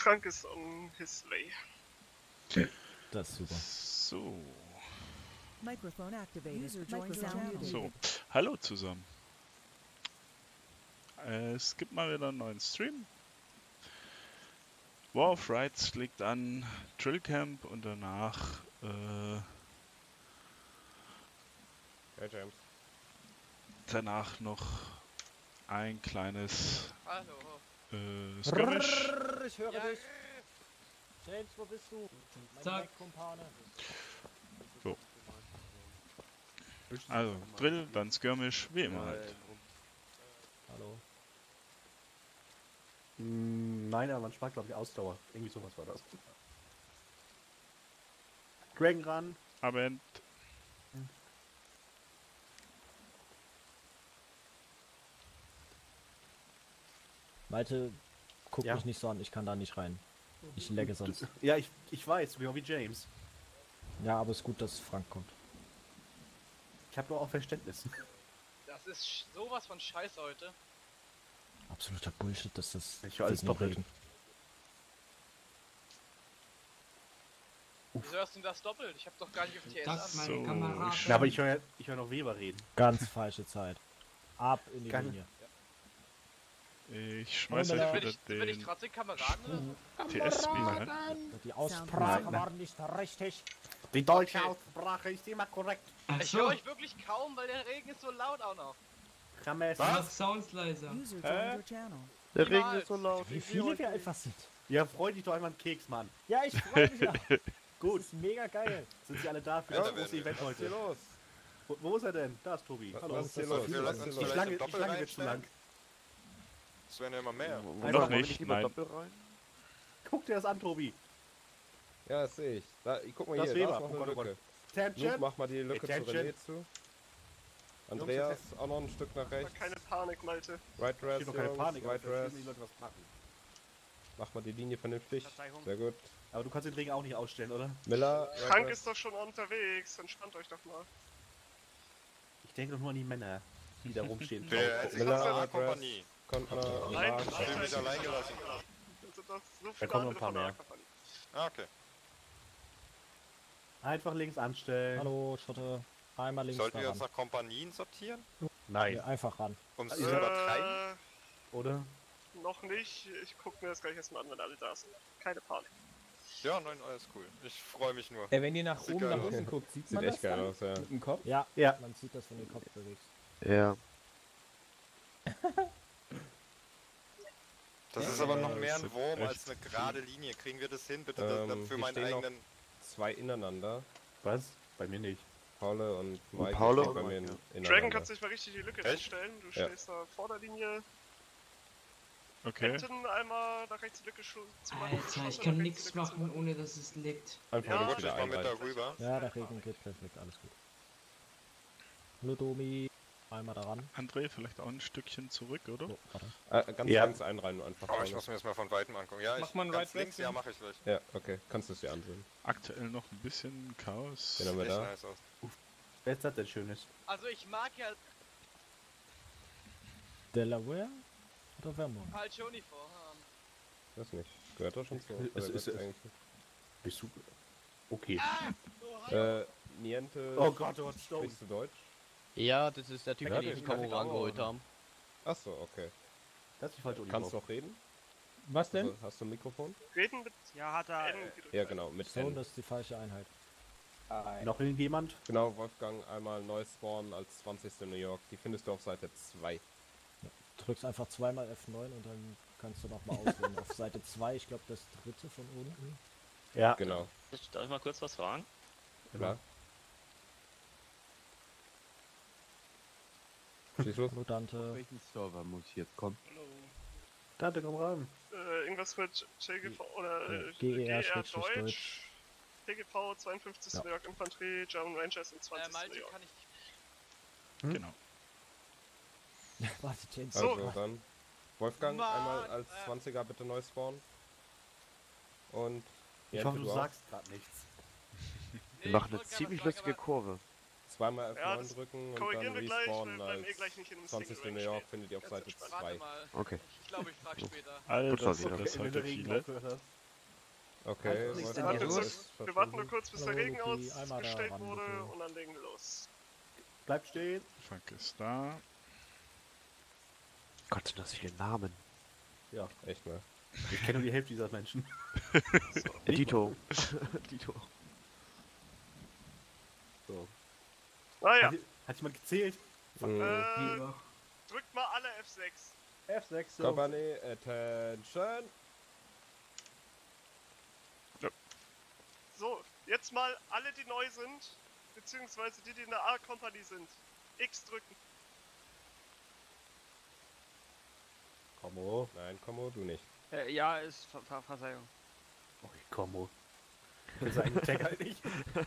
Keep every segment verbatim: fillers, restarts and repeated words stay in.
Frank ist on his way. Okay. Das ist super. So. Microphone activated. User joined your channel. So, hallo zusammen. Äh, es gibt mal wieder einen neuen Stream. War of Rights liegt an, Drillcamp und danach äh, Ja, James. danach noch ein kleines Hallo. äh, Skirmish. Rrrr, ich höre Ja. dich. James, wo bist du? Mein Zack. Kumpane. So. Also Drill, dann Skirmish, wie immer halt. Hallo. Mm, Nein, aber man sprach, glaube ich, Ausdauer. Irgendwie sowas war das. Dragon Run. Abend. Malte, guck Ja. mich nicht so an, ich kann da nicht rein. Ich lagge sonst. Ja, ich, ich weiß, genau wie James. Ja, aber es ist gut, dass Frank kommt. Ich habe nur auch Verständnis. Das ist sch- sowas von Scheiß heute. Absoluter Bullshit, dass das Ich höre alles wird nicht doppelt. reden. Wieso hörst du denn das doppelt? Ich hab doch gar nicht auf T S Das, an. meine So, Kameraden. ich- Na, aber ich höre ich hör noch Weber reden. Ganz falsche Zeit. Ab in die Keine- Linie. Ich schmeiße Hoppala. euch Bin wieder ich, bin ich den trotzdem Kameraden oder so? T S-Speaker rein. Die Aussprache Nein, war nicht richtig. Die deutsche Okay. Aussprache ist immer korrekt. Ach Ich höre so, euch wirklich kaum, weil der Regen ist so laut auch noch. Rames. mach Sounds leiser. User joined your channel. Der Niemals. Regen ist so laut. Wie ich seh viele euch wir nicht. einfach sind. Ja, freu dich doch einmal einen Keks, Mann. Ja, ich freue mich ja. Gut, Das ist mega geil. sind sie alle da für Ja, das da große werden Event wir. heute? Was ist hier los? Wo, wo ist er denn? Da ist Tobi. Was- Hallo. was ist hier los? Die Wir lassen uns die vielleicht Schlange, im die Doppel Schlange wird zu lang. reinstellen. Es werden ja immer mehr. Einfach Noch wollen wir nicht, lieber nein. doppelt rein? Guck dir das an, Tobi. Ja, das sehe ich. Da, guck mal Das hier, Weber. da ist noch Oh eine Gott, oh Gott. Lücke. Tangent. Luke, mach mal die Lücke zu Attention. René zu. Andreas, auch noch ein Stück nach Aber rechts. keine Panik, Malte. Right Hier rest, noch keine Jungs. Panik, aber Right ich verstehe, rest. wie die Leute was machen. Mach mal die Linie vernünftig. Verzeihung. Sehr gut. Aber du kannst den Regen auch nicht ausstellen, oder? Miller, right Frank rest. ist doch schon unterwegs. Entspannt euch doch mal. Ich denke doch nur an die Männer, die da rumstehen. Miller, Draußen. right rest. Kontner, Nein, Mark. nein, nein, mich allein gelassen. Also das so Da viele kommen noch andere ein paar von der mehr. A-Kompanie. Ah, okay. Einfach links anstellen. Hallo, Schotte. Einmal links Sollten wir daran. uns nach Kompanien sortieren? Nein, Ja, einfach ran. Um es Also, zu übertreiben? Äh, oder? noch nicht. Ich guck mir das gleich erstmal an, wenn alle da sind. Keine Panik. Ja, nein, alles cool. Ich freue mich nur. Ey, wenn ihr nach Sieht oben, geil nach aus. unten guckt, sieht Sieht man echt das geil dann? aus, ja. Mit dem Kopf? Ja, Ja. man sieht das, wenn du den Kopf bewegst. Ja. Das ist Ja, aber noch das mehr ist ein Wurm echt als eine gerade Linie. Kriegen wir das hin, bitte, Ähm, das, für hier meinen stehen noch- eigenen Zwei ineinander. Was? Bei mir nicht. Paule und Mike Paule stehen bei und mir Mike, in, Dragon, ineinander. kannst du dich mal richtig die Lücke Echt? reinstellen. Du Ja. stehst da vor der Linie. Okay. Hinten einmal nach rechts die Lücke schu- zu machen. Alter, Geschosse, ich kann nach rechts nichts die Lücke zu machen, ohne dass es leckt. Einfach Ja, ja, Gut, ich wieder mal mit einreichen. darüber. Ja, der Regen geht perfekt, alles gut. Hallo Domi. Einmal daran. André, vielleicht auch ein Stückchen zurück, oder? Oh, warte. Äh, ganz Ja. links einreihen einfach. Oh, ich Paule. muss mir das mal von Weitem angucken. Ja, Mach ich mal einen ganz Right links, Wrestling. ja, mache ich gleich. Ja, okay. Kannst du es dir ansehen. Aktuell noch ein bisschen Chaos. Den haben wir Echt da. nice aus. Wer ist das denn Schönes? Also ich mag ja Delaware oder Vermont? falsche Uniform haben. Weiß nicht. Gehört das schon zu uns? Es Oder ist- wird's es- eigentlich- Bist du... Okay. Äh, Niente. Oh Gott, oh Gott, Stone. Sprichst du Deutsch? Ja, das ist der Typ, Ja, den das ich kann Kamo ich auch. rangeholt haben. Achso, okay. Das ist die falsche Kannst du Uniform. auch reden? Was denn? Also, hast du ein Mikrofon? Reden mit Ja, hat er. N gedrückt. Ja, genau. Mit Zone, N. das ist die falsche Einheit. Noch irgendjemand? Genau, Wolfgang, einmal neu spawnen als zwanzigste New York. Die findest du auf Seite zwei. Du drückst einfach zweimal F neun und dann kannst du nochmal auswählen. Auf Seite zwei, ich glaube das dritte von unten. Ja. Genau. Darf ich mal kurz was fragen? Klar. Schieß los. Hallo Dante. welchen Server muss ich jetzt kommen? Hallo. Dante, komm rein. Äh, irgendwas mit J G V oder äh, G E R G E R Schrägstrich Deutsch. T G V zweiundfünfzigste Ja. New York Infanterie, German Rangers und Äh, zwanzigste New Malte York. kann ich nicht. Genau. Warte, James. So. Also dann. Wolfgang, Mann, einmal als äh. zwanziger bitte neu spawnen. Und. Ich Jente, hoffe, du auch. sagst gerade nichts. Nee, machen ich eine wollte gerade ziemlich was sagen, lustige aber Kurve. Zweimal F neun Ja, das drücken und korrigieren dann wir gleich, respawnen wir bleiben eh als gleich nicht in einem zwanzigste Single New York Range findet ihr auf Ganz Seite entspannt. zwei. Warte mal. Okay. Ich glaube, ich frag später. Alter, Kurz sind wieder. das Wenn heute der Regen viele. aufgehört hat. Okay, Also, warte, wir warten das nur- ist Wir warten nur verschwunden. kurz, bis der Hallo, Regen Luki, einmal da ausgestellt ran, wurde bitte. und dann legen wir los. Bleibt stehen. Frank ist da. Gott, sind das viele Namen. Ja, Echt mal. ich kenne nur die Hälfte dieser Menschen. Äh, Dito. Dito. So. Naja, Hat, hat jemand gezählt? Mhm. äh, Lieber. drückt mal alle F sechs. F sechs. So. Company, attention! So, jetzt mal alle, die neu sind, beziehungsweise die, die in der A-Company sind. X drücken. Kommo. Nein, Kommo, du nicht. Äh, ja, ist Ver Ver Verzeihung. Okay, Kombo. Das ist ein Tag halt nicht.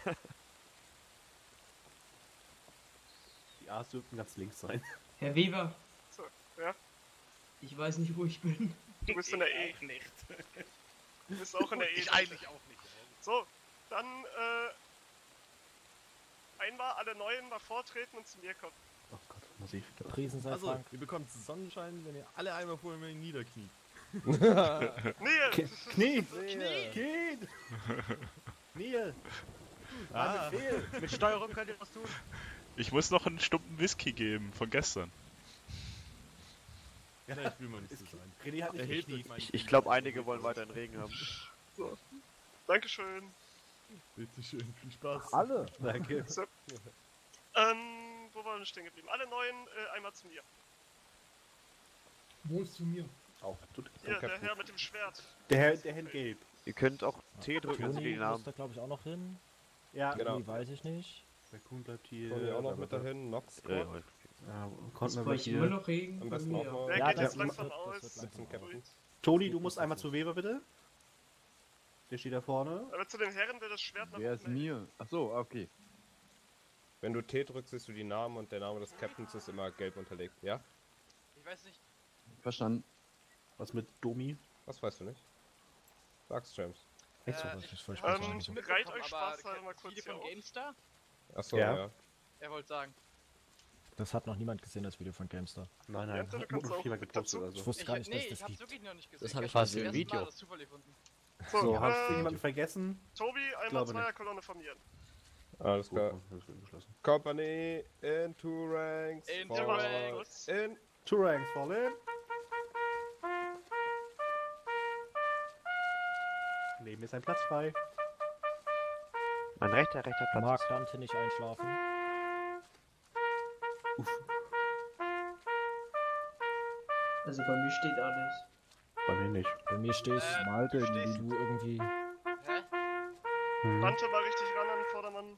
Die A's dürften ganz links sein. Herr Weber. So, ja. Ich weiß nicht, wo ich bin. Du bist in der E. nicht. Du bist auch in der E. Ich eigentlich auch nicht. So, dann äh, einmal alle Neuen mal vortreten und zu mir kommen. Oh Gott, Musik. Gepriesen sei Also, Frank. ihr bekommt Sonnenschein, wenn ihr alle einmal vorher mir niederkniet. Nee, Knie! Knie! Knie! Knie! Ah. Befehl! Mit Steuerung könnt ihr was tun? Ich muss noch einen Stumpen Whisky geben von gestern. Ja, ich will mal nicht so sein. René hat Er nicht hilft gekniet. euch, mein Ich, ich glaube, einige wollen weiterhin Regen haben. Dankeschön. Bitteschön, viel Spaß. Alle! Danke. So. Ähm, wo waren wir stehen geblieben? Alle Neuen äh, einmal zu mir. Wo ist zu mir? Auch. Tut. Hier, der Herr mit dem Schwert. Der Herr, der Herr in Gelb. Ihr könnt auch T drücken, wenn sie Toni den muss Namen. da glaube ich auch noch hin. Ja, Genau. Toni weiß ich nicht. der Kuhn bleibt hier. Toni auch noch da mit bleibt er. dahin, Nox Äh, Squad. Ja, Es konnten wir war ich immer hier. noch Regen. Am Bei besten mir, auch ja. mal Der Ja, geht das jetzt langsam wird- das aus. wird mit zum Captain. Toni, du musst einmal zu Weber bitte. Der steht da vorne. Aber zu den Herren will das Schwert noch Wer ist mir? Achso, okay. Wenn du T drückst, siehst du die Namen und der Name des Captains ist immer gelb unterlegt. Ja? Ich weiß nicht. Verstanden. Was mit Domi? Was weißt du nicht? Sag's, James. Echt so, Äh, was ich voll Ähm, Spaß nicht nicht. mitbekommen, reicht euch aber Spaß halber mal kurz viele hier von auf. GameStar? Achso, Ja. ja. Er wollte sagen. Das hat noch niemand gesehen, das Video von GameStar. Nein, Ja, nein. du Hat kannst nur auch jemand gepostet dazu. oder Ich so. wusste Ich, gar nicht, nee, dass ich das hab's liegt. wirklich noch nicht gesehen. Das hab ich hab fast zum im ersten Video. Mal das Zufall gefunden. So, So, hast du äh, jemanden vergessen? Tobi, einmal glaube nicht. Zweierkolonne von mir. Alles klar. Gut, das wird beschlossen. Company in two ranks. In for- two ranks. In. Two ranks, fall in. Neben ist ein Platz frei. Mein rechter, rechter Platz. Mark Dante nicht einschlafen. Also bei mir steht alles. Bei mir nicht. Bei mir stehst Äh, Malte, du stehst- du irgendwie. Hä? Hm. Dante war richtig ran an den Vordermann.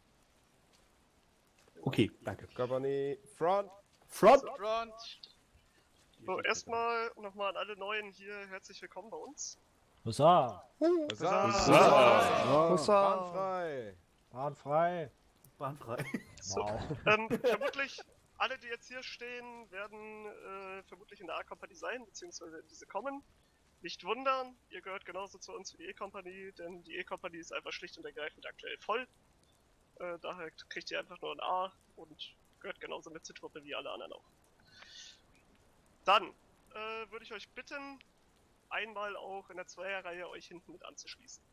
Okay, danke. Company front. Front! Front. So, erstmal nochmal an alle Neuen hier herzlich willkommen bei uns. Hussa! Hussa. Hussa. Hussa! Bahn frei. Bahn frei! Bahnfrei. Wow. Ähm, vermutlich, alle, die jetzt hier stehen, werden äh, vermutlich in der A-Company sein, beziehungsweise diese kommen. Nicht wundern, ihr gehört genauso zu uns wie die E-Company, denn die E-Company ist einfach schlicht und ergreifend aktuell voll. Äh, daher kriegt ihr einfach nur ein A und gehört genauso mit zur Truppe wie alle anderen auch. Dann äh, würde ich euch bitten, einmal auch in der Zweierreihe euch hinten mit anzuschließen.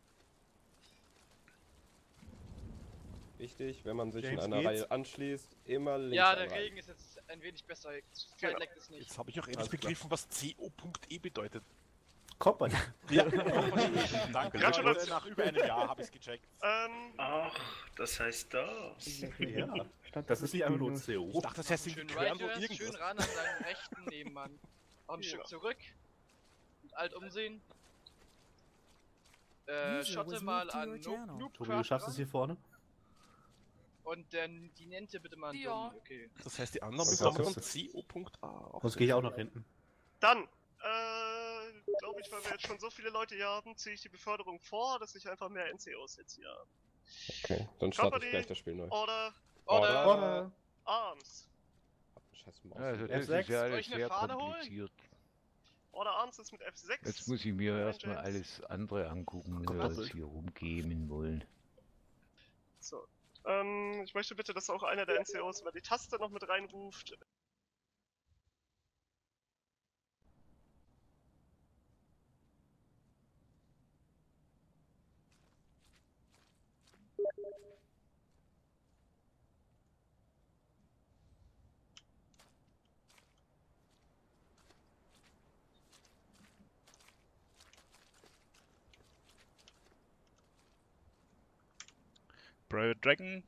Wichtig, wenn man sich James, in einer geht's? Reihe anschließt, immer links Ja, der einreihen. Regen ist jetzt ein wenig besser. Zeit Genau. leckt es nicht. Jetzt habe ich auch Alles endlich klar. begriffen, was C O.E bedeutet. Company. Ja, danke. Gratulation. Nach über einem Jahr habe ich es gecheckt. Ähm, Ach, das heißt das. Ja, das ist nicht einfach nur ein C Ich O. dachte, das heißt Schön irgendwie quer right, so schön irgendwas. ran an seinen rechten Nebenmann. Auch ein Ja. Stück zurück. Und alt umsehen. Äh, User Schotte was mal moved to an your Noob, channel. Noob Tobi, du schaffst es hier vorne? Und der, die Nente bitte mal an Ja. Dummi, okay. Das heißt, die anderen Was bekommen hast von C O.A. Sonst gehe ich auch nach hinten. Dann, äh, glaube ich, weil wir jetzt schon so viele Leute hier haben, ziehe ich die Beförderung vor, dass ich einfach mehr N C Os jetzt hier habe. Okay, dann starte ich Company. gleich das Spiel neu. Order, Oder Vorne. Arms. Hab eine scheiß Maus. Also F das sechs. ist ja Soll alles ich eine sehr Fahne holen? kompliziert. Order Arms ist mit F sechs. Jetzt muss ich mir Nein, erstmal James. alles andere angucken, Gott, was was? hier rumgehen wollen. So, Ähm, ich möchte bitte, dass auch einer der N C Os über die Taste noch mit reinruft. Private Dragon.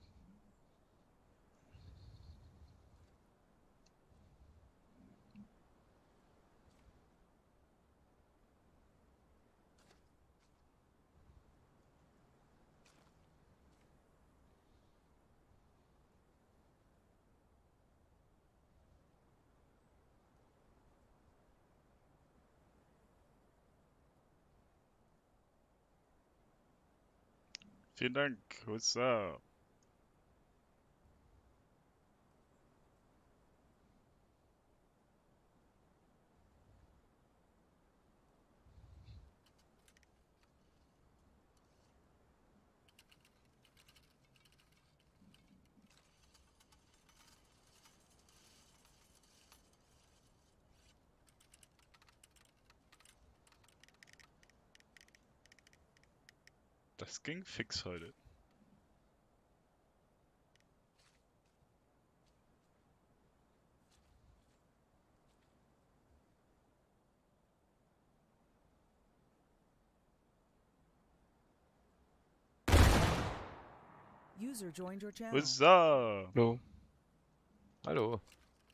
Vielen Dank. Hussa. Das ging fix heute. User joined your channel. Hussa. Hallo. Hallo.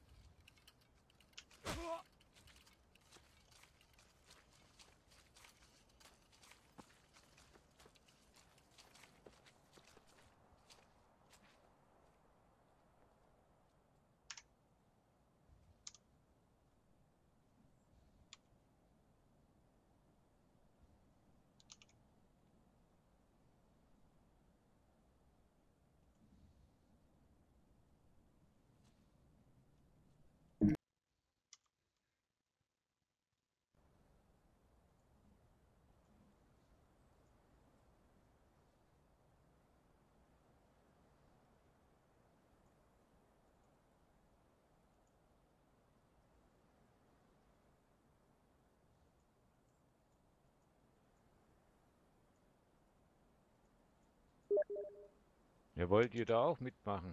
Ja, wollt ihr da auch mitmachen?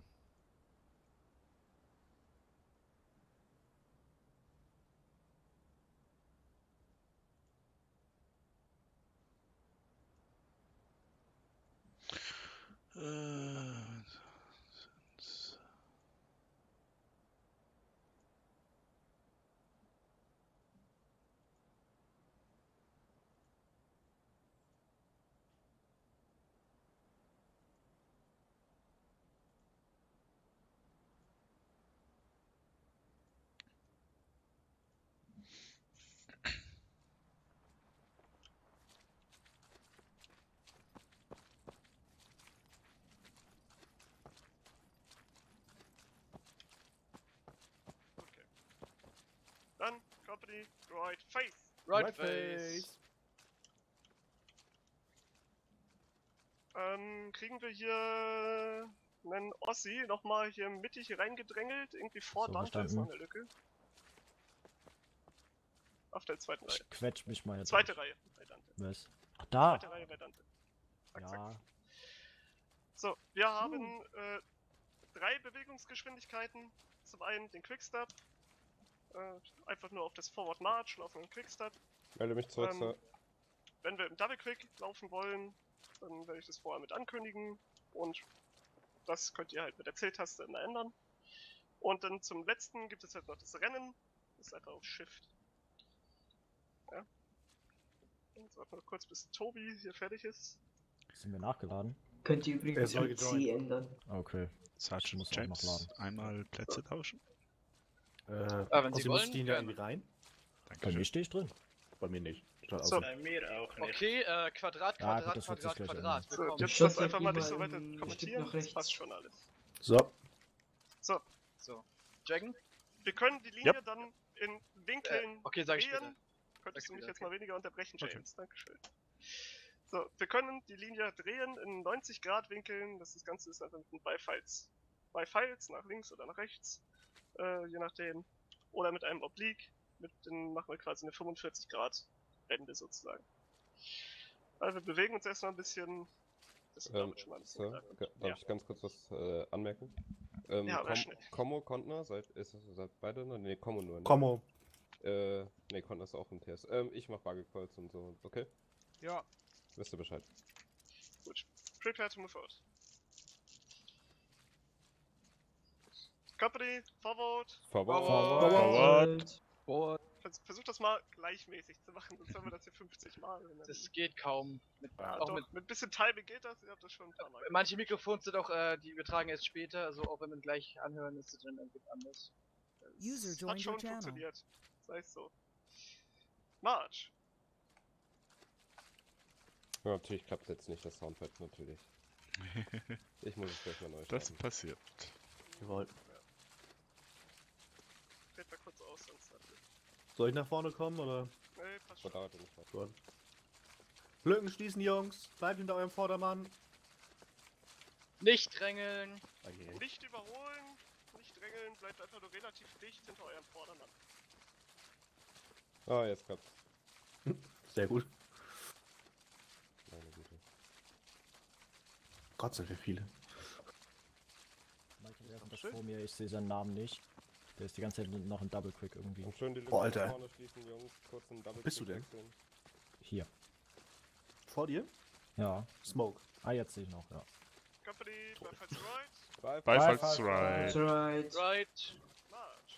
Äh, Dann, Company, right face. Right, Right face. face. Ähm, kriegen wir hier einen Ossi nochmal hier mittig reingedrängelt? Irgendwie vor So, Dante ist noch verstanden. eine Lücke. Auf der zweiten Reihe. Ich quetsch mich mal jetzt. Zweite Reihe bei Dante. Was? Ach, da! Zweite Reihe bei Dante. Zack, Ja. zack. So, wir haben äh, drei Bewegungsgeschwindigkeiten. Zum einen den Quickstep. Äh, einfach nur auf das Forward March, laufen einen Quickstep. Melde mich zurück, Ähm, Sir. Wenn wir im Double Quick laufen wollen, dann werde ich das vorher mit ankündigen. Und das könnt ihr halt mit der C-Taste immer ändern. Und dann zum letzten gibt es halt noch das Rennen. Das ist einfach auf Shift. Ja. Jetzt warten wir noch kurz, bis Tobi hier fertig ist. Sind wir nachgeladen? Könnt ihr Er übrigens soll mit gejoint C werden. ändern. Okay. Sergeant muss auch noch James, laden. einmal Plätze tauschen. Äh, Ah, wenn Ossi, Sie muss wollen, ich den da gerne. irgendwie rein? Bei Dankeschön. mir stehe ich drin. Bei mir nicht. Statt So. Ossi. Bei mir auch nicht. Okay, äh, Quadrat, Ja, gut, Quadrat, das wird sich Quadrat, gleich Quadrat. ändern. So, Willkommen. jetzt Schaut das einfach euch mal lieber nicht so weiter im- kommentieren. nach Das rechts. passt schon alles. So. So, So. Jacken? wir können die Linie Yep. dann in Winkeln Äh, okay, sag ich drehen. später. Könntest Sag du mich später, jetzt okay. mal weniger unterbrechen, Okay. James? Dankeschön. So, wir können die Linie drehen in neunzig Grad Winkeln. Das, das Ganze ist einfach mit Beifalls. Beifalls nach links oder nach rechts. Äh, je nachdem. Oder mit einem Oblique. Mit, dann machen wir quasi eine fünfundvierzig Grad Wende sozusagen. Also wir bewegen uns erstmal ein bisschen. Das Ähm, schon mal ein bisschen so, klar. darf Ja. ich ganz kurz was äh, anmerken? Ähm, Ja, aber Com schnell. Commo, Kontner, seid, ist, seid beide? noch? Ne, Commo nur, ne? Commo. Äh, ne, Kontner ist auch im T S. Ähm, ich mach Bargecalls und so, okay? Ja. Wisst ihr Bescheid. Gut. Prepare to move out. Company, forward. Forward. Forward. Forward. Vers versuch das mal gleichmäßig zu machen, sonst haben wir das hier fünfzig Mal. Das geht kaum. Mit, Ja, auch doch, mit, mit bisschen Timing geht das, ihr habt das schon ein paar Mal. manche Mikrofons sind auch, äh, die übertragen erst später, also auch wenn wir gleich anhören, ist es dann irgendwie anders. User Hat joined your schon channel. funktioniert. Sei es so. March. Ja, natürlich klappt jetzt nicht das Soundpad, natürlich. Ich muss es gleich mal neu Das starten. passiert. Jawohl. Dreht mal kurz aus, sonst hat Soll ich nach vorne kommen oder? Nee, passt schon. Dauert ja nicht weiter. Gut. Lücken schließen, Jungs. Bleibt hinter eurem Vordermann. Nicht drängeln. Okay. Nicht überholen, nicht drängeln, bleibt einfach nur relativ dicht hinter eurem Vordermann. Ah, jetzt klappt's. Sehr gut. Meine Güte. Gott sei Dank viele. Manche werfen das vor mir, ich sehe seinen Namen nicht. Der ist die ganze Zeit noch ein Double Quick irgendwie. Und schön die Lücke Boah, Alter. nach vorne schließen, Jungs. Kurz einen Double Bist du Click denn? wechseln. Hier. Vor dir? Ja. Smoke. Ah, jetzt sehe ich noch, ja. Company, Beifalls right, Beifall. Beifalls That's right. right. Right. March.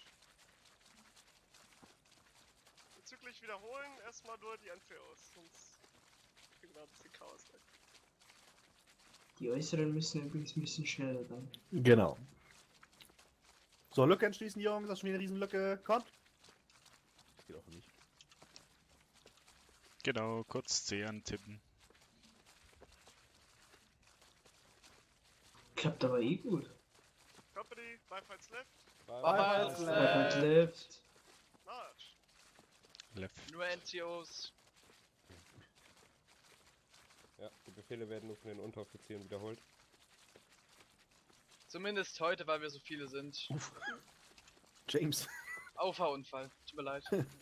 Bezüglich wiederholen, erstmal nur die Entry aus, sonst kriegen wir ein bisschen Chaos rein. Die äußeren müssen übrigens ein bisschen schneller dann. Genau. So, Lücke entschließen, Jungs. Das ist schon wieder eine Riesenlücke. Kommt. Das geht auch nicht. Genau, kurz C antippen. Klappt aber eh gut. Company, Beifalls left, Beifalls Beifalls left. left. March. Left. Nur N C Os. Ja, die Befehle werden nur von den Unteroffizieren wiederholt. Zumindest heute, weil wir so viele sind. James. Auffahrunfall. Tut mir leid.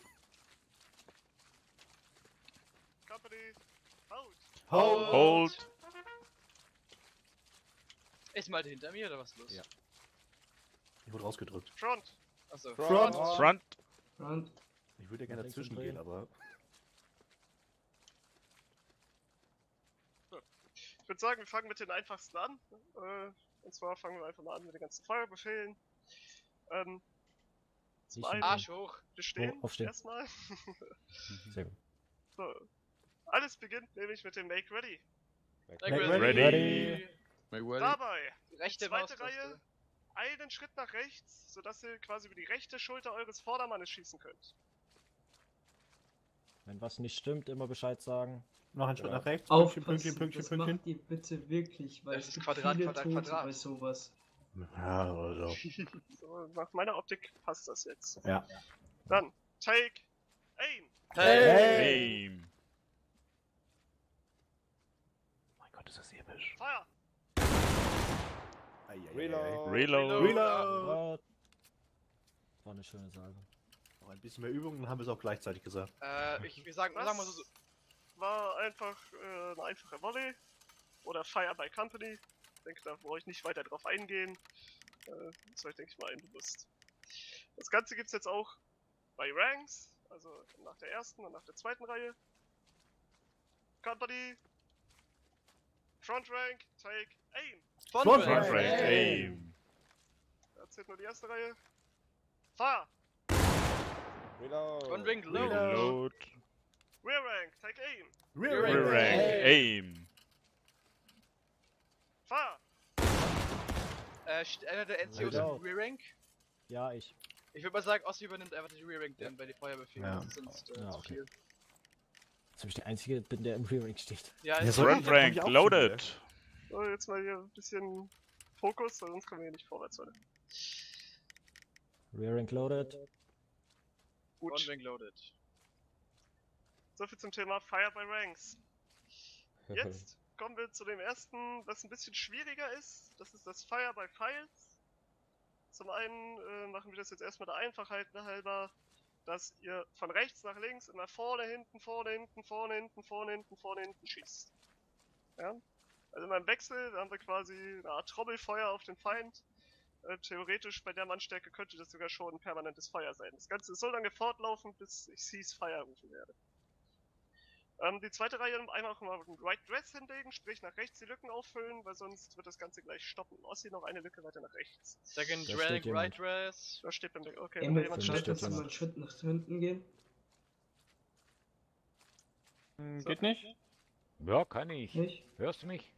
Company, out. Hold. Hold. Ist mal hinter mir oder was ist los? Ja. Ich wurde rausgedrückt. Front. Achso. Front. Front. Und Ich würde ja gerne Nach links dazwischen umdrehen. gehen, aber. Ich würde sagen, wir fangen mit den einfachsten an. Äh, und zwar fangen wir einfach mal an mit den ganzen Feuerbefehlen. Ähm, zum Ich einen, Arsch hoch. wir stehen Oh, aufstehen. erstmal. Sehr gut. So. Alles beginnt nämlich mit dem Make Ready. Make ready. Ready. Dabei, Die rechte zweite Maustaste. Reihe, einen Schritt nach rechts, sodass ihr quasi über die rechte Schulter eures Vordermannes schießen könnt. Wenn was nicht stimmt, immer Bescheid sagen. Noch einen Schritt Ja. nach rechts. aufpassen, Pünktchen, Pünktchen, das Pünktchen. macht ihr bitte wirklich, weil Das es ist gibt Quadrat, viele Quadrat, Tote Quadrat. bei sowas. Ja, oder so. So, nach meiner Optik passt das jetzt. Ja. Dann, Take, Aim. Hey! Aim. Mein Gott, ist das episch. Fire. Reload. Reload. Reload. War eine schöne Salve. Noch ein bisschen mehr Übung, dann haben wir es auch gleichzeitig gesagt. Äh, ich, wir sagen, Das sagen wir so, war einfach äh, eine einfache Volley. Oder Fire by Company. Ich denke, da brauche ich nicht weiter drauf eingehen. Äh, das ist euch, denke ich mal, bewusst. Das Ganze gibt es jetzt auch bei Ranks. Also nach der ersten und nach der zweiten Reihe. Company. Front Rank, Take, Aim. Front Front Rank. Front rank. Aim. Da zählt nur die erste Reihe. Fire. Reload. Front Rank, low. Reload. Rear Rank, Take, Aim. Rear Rear rank. rank. Aim. Fire. Äh, steht einer der N C Os Reload. im Rear Rank? Ja, ich. Ich würde mal sagen, Ossi übernimmt einfach die Rear Rank dann bei den Feuerbefehlen. Ja. Sonst äh, Ja, zu okay. viel. Jetzt bin ich der Einzige, bin, der im Rear-Rank steht. Ja, Ja, ist soll- Front da komm rank ich auch loaded. So, jetzt mal hier ein bisschen Fokus, weil sonst kommen wir hier nicht vorwärts, Leute. Rear-Rank loaded. Front Gut. Rank loaded. So viel zum Thema Fire by Ranks. Jetzt kommen wir zu dem ersten, was ein bisschen schwieriger ist. Das ist das Fire by Files. Zum einen äh, machen wir das jetzt erstmal der Einfachheit halber, dass ihr von rechts nach links immer vorne, hinten, vorne, hinten, vorne, hinten, vorne, hinten, vorne, hinten schießt. Ja? Also immer im Wechsel, da haben wir quasi eine Art Trommelfeuer auf den Feind. Äh, theoretisch bei der Mannstärke könnte das sogar schon ein permanentes Feuer sein. Das Ganze ist so lange fortlaufen, bis ich Ceasefire rufen werde. Ähm, die zweite Reihe einmal auch mal einen Right Dress hinlegen, sprich nach rechts die Lücken auffüllen, weil sonst wird das Ganze gleich stoppen. Ossi noch eine Lücke weiter nach rechts. Second Da Drag, steht jemand. Right Dress. Da steht beim Deck. Okay, Ey, wenn da mit jemand da Verstand, steht, steht dass wir mal einen Schritt nach hinten gehen. So. Geht nicht? Ja, kann ich. Nicht? Hörst du mich?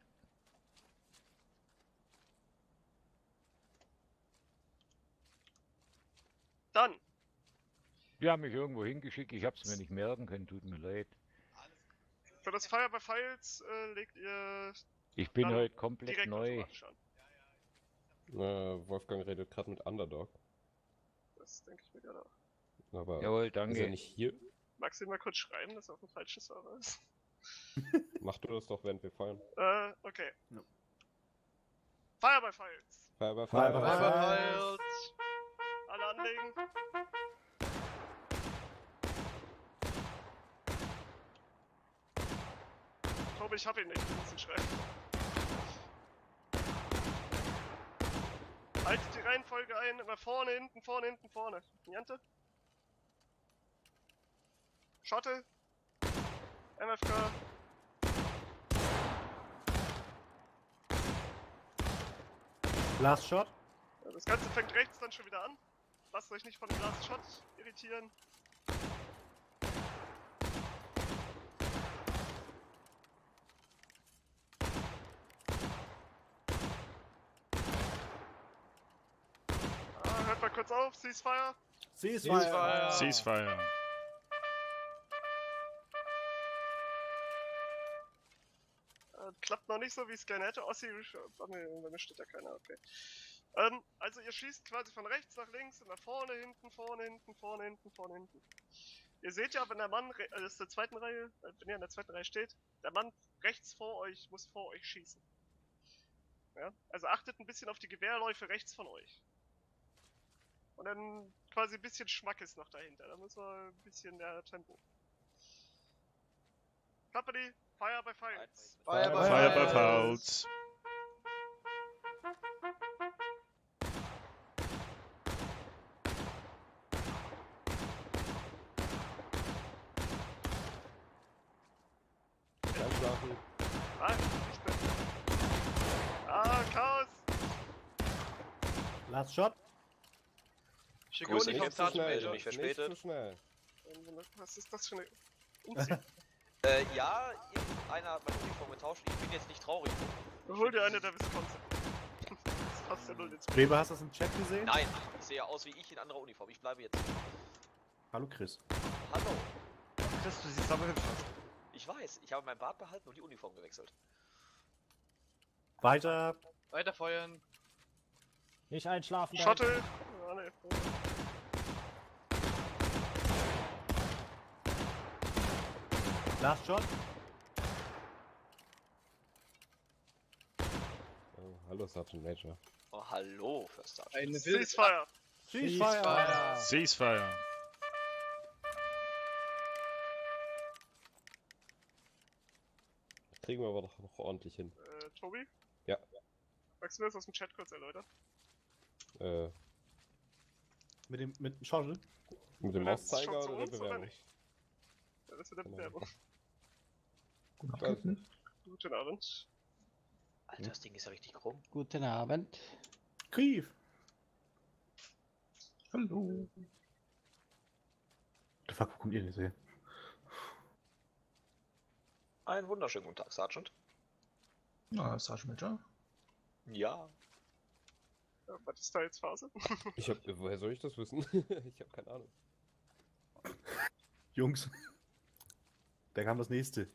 Dann, Die haben mich irgendwo hingeschickt, ich hab's mir nicht merken können, tut mir leid. für das Fire by Files äh, legt ihr Ich bin Dann heute komplett direkt neu. automatisch an. Äh, Wolfgang redet gerade mit Underdog. Das denke ich mir gerade auch. Aber Jawohl, ist er danke. nicht hier? Magst du ihm mal kurz schreiben, dass er auf dem falschen Server ist? Mach du das doch, während wir feuern. Äh, okay. Ja. Fire by Files. Fire by Fire Fire. by Fire Files. by Files. Alle anlegen. Tobi, ich hab ihn nicht, du musst ihn schreiben. Haltet die Reihenfolge ein, immer vorne, hinten, vorne, hinten, vorne. Niente? Schotte. M F K. Last Shot. Ja, das Ganze fängt rechts dann schon wieder an. Lasst euch nicht von dem Last Shot irritieren. Ah, hört mal kurz auf, Ceasefire. Ceasefire. Ceasefire. Äh, klappt noch nicht so, wie ich es gerne hätte. Ossi, ach nee, bei mir steht ja keiner, okay. Ähm, also ihr schießt quasi von rechts nach links, nach vorne, hinten, vorne, hinten, vorne, hinten, vorne, hinten. Ihr seht ja, wenn der Mann, äh, das ist der zweiten Reihe, äh, wenn ihr in der zweiten Reihe steht, der Mann rechts vor euch muss vor euch schießen. Ja? Also achtet ein bisschen auf die Gewehrläufe rechts von euch. Und dann quasi ein bisschen Schmackes noch dahinter, da müssen wir ein bisschen mehr Tempo. Company, Fire by Files. Fire by Fire by Files. Files. Ganz Sachen. Ah, nicht mehr. Ah, Chaos! Last Shot. Schicke Nicht Uniform zu Sergeant schnell, Major. nicht zu schnell. Was ist das für eine Umzieh? Äh, ja, irgendeiner hat meine Uniform getauscht. Ich bin jetzt nicht traurig. Hol dir eine der Wisconsin. Das passt ja null ins Rewe, hast du das im Chat gesehen? Nein, ich sehe ja aus wie ich in anderer Uniform. Ich bleibe jetzt. Hallo Chris. Hallo. Chris, du siehst aber hübsch aus. Ich weiß, ich habe meinen Bart behalten und die Uniform gewechselt. Weiter. Weiter feuern. Nicht einschlafen. Shuttle! Ah, ne. Last Shot. Oh, hallo Sergeant Major. Oh, hallo, First Sergeant. Eine wilde Ceasefire! Ceasefire. Ceasefire. Kriegen wir aber doch noch ordentlich hin. Äh, Tobi? Ja. Magst du mir das aus dem Chat kurz erläutern? Äh, Mit dem, mit dem Schorschel. mit dem Oder ist es Mauszeiger schon zu oder der uns, oder Bewerbung? nicht? Ja, das wird der Genau. Bewerbung. Weiß nicht. Guten Abend. Alter, das Ding ist ja richtig krumm. Guten Abend. Krief. Hallo. The fuck, wo kommt ihr denn jetzt her? Einen wunderschönen guten Tag, Sergeant. Na, Sergeant Major. Ja. Ja, was ist da jetzt Phase? Ich hab, woher soll ich das wissen? Ich hab keine Ahnung. Jungs. Da kam das nächste.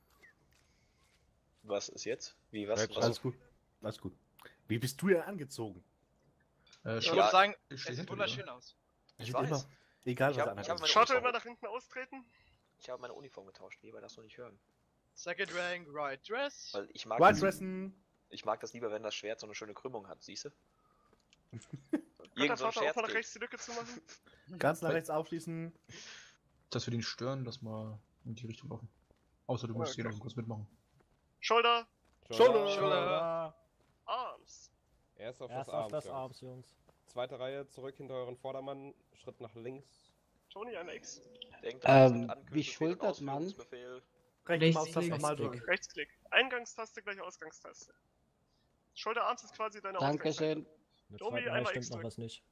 Was ist jetzt? Wie, was? Alles was? gut. Alles gut. Wie bist du denn angezogen? Äh, Ich ja, würde sagen, ich es steh sieht hinter wunderschön dir. aus. Ich Sieht weiß. immer, egal Ich was hab- er ich hab anhat. meine Shuttle Uniform. immer nach hinten austreten. Ich habe meine Uniform getauscht, wie, weil das noch nicht hören. Second Rank, Right Dress. Weil ich mag, Right das, dressen. ich mag das lieber, wenn das Schwert so eine schöne Krümmung hat, siehst du? Irgend Irgend so ein auch mal nach Scherz. rechts die Lücke zu machen. Ganz nach rechts aufschließen. Dass wir den stören, dass wir in die Richtung laufen. Außer du musst hier Okay. noch kurz mitmachen. Shoulder, Shoulder. Shoulder. Arms. Erst auf Erst das auf Arms, das Jungs. Arms, Jungs. Zweite Reihe zurück hinter euren Vordermann, Schritt nach links. Tony, ein X. Denkt dran, es Ähm, gibt wie Ankündigungsbefehl und schultert man? Ausführungsbefehl. Rechts Maustaste nochmal Rechtsklick. drücken. Rechtsklick. Eingangstaste gleich Ausgangstaste. Shoulder Arms ist quasi deine Ausgangstaste. Dankeschön. Mit Domi, zweiten Reihe einmal stimmt X noch drücken. was nicht.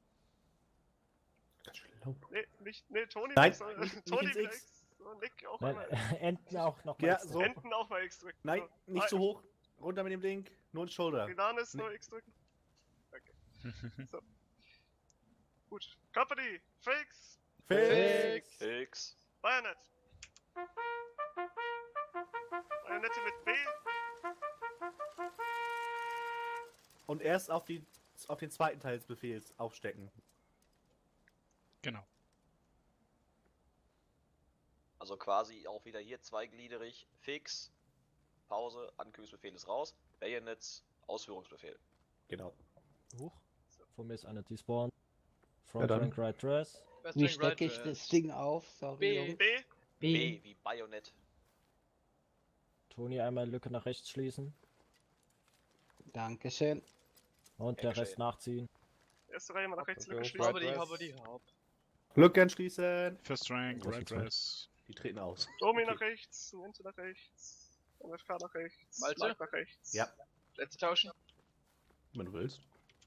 Nee, nicht, nee, Toni, Nein, soll, nicht- nicht Toni ins wieder X. X. So, Nick auch Nein, einmal. Enten auch noch mal Ja, extra. so. Enten auch mal X drücken. Nein, So. nicht Ah, so hoch. Runter mit dem Ding. Nur ins Shoulder. Rilanis nur X drücken. Danke. So. Gut. Company, Fakes, Fix. X. Bayonet. Bayonette mit B. Und erst auf, die, auf den zweiten Teil des Befehls aufstecken. Genau. Also quasi auch wieder hier zweigliedrig. Fix. Pause. Ankündigungsbefehl ist raus. Bayonets. Ausführungsbefehl. Genau. Huch. Vor mir ist eine despawn. Ja, Front dann. Rank, Right Dress. Best Wie Rank, Right stecke ich Dress. das Ding auf? Sorry, B. Jungs. B. B wie Bayonet. Toni einmal Lücke nach rechts schließen. Dankeschön. Und der Dankeschön. Rest nachziehen. Erste Reihe mal nach rechts Lücke Jungs, schließen. Habe die, Right habe Dress. die, hab. Lücken schließen. First Rank, Das Right ist zwei. Dress. Die treten aus. Domi Okay. nach rechts, Niente nach rechts, M F K nach rechts, Malte? Mark nach rechts. Ja. Letzte tauschen. Wenn du willst.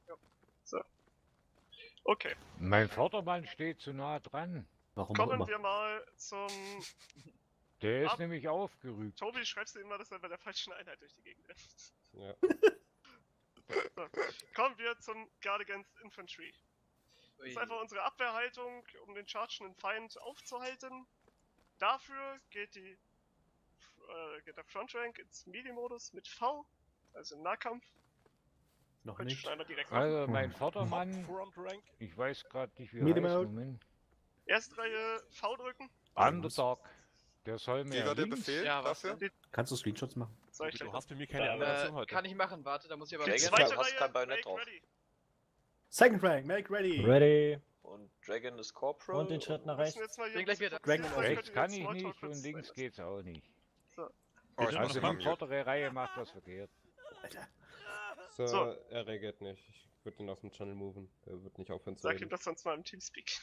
Okay, Mein Vordermann steht zu nah dran. Warum auch kommen immer. wir mal zum... Der ist Ab- nämlich aufgerückt. Tobi, schreibst du immer, dass er bei der falschen Einheit durch die Gegend rennt. Ja. So. Kommen wir zum Guard Against Infantry. Das ist einfach unsere Abwehrhaltung, um den chargenden Feind aufzuhalten. Dafür geht die äh, geht der Front Rank ins Melee-Modus mit V, also im Nahkampf. Noch Könnt ihr nicht. schon einmal direkt machen. Also mein Vordermann, Front Rank. ich weiß gerade nicht wie er Medium heißt. out. Moment. Erste Reihe V drücken. Underdog. Der soll mir Wie war der links. Befehl Ja, was dafür? Kannst du Screenshots machen? Soll ich gleich machen. für mich keine Animation Äh, kann ich machen, warte, da muss ich aber... Die Dragon, zweite du hast Reihe, kein Bajonett make drauf. ready. Second Rank, make ready. Ready. Und Dragon ist Corporal. Und den Schritt nach Wir rechts. müssen jetzt mal hier Bin gleich wieder. fokussieren, Dragon sonst Rechts könnt ihr kann den ich Smalltalk nicht kurz und links sein geht's auch nicht. Oh, ich Also muss die vordere Reihe macht das verkehrt. So, So. er reagiert nicht. Ich würde ihn aus dem Channel moven. Er wird nicht aufhören lassen. zu Sag ihm reden. das sonst mal im Teamspeak.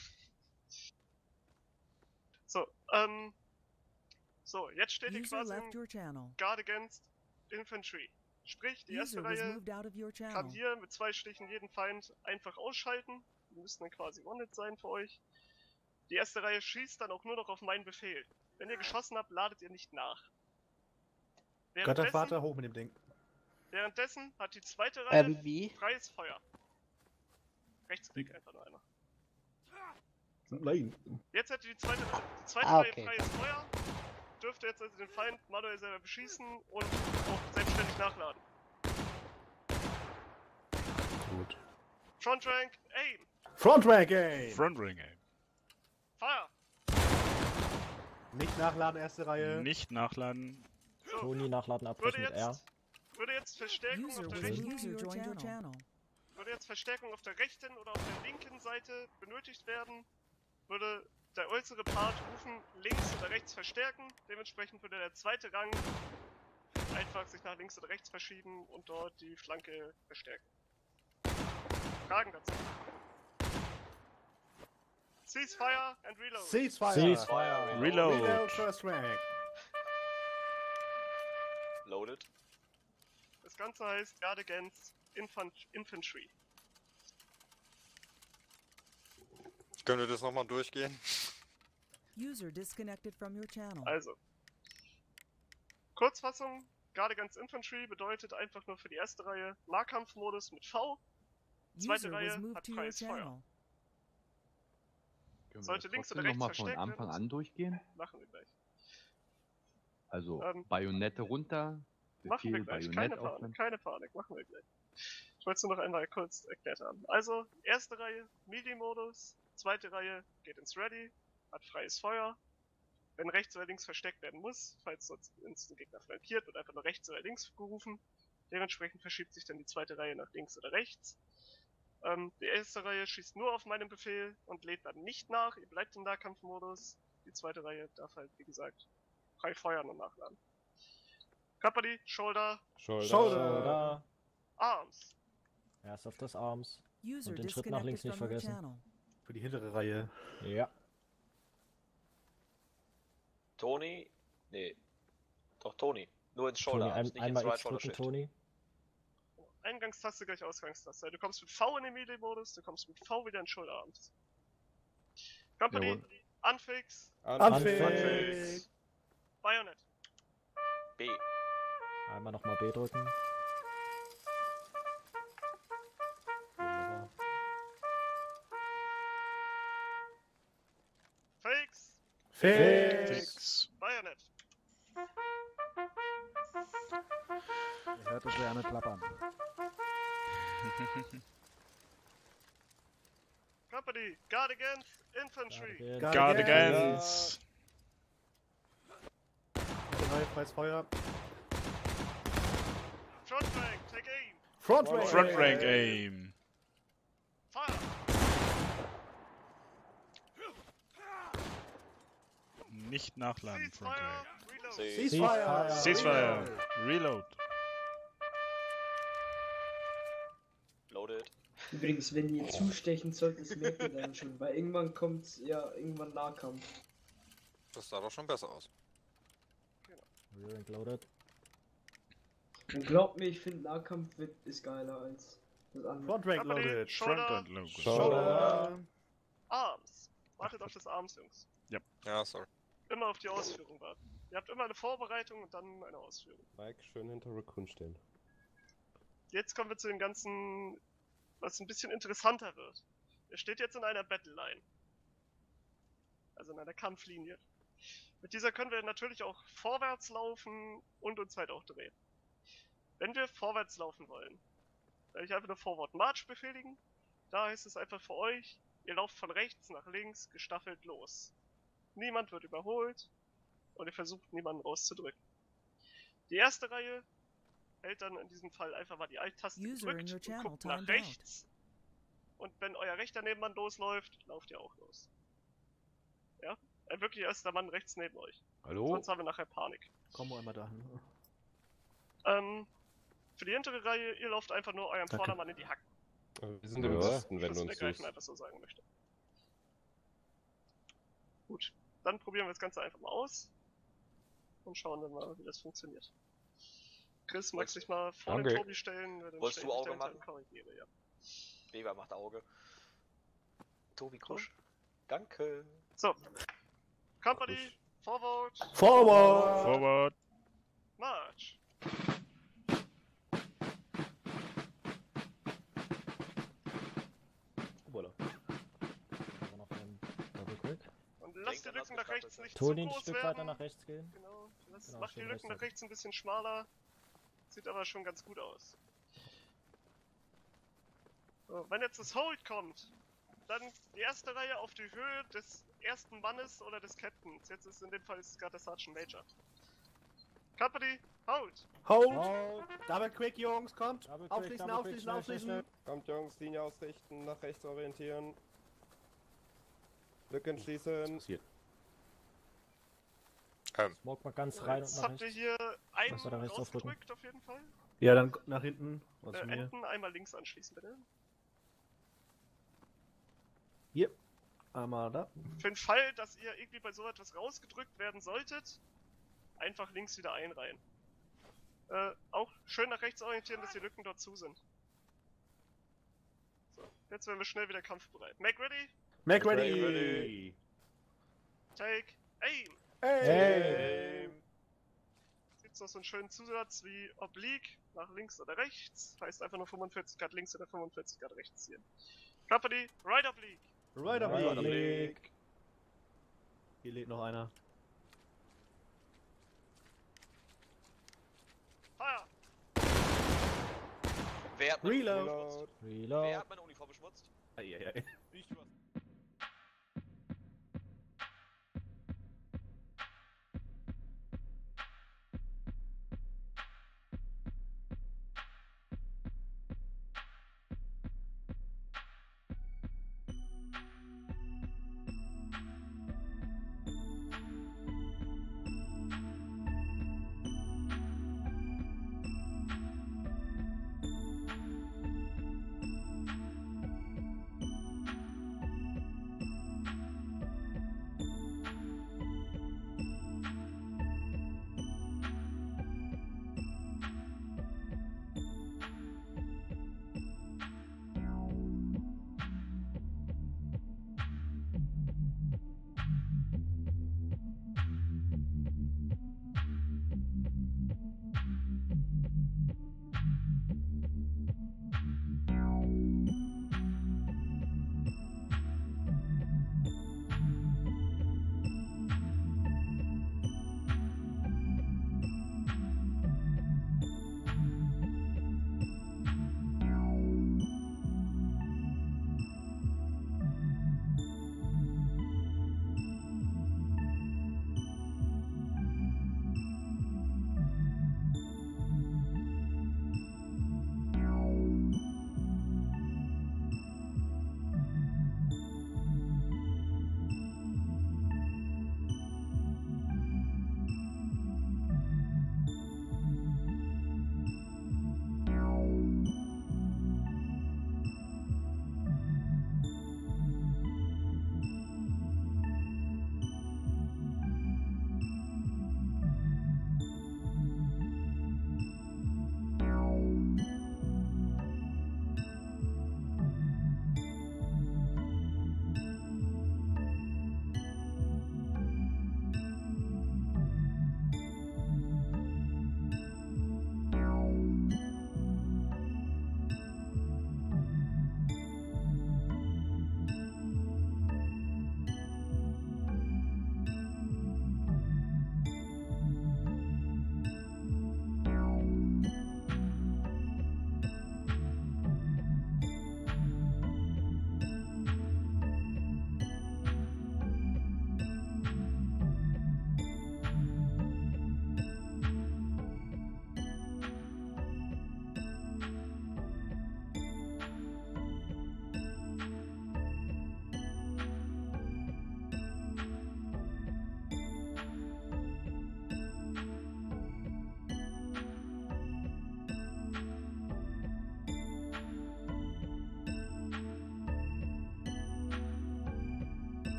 So, ähm... So, jetzt steht hier User quasi left im your channel. Guard Against Infantry. Sprich, die erste User was Reihe moved out of your kann channel. hier mit zwei Stichen jeden Feind einfach ausschalten. Die müssen dann quasi One-Hit sein für euch. Die erste Reihe schießt dann auch nur noch auf meinen Befehl. Wenn ihr geschossen habt, ladet ihr nicht nach. Währenddessen, Göttervater, hoch mit dem Ding. währenddessen hat die zweite Reihe Ähm, wie? freies Feuer. Rechtsklick einfach nur einmal. Nein. Jetzt hätte die zweite, die zweite Ah, Reihe okay. freies Feuer. Dürfte jetzt also den Feind manuell selber beschießen und auch selbstständig nachladen. Gut. Front Rank, aim! Front Rank, ey! Front Ring, ey. Fire! Nicht nachladen, erste Reihe. Nicht nachladen. So, Toni nachladen würde abbrechen mit R. jetzt, würde jetzt Verstärkung User auf der was rechten, moved your joined your channel. würde jetzt Verstärkung auf der rechten oder auf der linken Seite benötigt werden, würde der äußere Part rufen, links oder rechts verstärken. Dementsprechend würde der zweite Rang einfach sich nach links oder rechts verschieben und dort die Flanke verstärken. Fragen dazu? Ceasefire and reload. Ceasefire. Ceasefire. Reload. Reload first rank. Loaded. Das Ganze heißt Guard Against Infant Infantry. Können wir das nochmal durchgehen? User disconnected from your channel. Also, Kurzfassung, Guard Against Infantry bedeutet einfach nur für die erste Reihe Nahkampfmodus mit V, zweite User Reihe was moved hat to your freies Feuer. channel. Können wir Sollte das links oder trotzdem rechts noch mal von verstärkt Anfang werden? an durchgehen? Machen wir gleich. Also Ähm, Bajonette runter, Machen wir Befehl gleich, keine Bajonett Panik, aufnehmen. keine Panik, machen wir gleich. Ich wollte es nur noch einmal kurz erklärt haben. Also, erste Reihe, Melee-Modus, zweite Reihe geht ins Ready, hat freies Feuer, Wenn rechts oder links versteckt werden muss, falls sonst ein Gegner flankiert, wird einfach nur rechts oder links gerufen. Dementsprechend verschiebt sich dann die zweite Reihe nach links oder rechts. Ähm, die erste Reihe schießt nur auf meinen Befehl und lädt dann nicht nach. Ihr bleibt im Nahkampfmodus. Die zweite Reihe darf halt, wie gesagt, frei feuern und nachladen. Company, Shoulder, Shoulder. Shoulder. Arms. Erst auf das Arms. User Und den Schritt nach links nicht disconnected from your vergessen. channel. Für die hintere Reihe. Ja. Toni? Nee. Doch, Toni. Nur ins Toni, Shoulder, ein, nicht ins einmal Right X Shoulder drücken, Shift. Toni. Eingangstaste gleich Ausgangstaste. Du kommst mit V in den Melee-Modus, du kommst mit V wieder in Shoulder Arms. Company, Jawohl. Unfix, Anfix! Unfix. Bayonet. B. Einmal nochmal B drücken. Fix, Fix! Bayonet. Ihr hört es gerne klappern. Company, guard against infantry. Guard against! Reihe, freies Feuer. Front rank, take aim. Front Rank! Front Rank Aim! Fire. Nicht nachladen, Front Ceasefire, Rank. reload. Ceasefire! Ceasefire! Reload! Loaded. Übrigens, wenn ihr zustechen sollt, das merkt ihr dann schon, weil irgendwann kommt ja irgendwann Nahkampf. Das sah doch schon besser aus. Rear Rank loaded. Und glaubt mir, ich finde Nahkampf wird, ist geiler als das andere. Front Rank Company, loaded. Front Shoulder, Rank loaded. Shoulder! Arms. Wartet auf das Arms, Jungs. Ja, sorry. Immer auf die Ausführung warten. Ihr habt immer eine Vorbereitung und dann eine Ausführung. Mike, schön hinter Raccoon stehen. Jetzt kommen wir zu dem Ganzen, was ein bisschen interessanter wird. Er steht jetzt in einer Battle Line. Also in einer Kampflinie. Mit dieser können wir natürlich auch vorwärts laufen und uns halt auch drehen. Wenn wir vorwärts laufen wollen, werde ich einfach nur Forward March befehligen. Da heißt es einfach für euch, ihr lauft von rechts nach links gestaffelt los. Niemand wird überholt und ihr versucht niemanden rauszudrücken. Die erste Reihe hält dann in diesem Fall einfach mal die Alt-Taste User in gedrückt your und channel guckt nach timed out. rechts. Und wenn euer rechter Nebenmann losläuft, lauft ihr auch los. Ja? Äh, wirklich erst der Mann rechts neben euch. Hallo? Sonst haben wir nachher Panik. Komm einmal da. Ähm, für die hintere Reihe, ihr lauft einfach nur eurem Danke. Vordermann in die Hacken. Wir sind im Ja. Westen, wenn du Schuss uns ergreifen, suchst. einfach so sagen möchte. Gut, dann probieren wir das Ganze einfach mal aus. Und schauen dann mal, wie das funktioniert. Chris, magst du dich mal vor den Danke. Tobi stellen? Dann Wolltest stell du ich Auge dahinter machen? und korrigiere, ja. Weber macht Auge. Tobi Kusch. Danke. So. Company, forward, Forward! Forward! march. Voilà. Also noch ein Double Quick. Und lasst die Denk an das Lücken nach rechts gestaffelte. nicht Toni zu ein groß Stück werden. weiter nach rechts gehen. Genau, lasst, Genau, macht die schön Lücken nach rechtzeitig. rechts ein bisschen schmaler. Sieht aber schon ganz gut aus. So, wenn jetzt das Hold kommt, dann die erste Reihe auf die Höhe des ersten Mannes oder des Captains. Jetzt ist in dem Fall ist es gerade der Sergeant Major. Company, Hold! Hold! Hold. Double Quick, Jungs, kommt! Double quick, Aufschließen, double quick, aufschließen, schnell, schnell, aufschließen! Kommt Jungs, Linie ausrichten, nach rechts orientieren. Lücken schließen. Passiert. Ähm, Smoke mal ganz rein und Jetzt nach habt ihr rechts. hier einen Lass da rechts aufdrücken. rausgedrückt auf jeden Fall. Ja, dann nach hinten. Was Äh, von mir? Enten einmal links anschließen bitte. Hier. Einmal da. Für den Fall, dass ihr irgendwie bei so etwas rausgedrückt werden solltet, einfach links wieder einreihen. Äh, auch schön nach rechts orientieren, dass die Lücken dort zu sind. So, jetzt werden wir schnell wieder kampfbereit. Make ready, Make Make ready! ready. take, aim! Hey! Jetzt gibt's noch so einen schönen Zusatz wie Oblique nach links oder rechts. Heißt einfach nur fünfundvierzig Grad links oder fünfundvierzig Grad rechts ziehen. Company, right oblique! Right up, Right right oblique. Hier lädt noch einer. Fire! Wer hat meine Reload. Uniform beschmutzt? Wer Reload. hat meine Uniform beschmutzt? Eieiei. Ich was.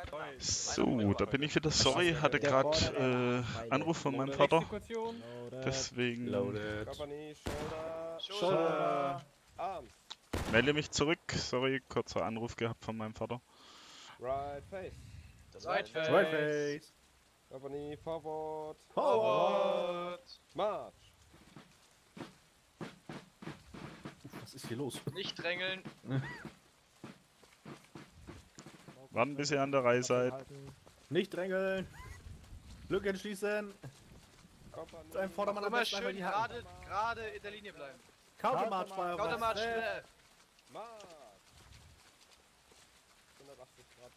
So, da bin ich wieder. Sorry, hatte gerade äh, Anruf von meinem Vater. Deswegen Company, Shoulder. Shoulder. Arms. melde mich zurück. Sorry, kurzer Anruf gehabt von meinem Vater. Right face. Das Right face. Right face. Company, forward. Forward. March. Was ist hier los? Nicht drängeln. Warten, bis ihr an der Reihe seid. Nicht drängeln. Lücken schließen. Company. Zu einem Vordermann am Immer besten einfach schön die Hand. gerade, gerade in der Linie bleiben. Countermarch bei Countermarch, schnell. March. hundertachtzig Grad.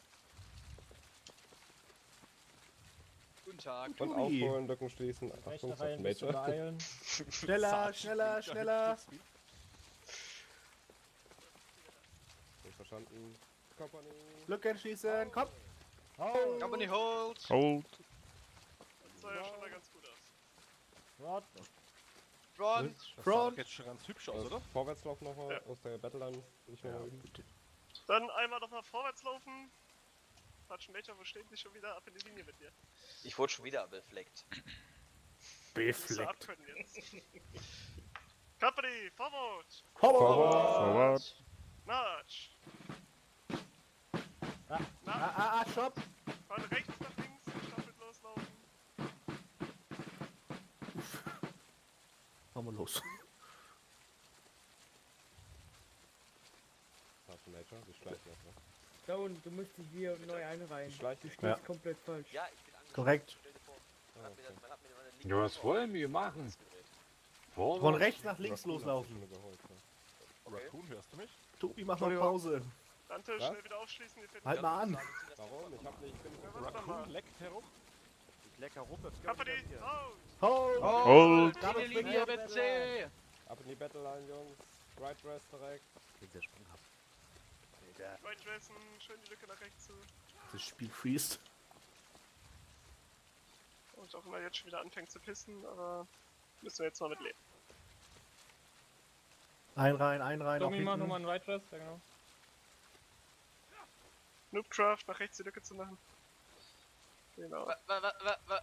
Guten Tag. Und aufholen, Rücken schließen. Achtung, Rechte Reihe sagt ein bisschen Major. beeilen. Schneller, schneller, schneller. Nicht verstanden. Company. Lücken schließen. Komm. Company hold. Hold. Das sah ja schon mal ganz gut aus. Rod. Front. Front. Jetzt schon ganz hübsch aus, Also oder? Vorwärtslauf nochmal Ja. aus der Battleline. Nicht mehr üben. Dann einmal nochmal vorwärts laufen. Quatsch, Major, wo stehen die schon wieder? Ab in die Linie mit dir. Ich wurde schon wieder befleckt. Musst du abkönnen jetzt. Company, forward! Forward. Forward. March! Ah, Na, Ah, ah, ah, stopp. von rechts nach links, gestaffelt loslaufen. Machen wir los. Warte, Major, die schleichen noch, ne? Down, du musst dich wieder neu einreihen. Schleichen. Du stehst Ja. komplett falsch. Ja, ich bin angeschlossen. Korrekt. Stell dir vor. Ah, Man hat mir okay. das- man hat mir meine linke Ja, was Vordermann wollen wir machen? ins Gerät. Vorwärts. Von rechts nach links Raccoon hat sich loslaufen. schon geholt, ne? Okay. Raccoon, hörst du mich? Tobi, mach mal Pause. Dante, Was? schnell wieder aufschließen. Ihr fehlt Halt mal an. Warum? Ich hab nicht. Ich bin Ja, was dann mal? Raccoon leckt herum. Ich leck herum, das Company, hier. hold! Hold. Hold. In die Linie mit C. ab in die Battleline, Jungs. Right rest direkt. Klingt sehr sprunghaft. Right dressen, schön die Lücke nach rechts zu. Das Spiel freest. Und auch immer jetzt schon wieder anfängt zu pissen, aber müssen wir jetzt mal mit leben. Einreihen, einreihen. Tommy, nach mach hinten. nochmal einen Right Rest, ja genau. Noobcraft, nach rechts die Lücke zu machen. Genau. Wa, wa, wa, wa, wa.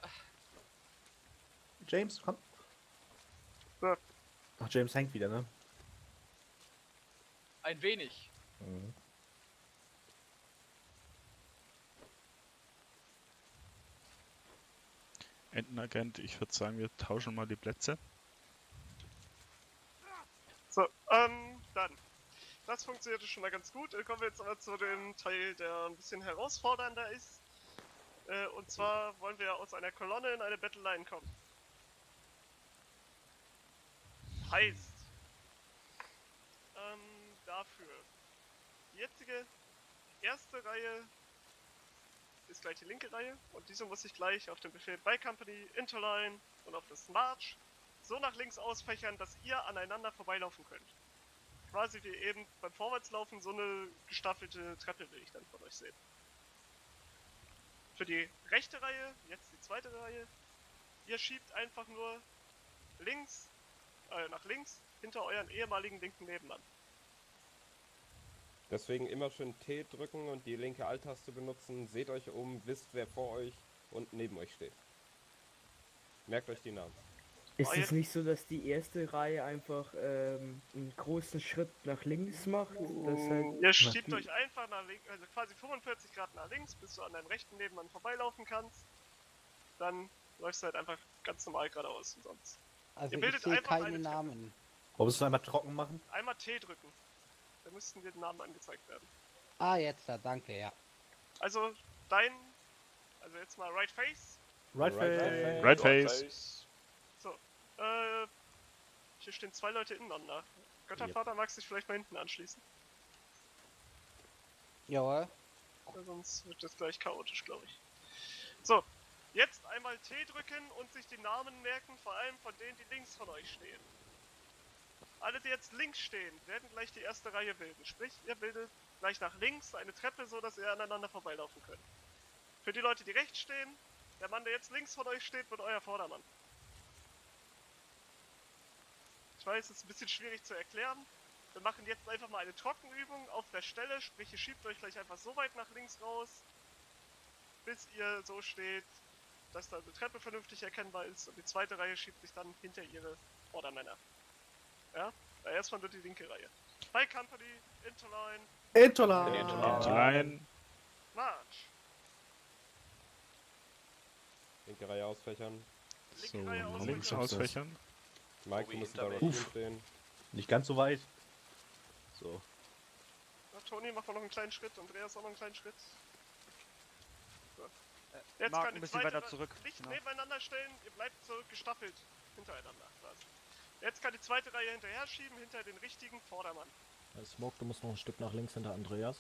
James, komm. Ja. Ach, James hängt wieder, ne? Ein wenig. Mhm. Entenagent, ich würde sagen, wir tauschen mal die Plätze. So, ähm, dann. Das funktionierte schon mal ganz gut. Dann kommen wir jetzt aber zu dem Teil, der ein bisschen herausfordernder ist. Äh, und zwar wollen wir aus einer Kolonne in eine Battleline kommen. Heißt, ähm, dafür, die jetzige erste Reihe ist gleich die linke Reihe und diese muss sich gleich auf den Befehl by Company, Interline und auf das March so nach links ausfächern, dass ihr aneinander vorbeilaufen könnt. Quasi wie eben beim Vorwärtslaufen so eine gestaffelte Treppe will ich dann von euch sehen. Für die rechte Reihe, jetzt die zweite Reihe, ihr schiebt einfach nur links, äh, nach links, hinter euren ehemaligen linken Nebenmann. Deswegen immer schön T drücken und die linke Alt-Taste benutzen. Seht euch um, wisst, wer vor euch und neben euch steht. Merkt euch die Namen. Ist es nicht so, dass die erste Reihe einfach ähm, einen großen Schritt nach links macht? Das halt Ihr schiebt euch einfach nach links, also quasi fünfundvierzig Grad nach links, bis du an deinem rechten Nebenmann vorbeilaufen kannst. Dann läufst du halt einfach ganz normal geradeaus und sonst. Also Ihr ich bildet sehe einfach keine eine Treppe. Namen. Wolltest du einmal trocken machen? Einmal T drücken. Da müssten dir die Namen angezeigt werden. Ah, jetzt da, danke, ja. Also dein, also jetzt mal Right Face. Right face. Right face. So, äh, hier stehen zwei Leute ineinander. Göttervater, magst du dich vielleicht mal hinten anschließen? Jawohl. Ja, sonst wird das gleich chaotisch, glaube ich. So, jetzt einmal T drücken und sich die Namen merken, vor allem von denen, die links von euch stehen. Alle, die jetzt links stehen, werden gleich die erste Reihe bilden. Sprich, ihr bildet gleich nach links eine Treppe, so dass ihr aneinander vorbeilaufen könnt. Für die Leute, die rechts stehen, der Mann, der jetzt links von euch steht, wird euer Vordermann. Ich weiß, es ist ein bisschen schwierig zu erklären. Wir machen jetzt einfach mal eine Trockenübung auf der Stelle, sprich ihr schiebt euch gleich einfach so weit nach links raus, bis ihr so steht, dass da eine Treppe vernünftig erkennbar ist und die zweite Reihe schiebt sich dann hinter ihre Vordermänner. Ja? Erstmal wird die linke Reihe. Bei Company, Interline. Interline. Interline. March. Linke Reihe ausfächern. So, links ausfächern. Mike, du musst da noch stehen. Nicht ganz so weit. So. Na, Toni, mach mal noch einen kleinen Schritt. Andreas auch noch einen kleinen Schritt. So. Jetzt Mark kann ein die bisschen zweite weiter zurück. nicht Genau. nebeneinander stellen, ihr bleibt so gestaffelt hintereinander quasi. Jetzt kann die zweite Reihe hinterher schieben, hinter den richtigen Vordermann. Ja, Smoke, du musst noch ein Stück nach links hinter Andreas.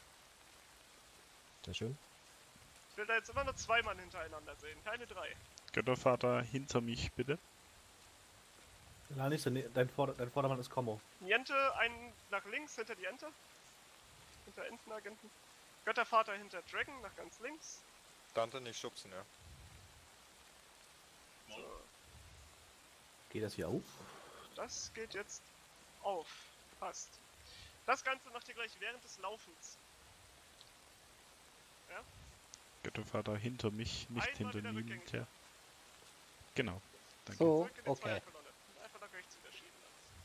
Sehr schön. Ich will da jetzt immer nur zwei Mann hintereinander sehen, keine drei. Göttervater, hinter mich bitte. Lanis, dein, Vorder dein Vordermann ist Kommo. Niente, einen nach links hinter die Ente. Hinter Entenagenten. Göttervater hinter Dragon nach ganz links. Dante nicht schubsen, ja. So, Geht das hier auf? das geht jetzt auf. Passt. Das Ganze macht ihr gleich während des Laufens. Ja? Göttervater hinter mich, nicht Einmal hinter wieder mir. rückgängig. Ja. Genau. Danke. So, Zurück in die okay. Zweierkolonne. Einfach nach rechts wieder schieben.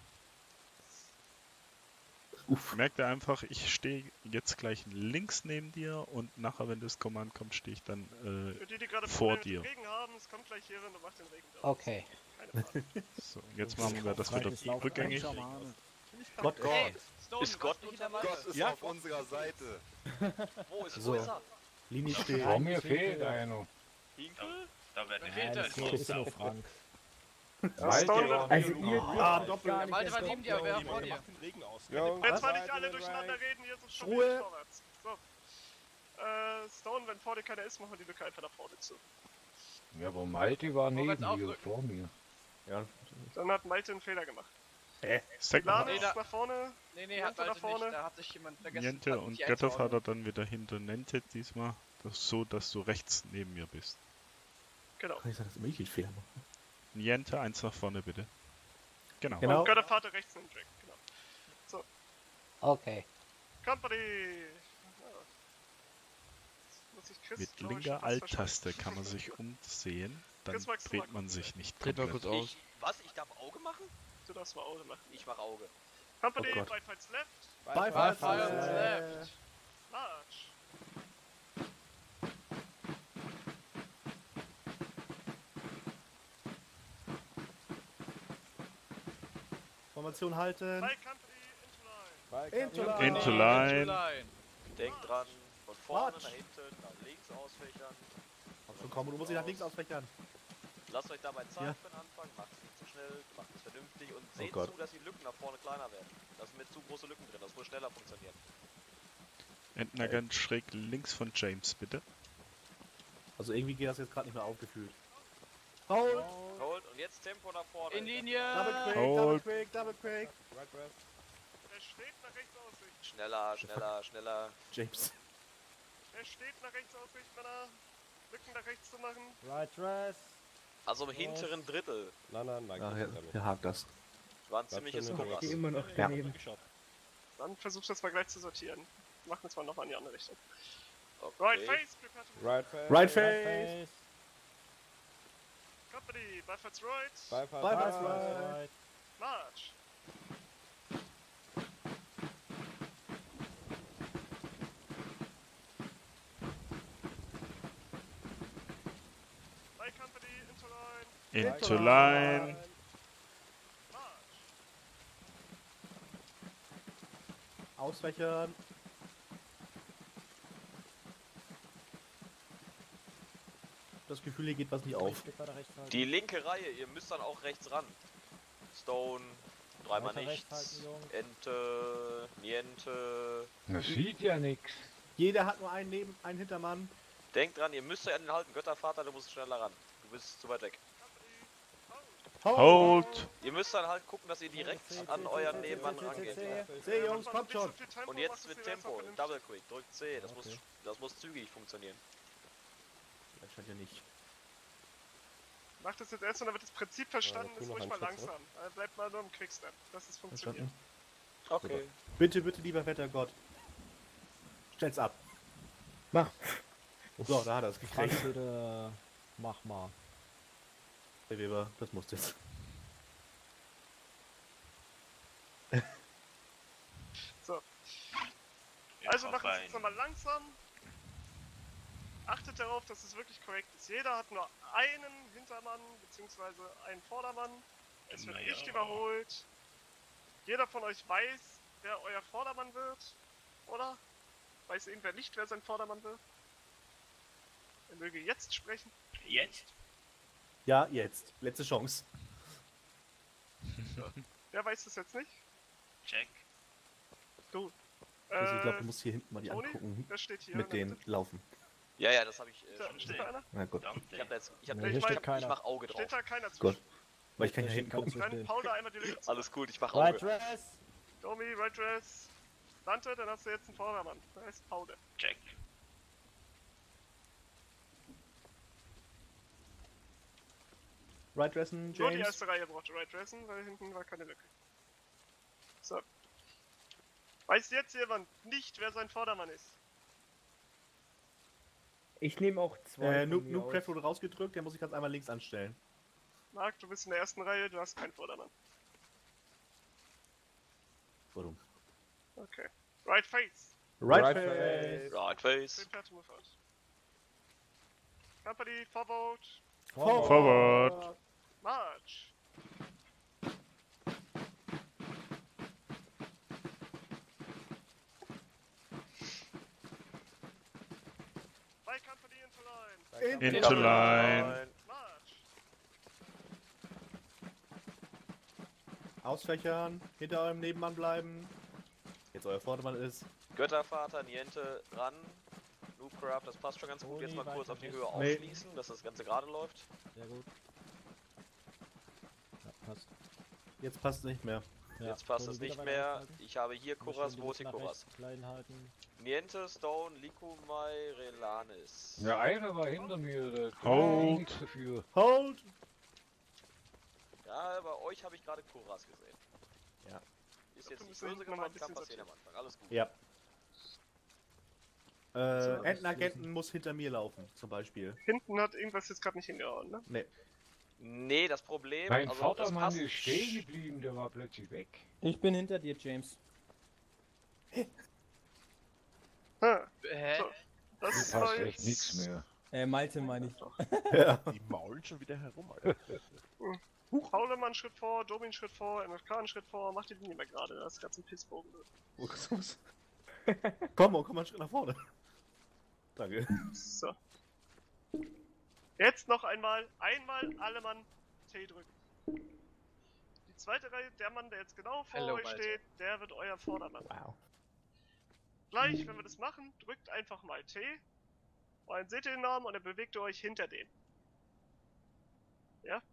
Uff. Merkt ihr einfach, ich stehe jetzt gleich links neben dir und nachher, wenn das Command kommt, stehe ich dann Für äh, die, die gerade vor Probleme mit dir. dem Regen haben, es kommt gleich hier rein und macht den Regen da. Okay. Keine Frage. So, jetzt machen wir das wieder rückgängig. Gott, Hey, Stone, Ist Gott nicht in der Gott Masse? ist Ja. auf unserer Seite. Wo ist, So. wo ist er? Linie steht. Vor mir fehlt einer. Hinkel? Da werden Wer wir fehlt Ja, da? das ist nur Frank. Malte, Also ihr Ah, dürft gar nicht Malte erst war neben dir, aber wer war vor dir? Den Regen aus. Jetzt mal nicht alle durcheinander reden, hier ist es schon Ruhe. wieder vorwärts. So. Äh, Stone, wenn vor dir keiner ist, machen wir die Lücke einfach nach vorne zu. Ja, aber Malte war neben Vorwärts mir, aufdrücken. vor mir. Ja. Dann hat Malte einen Fehler gemacht. Second Lade Nee, ist da- nach vorne. Nee, nee, hat Niente da Malte vorne. nicht. Da hat sich jemand vergessen. Niente hat und nicht Göttervater einzuordnen. dann wieder hinter Nente diesmal. Das so, dass du rechts neben mir bist. Genau. Kann ich sagen, dass immer ich den Fehler mache? Niente, eins nach vorne bitte. Genau. Genau. Und Göttervater rechts neben Drake. Genau. So. Okay. Company. Ja. Jetzt muss ich Chris, Mit glaub ich, linker schon fast Alt-Taste kann man sich umsehen, dann Chris, magst du dreht mal man kurz sich nicht Dreht mal komplett. kurz aus. Ich, was? Ich darf Auge machen? Du darfst mal Auge machen. Ich mach Auge. Company, Oh Gott. right fights left. Bye, Bye, Files, Files äh, left. March. Formation halten. By Company, Interline. Interline. Into line. Line. Denkt dran, von vorne March. nach hinten, nach links ausfächern. Komm schon, komm, du musst dich nach links ausfächern. Lasst euch dabei Zeit Ja. für den Anfang, macht es nicht zu schnell, macht es vernünftig und seht Gott. zu, dass die Lücken nach vorne kleiner werden. Da sind mir zu große Lücken drin, das muss schneller funktionieren. Entenagent schräg links von James, bitte. Also irgendwie geht das jetzt gerade nicht mehr aufgefühlt. Hold! Hold und jetzt Tempo nach vorne. In Linie. Double Quick, Hold. Double Quick, Double Quick. Right breath. Er steht nach rechts ausrichten. Schneller, schneller, schneller. James. Er steht nach rechts ausrichten, Männer. Lücken nach rechts zu machen. Right dress. Also im hinteren Drittel. Nein, nein, Mike, Ach, nicht ja, hinter mir. hier hakt das. War ein Bleib ziemliches schön hinter Morast. Ich immer noch Ja. daneben. Dann versuchst du das mal gleich zu sortieren. Machen wir es mal nochmal in die andere Richtung. Okay. Right face, prepare to move. Right face. Right face. Company, by fights right. Bye, bye, Bye, bye. bye. Right. March. By Company, Interline. Into line. March. Ausfächern. Das Gefühl, hier geht was nicht auf. Stück weiter rechts halten. Die linke Reihe, ihr müsst dann auch rechts ran. Stone, dreimal Weiter rechts nichts. halten, Jungs. Ente, Niente. Das sieht ja nix. Jeder hat nur einen neben, einen Hintermann. Denkt dran, ihr müsst euch an den halten. Göttervater, du musst schneller ran. Du bist zu weit weg. Hold. Ihr müsst dann halt gucken, dass ihr direkt an euren Nebenmann rangeht. C, Jungs, kommt schon. Und jetzt mit Tempo, Double Quick, drückt C, das muss, Okay. das muss zügig funktionieren. Das scheint ja nicht. Macht das jetzt erst und dann wird das Prinzip verstanden, tu ist noch ruhig einen mal Schritt langsam. Äh, Bleibt mal nur im Quickstep, dass es funktioniert. Verstanden? Okay. Bitte, bitte, lieber Wettergott. Stell's ab. Mach. So, da hat er es gekriegt. Franz, bitte, mach mal. Hey Weber, das musst du jetzt. So. Also machen wir es jetzt nochmal langsam. Achtet darauf, dass es wirklich korrekt ist. Jeder hat nur einen Hintermann bzw. einen Vordermann. Es wird nicht überholt. Jeder von euch weiß, wer euer Vordermann wird, oder? Weiß irgendwer nicht, wer sein Vordermann wird? Er möge jetzt sprechen. Jetzt? Ja, jetzt. Letzte Chance. So. Wer weiß das jetzt nicht? Check. Du. Also ich glaube, Äh, du musst hier hinten mal die Toni, angucken. wer steht hier mit in der denen Mitte? laufen. Ja, ja, das habe ich äh, Da, schon steht gesehen. da einer? Na gut. Ich hab da jetzt, ich hab, Nee, ich, hier mach, steht keiner. ich mach Auge drauf. Steht da keiner Gut. zwischen? Weil ich kann ja Da steht hingucken. keiner Dann Paul da einmal die Lücke zu. Alles gut, ich mach Right Auge. Dress! Domi, Right Dress. Dante, dann hast du jetzt einen Vordermann. Der heißt Paul. Check. Right dressen, Nur die James. erste Reihe brauchte Right Dressen, weil hinten war keine Lücke. So. Weiß jetzt jemand nicht, wer sein Vordermann ist? Ich nehme auch zwei. Äh, von Noob, mir Noob aus. Craft wurde rausgedrückt, der muss sich ganz einmal links anstellen. Marc, du bist in der ersten Reihe, du hast keinen Vordermann. Warum? Okay. Right Face. Right, Right face. Right face. Prepare to move out. Company, forward. Forward. Forward. March. By company into line. Into Into line. March. Ausfächern, hinter eurem Nebenmann bleiben. Jetzt euer Vordermann ist. Göttervater, Niente, ran. Noobcraft, das passt schon ganz gut. Jetzt mal Toni, kurz weiter auf die rechts. Höhe Nee. aufschließen, dass das Ganze gerade läuft. Sehr gut. Ja, passt. Jetzt passt nicht mehr. Ja, Jetzt passt Toni, es wieder nicht weiter mehr. aushalten. Ich habe hier Immer schön Kuras, die wo ist Luft hier nach Kuras? rechts klein halten. Niente, Stone, Likumai, Relanis. Ja, einer war hinter mir. Der kann Hold. nichts dafür. Hold! Ja, bei euch habe ich gerade Kuras gesehen. Ja. Ist jetzt Wir nicht müssen böse hinten noch mal ein gemeint, kann bisschen passieren am Anfang. Alles gut. Ja. So, Äh, das Entenagenten muss hinter mir laufen, zum Beispiel. Hinten hat irgendwas jetzt gerade nicht hingehauen, ne? Ne. Nee, das Problem. Mein also, Vordermann das passt- ist stehen geblieben, der war plötzlich weg. Ich bin hinter dir, James. Hm. Hä? So. Das Du ist passt neu. echt nichts mehr. Äh, Malte meine ich. Ja. Die maulen schon wieder herum, Alter. Paulemann einen Schritt vor, Domin einen Schritt vor, M F K einen Schritt vor, mach die Linie mehr gerade, das ist ganz ein Pissbogen. Komm, komm mal einen Schritt nach vorne. Danke. So. Jetzt noch einmal, einmal alle Mann T drücken. Die zweite Reihe, der Mann, der jetzt genau vor Hello, euch Walter. steht, der wird euer Vordermann. Wow. Gleich, wenn wir das machen, drückt einfach mal T. Und dann seht ihr den Namen und dann bewegt ihr euch hinter den. Ja?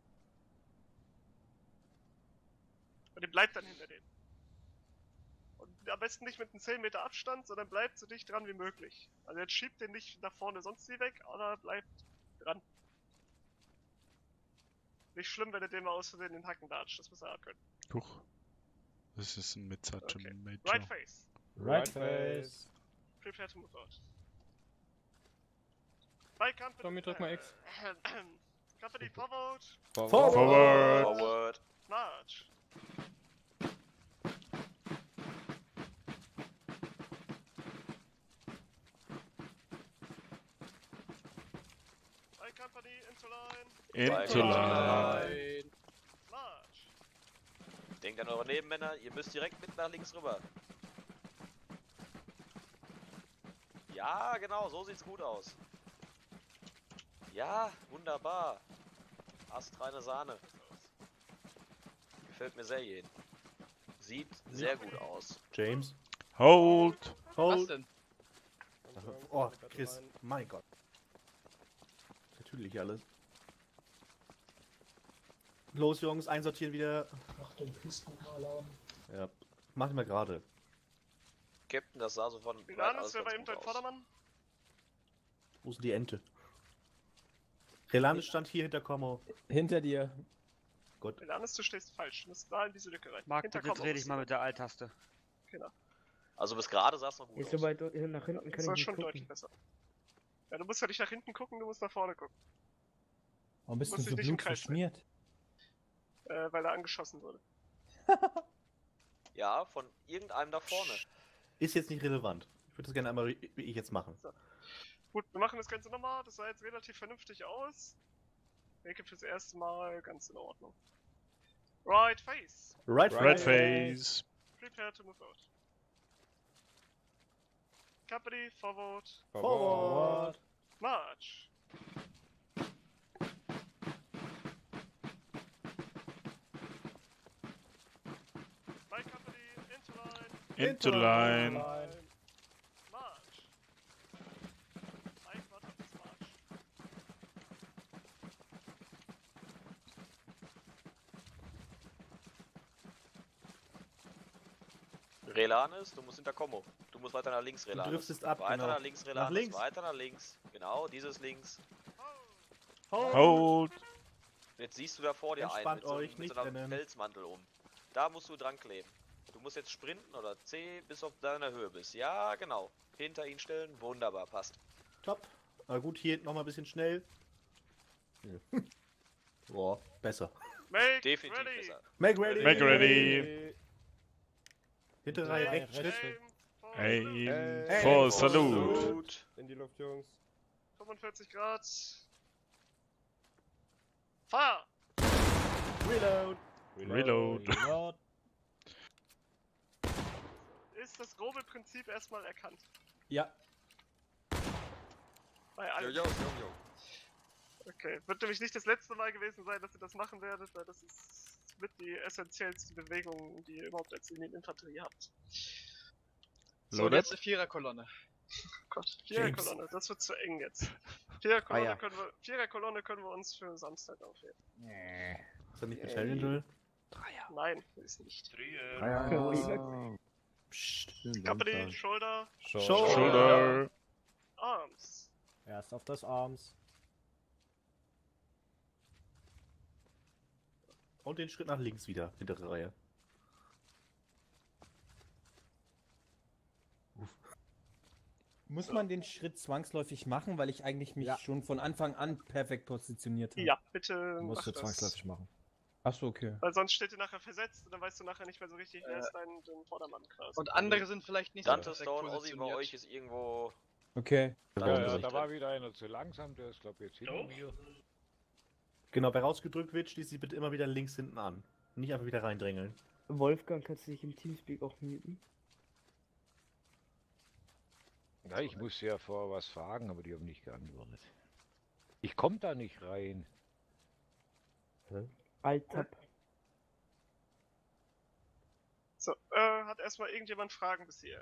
Und ihr bleibt dann hinter denen. Und am besten nicht mit einem zehn Meter Abstand, sondern bleibt so dicht dran wie möglich. Also jetzt schiebt den nicht nach vorne sonst wie weg, aber bleibt dran. Nicht schlimm, wenn ihr den mal aus Versehen in den Hacken latscht, das muss er können. Huch. Das ist ein Mid-Sergeant Okay. Major. Right face. Right face. Prepare to move out. By company. Tommy, drück mal X. Company forward. Forward! Forward. Forward. March. By company into line. Into line. March. Denkt an eure Nebenmänner, ihr müsst direkt mit nach links rüber. Ja, genau, so sieht's gut aus. Ja, wunderbar. Astreine Sahne. Gefällt mir sehr jeden. Sieht sehr gut aus. James. Hold. Was Hold. denn? Oh, Chris. Mein Gott. Natürlich alles. Los, Jungs, einsortieren wieder. Achtung, Pisteneralarm. Ja. Mach ich mal gerade. Captain, das sah so von weit Milanis, alles wer war ganz eben gut dein aus. Vordermann? Wo ist denn die Ente? Relanis stand hier hinter Como. Hinter dir. Gut. Milanis, du stehst falsch. Du musst da in diese Lücke rein. Marc, Hinter bitte Kombo dreh bist dich du. mal mit der Alt-Taste. Genau. Also bis gerade sah es noch gut Jetzt aus. so weit nach hinten kann Das ich war nicht schon gucken. deutlich besser. Ja, du musst ja nicht nach hinten gucken, du musst nach vorne gucken. Warum bist du Muss so dich nicht im blut Kreis verschmiert? Äh, weil er angeschossen wurde. Ja, von irgendeinem da vorne. Ist jetzt nicht relevant. Ich würde das gerne einmal wie ich jetzt machen. So. Gut, wir machen das Ganze nochmal. Das sah jetzt relativ vernünftig aus. Ich denke fürs erste Mal ganz in Ordnung. Right face. Right, right face. Prepare to move out. Company, forward. Forward. March. My company, into line. Into line. March. Mike, warte auf das March. Relanes, du musst hinter Commo. Du musst weiter nach links, Relanes. Du driftest ab, Weiter genau. nach links, Relanes. Nach links. Weiter nach links. Genau, dieses links. Hold. Jetzt siehst du da vor dir Entspannt einen mit so, euch, mit nicht so einem rennen. Felsmantel um. Da musst du dran kleben. Du musst jetzt sprinten oder C bis auf deiner Höhe bist. Ja, genau. Hinter ihn stellen. Wunderbar, passt. Top. Na gut, hier noch mal ein bisschen schnell. Boah, besser. Make Definitiv ready. besser. Make ready. Make ready. Hintere Reihe rechts, Schritt. Aim Hey. for Hey. salute. In die Luft, Jungs. fünfundvierzig Grad. Fire! Reload. Reload. Reload. Ist das grobe Prinzip erstmal erkannt? Ja. Bei allen. Jo, jo, jo, jo. Okay, wird nämlich nicht das letzte Mal gewesen sein, dass ihr das machen werdet, weil das ist mit die essentiellste Bewegung, die ihr überhaupt als Linieninfanterie habt. So, Loaded. jetzt eine Viererkolonne. Oh Gott, Viererkolonne, das wird zu eng jetzt. Viererkolonne, ah, ja. können wir, Viererkolonne können wir uns für Samstag aufheben. Nee. Ist das nicht mit Challenge Drill? Dreier. Nein, ist nicht. Dreier. Dreier. Psst. Company, Shoulder. Shoulder. Shoulder. Arms. Erst auf das Arms. Und den Schritt nach links wieder, hintere Reihe. Muss man den Schritt zwangsläufig machen, weil ich eigentlich mich Ja. schon von Anfang an perfekt positioniert habe? Ja, bitte Musst mach du das. zwangsläufig machen. Achso, okay. Weil sonst steht ihr nachher versetzt und dann weißt du nachher nicht mehr so richtig, wer ist dein, dein Vordermann quasi. Und andere sind vielleicht nicht Dante so Stone, perfekt Ozzy, bei positioniert. euch ist irgendwo... Okay. Ja, ja, da war wieder einer zu langsam, der ist glaube ich jetzt hinter mir. Genau, wer rausgedrückt wird, schließt sich bitte immer wieder links hinten an. Nicht einfach wieder reindrängeln. Wolfgang, kannst du dich im Teamspeak auch muten? Ja, ich musste ja vorher was fragen, aber die haben nicht geantwortet. Ich komme da nicht rein. Alt-Tab. So, äh, hat erstmal irgendjemand Fragen bisher?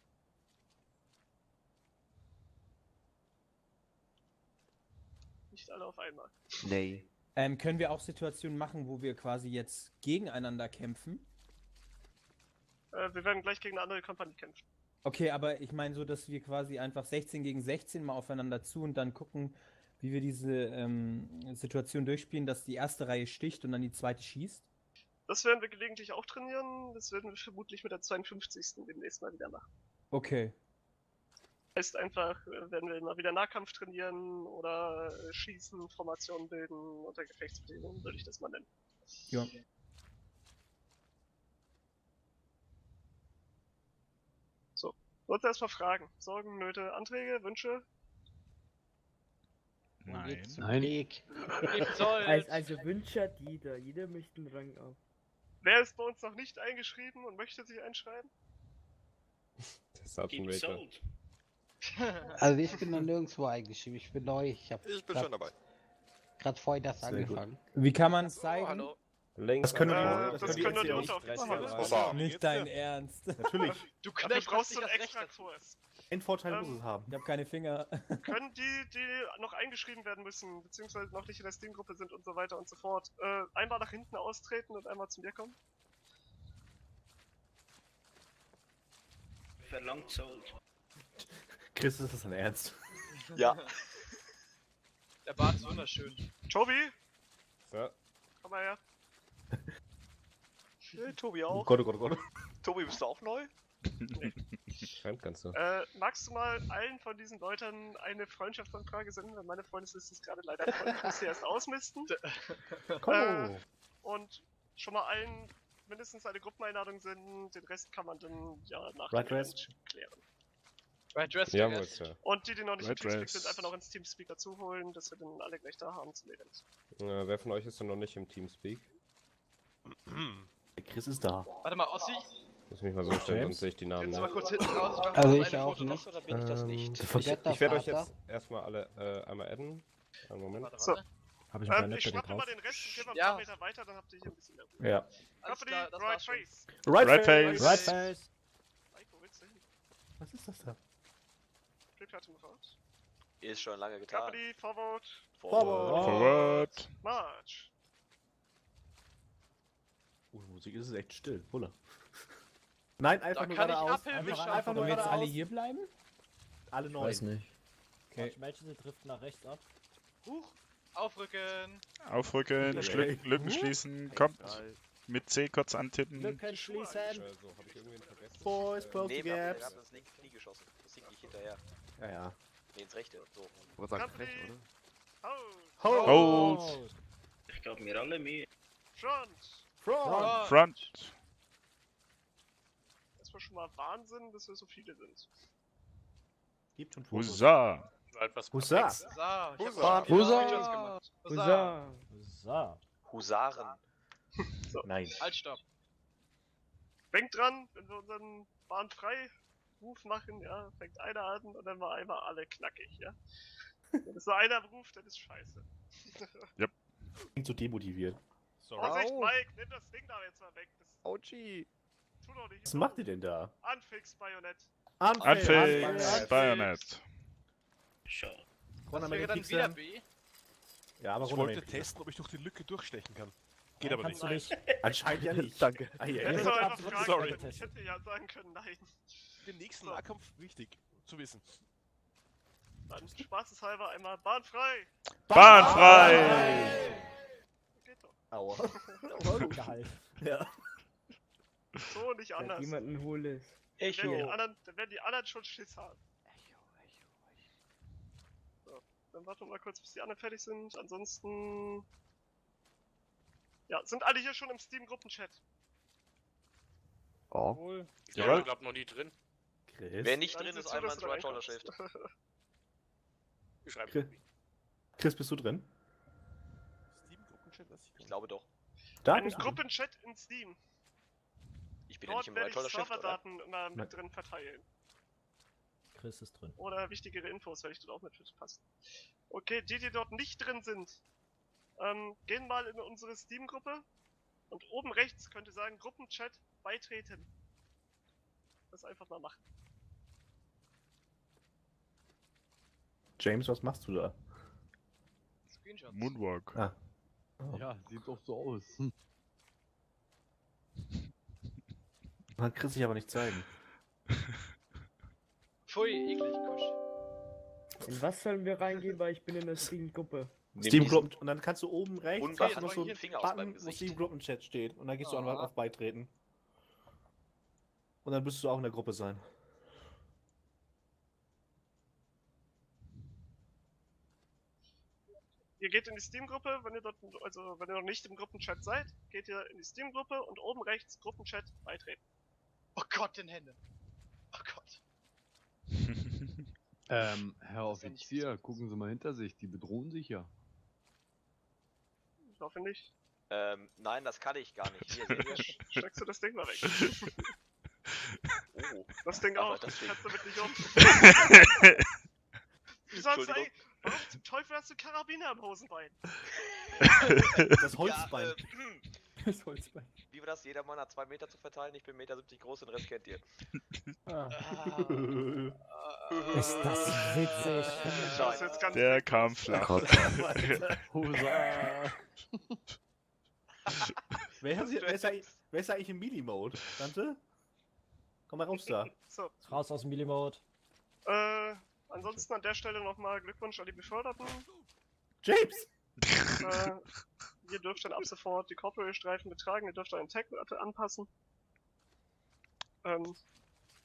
Nicht alle auf einmal. Nee. Ähm, können wir auch Situationen machen, wo wir quasi jetzt gegeneinander kämpfen? Äh, wir werden gleich gegen eine andere Kompanie kämpfen. Okay, aber ich meine so, dass wir quasi einfach sechzehn gegen sechzehn mal aufeinander zu und dann gucken, wie wir diese ähm, Situation durchspielen, dass die erste Reihe sticht und dann die zweite schießt. Das werden wir gelegentlich auch trainieren. Das werden wir vermutlich mit der zweiundfünfzigsten demnächst mal wieder machen. Okay. Heißt einfach, äh, werden wir mal wieder Nahkampf trainieren oder äh, schießen, Formationen bilden, unter Gefechtsbedingungen würde ich das mal nennen. Ja. So, sonst erstmal Fragen, Sorgen, Nöte, Anträge, Wünsche? Nein. Nein. Also, also Wünsche hat jeder. Jeder möchte einen Rang auf. Wer ist bei uns noch nicht eingeschrieben und möchte sich einschreiben? Das hat ein Meter. Also ich bin noch nirgendwo eingeschrieben. Ich bin neu. Ich, hab Ich bin grad, schon dabei. Gerade vorhin das Sehr angefangen. Wie kann man es zeigen? hallo. Links. Das können wir Äh, das das können die können wir jetzt hier unter auch. auf Opa. Nicht dein Ernst. Natürlich. Du Dafür Knecht, brauchst du hast einen nicht das extra Recht dazu. Kurs. Ein Vorteil Ähm, muss es haben. Ich habe keine Finger. Können die, die noch eingeschrieben werden müssen, beziehungsweise noch nicht in der Steam-Gruppe sind und so weiter und so fort, äh, einmal nach hinten austreten und einmal zu mir kommen? Verlangt Sold. Chris, ist das dein Ernst? Ja. Der Bart ist wunderschön. Tobi, So. komm mal her. Hey, Tobi Oh auch. Gott, oh Gott, oh Gott. Tobi, bist du auch neu? Nee. Scheint ganz so. Äh, magst du mal allen von diesen Leuten eine Freundschaftsanfrage senden? Weil meine Freundesliste ist gerade leider voll. Ich muss sie erst ausmisten. äh, und schon mal allen mindestens eine Gruppeneinladung senden. Den Rest kann man dann ja nach Right dem Rest. Event klären. Right Dress Jawohl, zuerst. Sir. Und die, die noch nicht Right im Teamspeak Rest. sind, einfach noch ins Teamspeak dazu holen, dass wir dann alle gleich da haben zum Event. Äh, wer von euch ist denn noch nicht im Teamspeak? Der Chris ist da. Warte mal, Ossi. Muss mich mal so stellen, sonst sehe ich die Namen Jetzt mal nicht. kurz hinten raus. mach Also mal ich eine auch Foto nicht. noch. Oder bin ich das nicht? Ähm, ich Vergessener ich werde euch Vater. jetzt erstmal alle äh, einmal adden. Einen Moment. Warte, So. warte. Habe ich ein paar Ähm, ich Nette schnapp mir drauf? mal den Rest und geh mal ein Ja. paar Meter weiter, dann habt ihr hier ein bisschen mehr Ruhe. Ja. Alles Company, klar, das right war's schon. face. Right, Right face. face. Right face. Heiko, willst du hin? Was ist das da? Prepare to move out. Ist schon lange getan. Company, forward, Forward. Forward. march. Uh, Musik ist es echt still. Bulle. Nein, einfach Da nur kann ich geradeaus. Abhilfe Einfach, schaffen. einfach nur Wollen wir jetzt alle geradeaus. hier bleiben? Alle neun. Weiß nicht. Okay. Welche trifft nach rechts ab? Huch. Aufrücken. Aufrücken, Lücken, Lücken schließen, kommt. Mit C kurz antippen. Lücken schließen. Äh, so, hab ich irgendwen vergessen? Boys, close the Nee, wir haben gaps. gerade ins linke Knie geschossen. Das liegt nicht hinterher. Ja, ja. Nee, ins rechte. So. Was sagt Company, frech, oder? hold, Hold. Oh. Ich glaube, wir alle mehr. front. Front. Front. Das war schon mal Wahnsinn, dass wir so viele sind. Gibt schon Fotos. Huzzah. Huzzah. So, ich hab Huzzah. noch viele Screenshots gemacht. Huzzah. So. Husaren. Nein. Halt, stopp. Denkt dran, wenn wir unseren Bahnfrei-Ruf machen, ja, fängt einer an und dann war einmal alle knackig, ja. Wenn es nur einer ruft, dann ist scheiße. Klingt so demotiviert. Vorsicht, Mike, nimm das Ding da jetzt mal weg. Das Autschi. tu doch nicht. Was macht ihr denn da? Anfix, Bajonett. Anfix, Bayonet. Schau. Das wäre dann wieder B. Ja, aber Ich runter wollte mit. testen, ob ich durch die Lücke durchstechen kann. Geht Dann aber kannst nicht. du dich. Anscheinend ja nicht. Danke. Ah, ja, Hättest ja. du einfach absolut fragen sorry. können. Ich hätte ja sagen können, nein. Den nächsten Nahkampf wichtig zu wissen. Dann spaßeshalber einmal bahnfrei. Bahnfrei. Geht doch. Aua. Geil. Ja. So, nicht Ja, anders. jemanden hol es. Dann werden, die Echo. anderen, dann werden die anderen schon Schiss haben. So, dann warten wir mal kurz, bis die anderen fertig sind. Ansonsten... Ja, sind alle hier schon im Steam-Gruppenchat? Oh. Jawohl. Ich glaub noch nie drin. Chris. Wer nicht Dann drin siehst ist, du, einmal dass ein du Right Shoulder reinkommst. Shift. Ich schreibe Chris. Chris, bist du drin? Steam-Gruppenchat, was ich Ich glaube doch. Da Ein bist du. Gruppenchat in Steam. Ich bin ja nicht Dort im werde Right ich Shoulder Shift, oder? Serverdaten immer mit Nein. drin verteilen. Chris ist drin. Oder wichtigere Infos werde ich dort auch mit passen. Okay, die, die dort nicht drin sind, ähm, gehen mal in unsere Steam-Gruppe und oben rechts könnt ihr sagen, Gruppenchat beitreten. Das einfach mal machen. James, was machst du da? Screenshots. Moonwalk. Ah. Ja, sieht doch so aus. Hm. Kann Chris sich aber nicht zeigen. Pfui, eklig, kusch. In was sollen wir reingehen, weil ich bin in der Steam-Gruppe. Steam Gruppen und dann kannst du oben rechts Unwachen hast du noch so hier einen Finger aus meinem Button, wo Gesicht. Steam Gruppenchat steht und dann gehst du einfach Ah. auf Beitreten. Und dann müsstest du auch in der Gruppe sein. Ihr geht in die Steam-Gruppe, wenn ihr dort, also wenn ihr noch nicht im Gruppenchat seid, geht ihr in die Steam-Gruppe und oben rechts Gruppenchat beitreten. Oh Gott, den Hände. Oh Gott. Ähm, Herr Das ist ja nicht Offizier, gucken Sie mal hinter sich, die bedrohen sich ja. Ich hoffe nicht. Ähm, nein, das kann ich gar nicht. Hier, seht ihr? Steckst du das Ding mal weg. Oh. Das Ding Aber auch. das Das Ding. kannst du damit nicht um. Wieso hast du Entschuldigung. eigentlich, warum zum Teufel hast du Karabiner am Hosenbein? Das Holzbein. Ja, äh, Das Holzbein. wie war das? Jeder Mann hat zwei Meter zu verteilen. Ich bin eins Komma siebzig Meter groß, den Rest kennt ihr. Ah. Ist das witzig? Das ist jetzt ganz Der kam flach. Hurra. wer, ist, wer, ist eigentlich, wer ist eigentlich im Melee-Mode? Tante? Komm mal raus da. So, Raus aus dem Melee-Mode. äh, ansonsten an der Stelle nochmal Glückwunsch an die Beförderten. James! äh, ihr dürft dann ab sofort die Corporal-Streifen betragen, ihr dürft euren Tag anpassen. Ähm,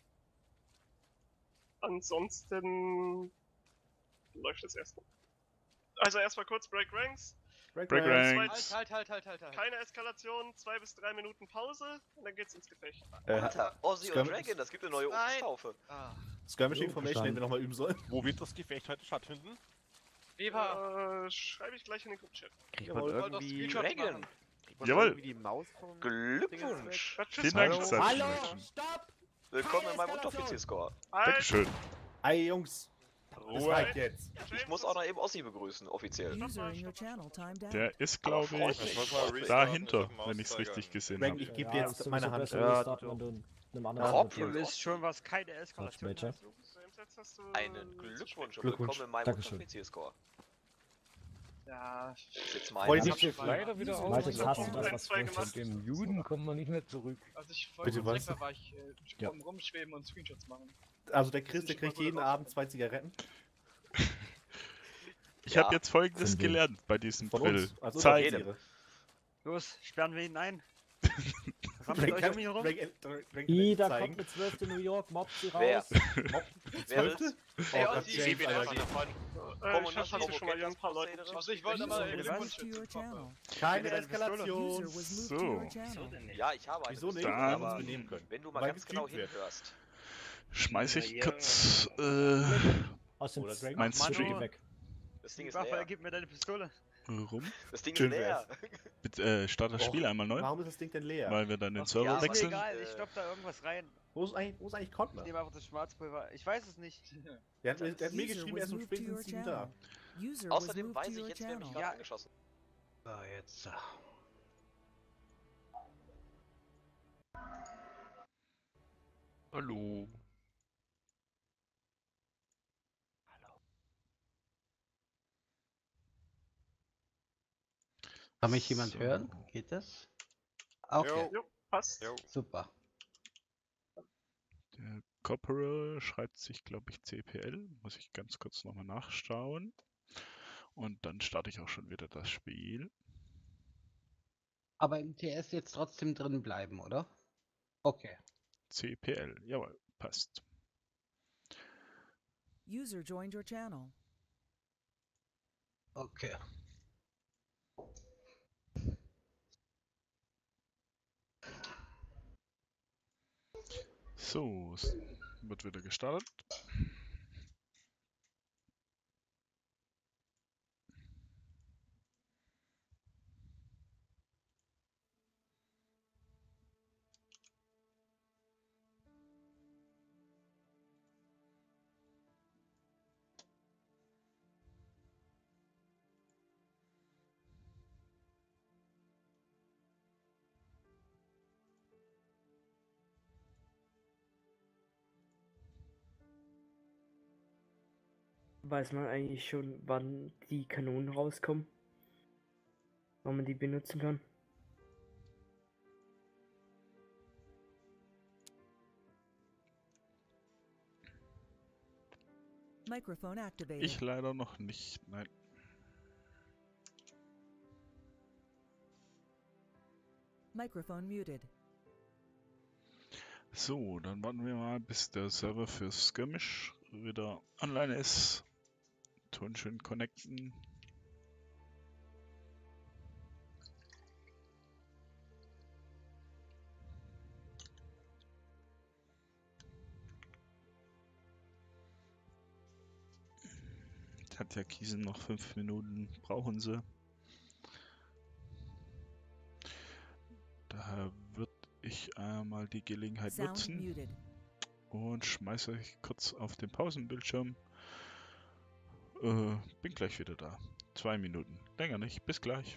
Ansonsten läuft es erstmal. Also erstmal kurz Break Ranks. Break, Break Ranks. Ranks. Halt, halt, halt, halt, halt. Keine Eskalation, zwei bis drei Minuten Pause und dann geht's ins Gefecht. Äh, Alter, Ozzy und Skirm- Dragon, das gibt eine neue Nein. Obsttaufe. Ah. Skirmish Oh, Information hätten wir nochmal üben sollen. Wo wird das Gefecht heute stattfinden? Weber, Äh, schreibe ich gleich in den Gruppenchat. Kriegt Jawohl. man ich wollte doch irgendwie, Screenshots Dragon. machen. kriegt man Jawohl. irgendwie die Maus vom Glückwunsch. Vielen Dank, Hallo. Submission. Hallo, stopp! Willkommen Keine in meinem Eskalation. Unteroffizierscore. Dankeschön. Ey, Jungs. Das Ruhe. reicht jetzt. Ich muss auch noch eben Ossi begrüßen, offiziell. User in your channel timed out. Der ist, Aber glaube freut ich, mich. dahinter, wenn ich es richtig gesehen Dragon, habe. ich gebe Ja, dir ist jetzt sowieso meine Hand. besser Ja, restarten, wenn du in einem anderen Rob, Server ihr bist. wisst schon, was keine Match Eskalation Major. heißt. Jetzt hast du Einen Glückwunsch und Glückwunsch. willkommen in meinem Dankeschön. Unteroffizierscore. Ja, Das ist jetzt Freut mein. sich jetzt leider wieder aus. Malte, jetzt hast du das, Eins, was zwei du gemacht. hast. Mit dem Juden kommt man nicht mehr zurück. als ich voll Bitte direkt was? war, war ich äh, Ja. rum, rumschweben und Screenshots machen. Also der Chris, der kriegt jeden Abend zwei Zigaretten. Ich Ja. habe jetzt Folgendes Von wem? gelernt bei diesem Von Drill. uns. Also Zeit. jedem. Los, sperren wir ihn ein. Rammt Drake euch kann- um ihn rum. Drake- Drake- Drake Ida zeigen. kommt mit zwölfte New York, mobbt sie Wer? raus. Wer Zwölfte? will's? Ey, Oh, Ozzy, James, Ich gebe ihn Alter. einfach davon. Äh, Komm ich und hab Komm, heute schon mal kennt ein das paar Leute. Prozedere? Also ich wollte User mal was Glückwunsch moved to your hinzukommen. channel. Keine Gib mir deine Pistole. Eskalation. User was moved So. to your Wieso channel. denn nicht? Ja, ich habe eine Wieso nicht? Pistole, Wir haben aber uns benehmen können. wenn du mal Weil ganz genau gestreamt wird. hinhörst. Schmeiß ich Ja. kurz äh, Aus dem Oder Dragon? mein Manu. Stream weg. Das Ding ist Raphael, leer. gib mir deine Pistole. rum. Das Ding ist Schön leer. Bitte, äh, start das Och, Spiel einmal neu, Warum ist das Ding denn leer? weil wir dann den Ach, Server ja, aber- Ist mir wechseln. egal, ich Äh, stopf da irgendwas rein. Wo ist eigentlich, wo ist eigentlich Ich Kottler? nehme einfach das Schwarzpulver. Ich weiß es nicht. Der hat, mir- der hat mir User geschrieben, was er ist um moved to your spätestens sieben da. channel. User was Außerdem moved weiß to ich your jetzt, wer mich channel. gerade Ja. angeschossen hat. So, jetzt. so. Hallo. Kann mich jemand So. hören? Geht das? Okay, Jo, passt. super. Der Corporal schreibt sich, glaube ich, C P L. Muss ich ganz kurz nochmal nachschauen. Und dann starte ich auch schon wieder das Spiel. Aber im T S jetzt trotzdem drin bleiben, oder? Okay. C P L, jawohl, passt. User joined your channel. Okay. So, es wird wieder gestartet. Weiß man eigentlich schon, wann die Kanonen rauskommen? Wann man die benutzen kann? Microphone activated. Ich leider noch nicht, nein. Microphone muted. So, dann warten wir mal, bis der Server für Skirmish wieder online ist. Ton schön connecten. Hat ja Kiesen noch fünf Minuten, brauchen sie. Daher würde ich einmal die Gelegenheit Sound nutzen muted. und schmeiße euch kurz auf den Pausenbildschirm. Äh, bin gleich wieder da. Zwei Minuten. Länger nicht. Bis gleich.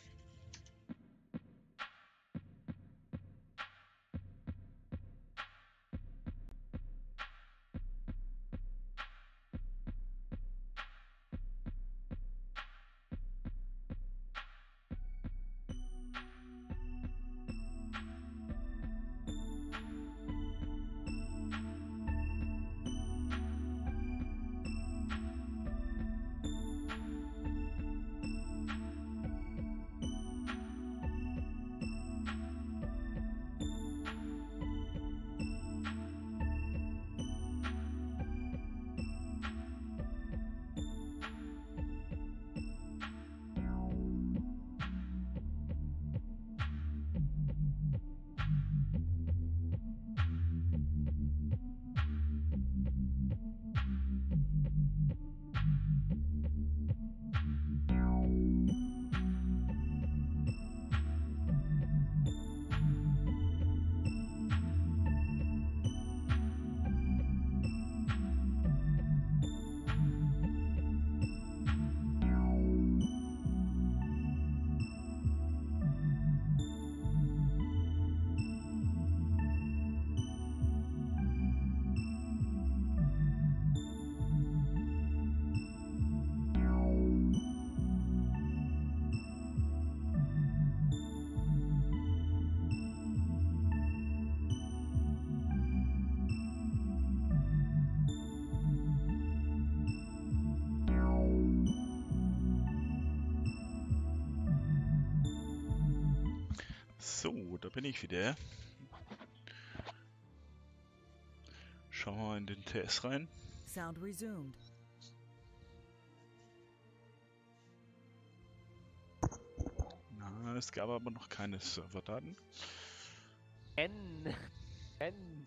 So, da bin ich wieder. Schauen wir mal in den T S rein. Sound resumed. Na, es gab aber noch keine Serverdaten. N. N.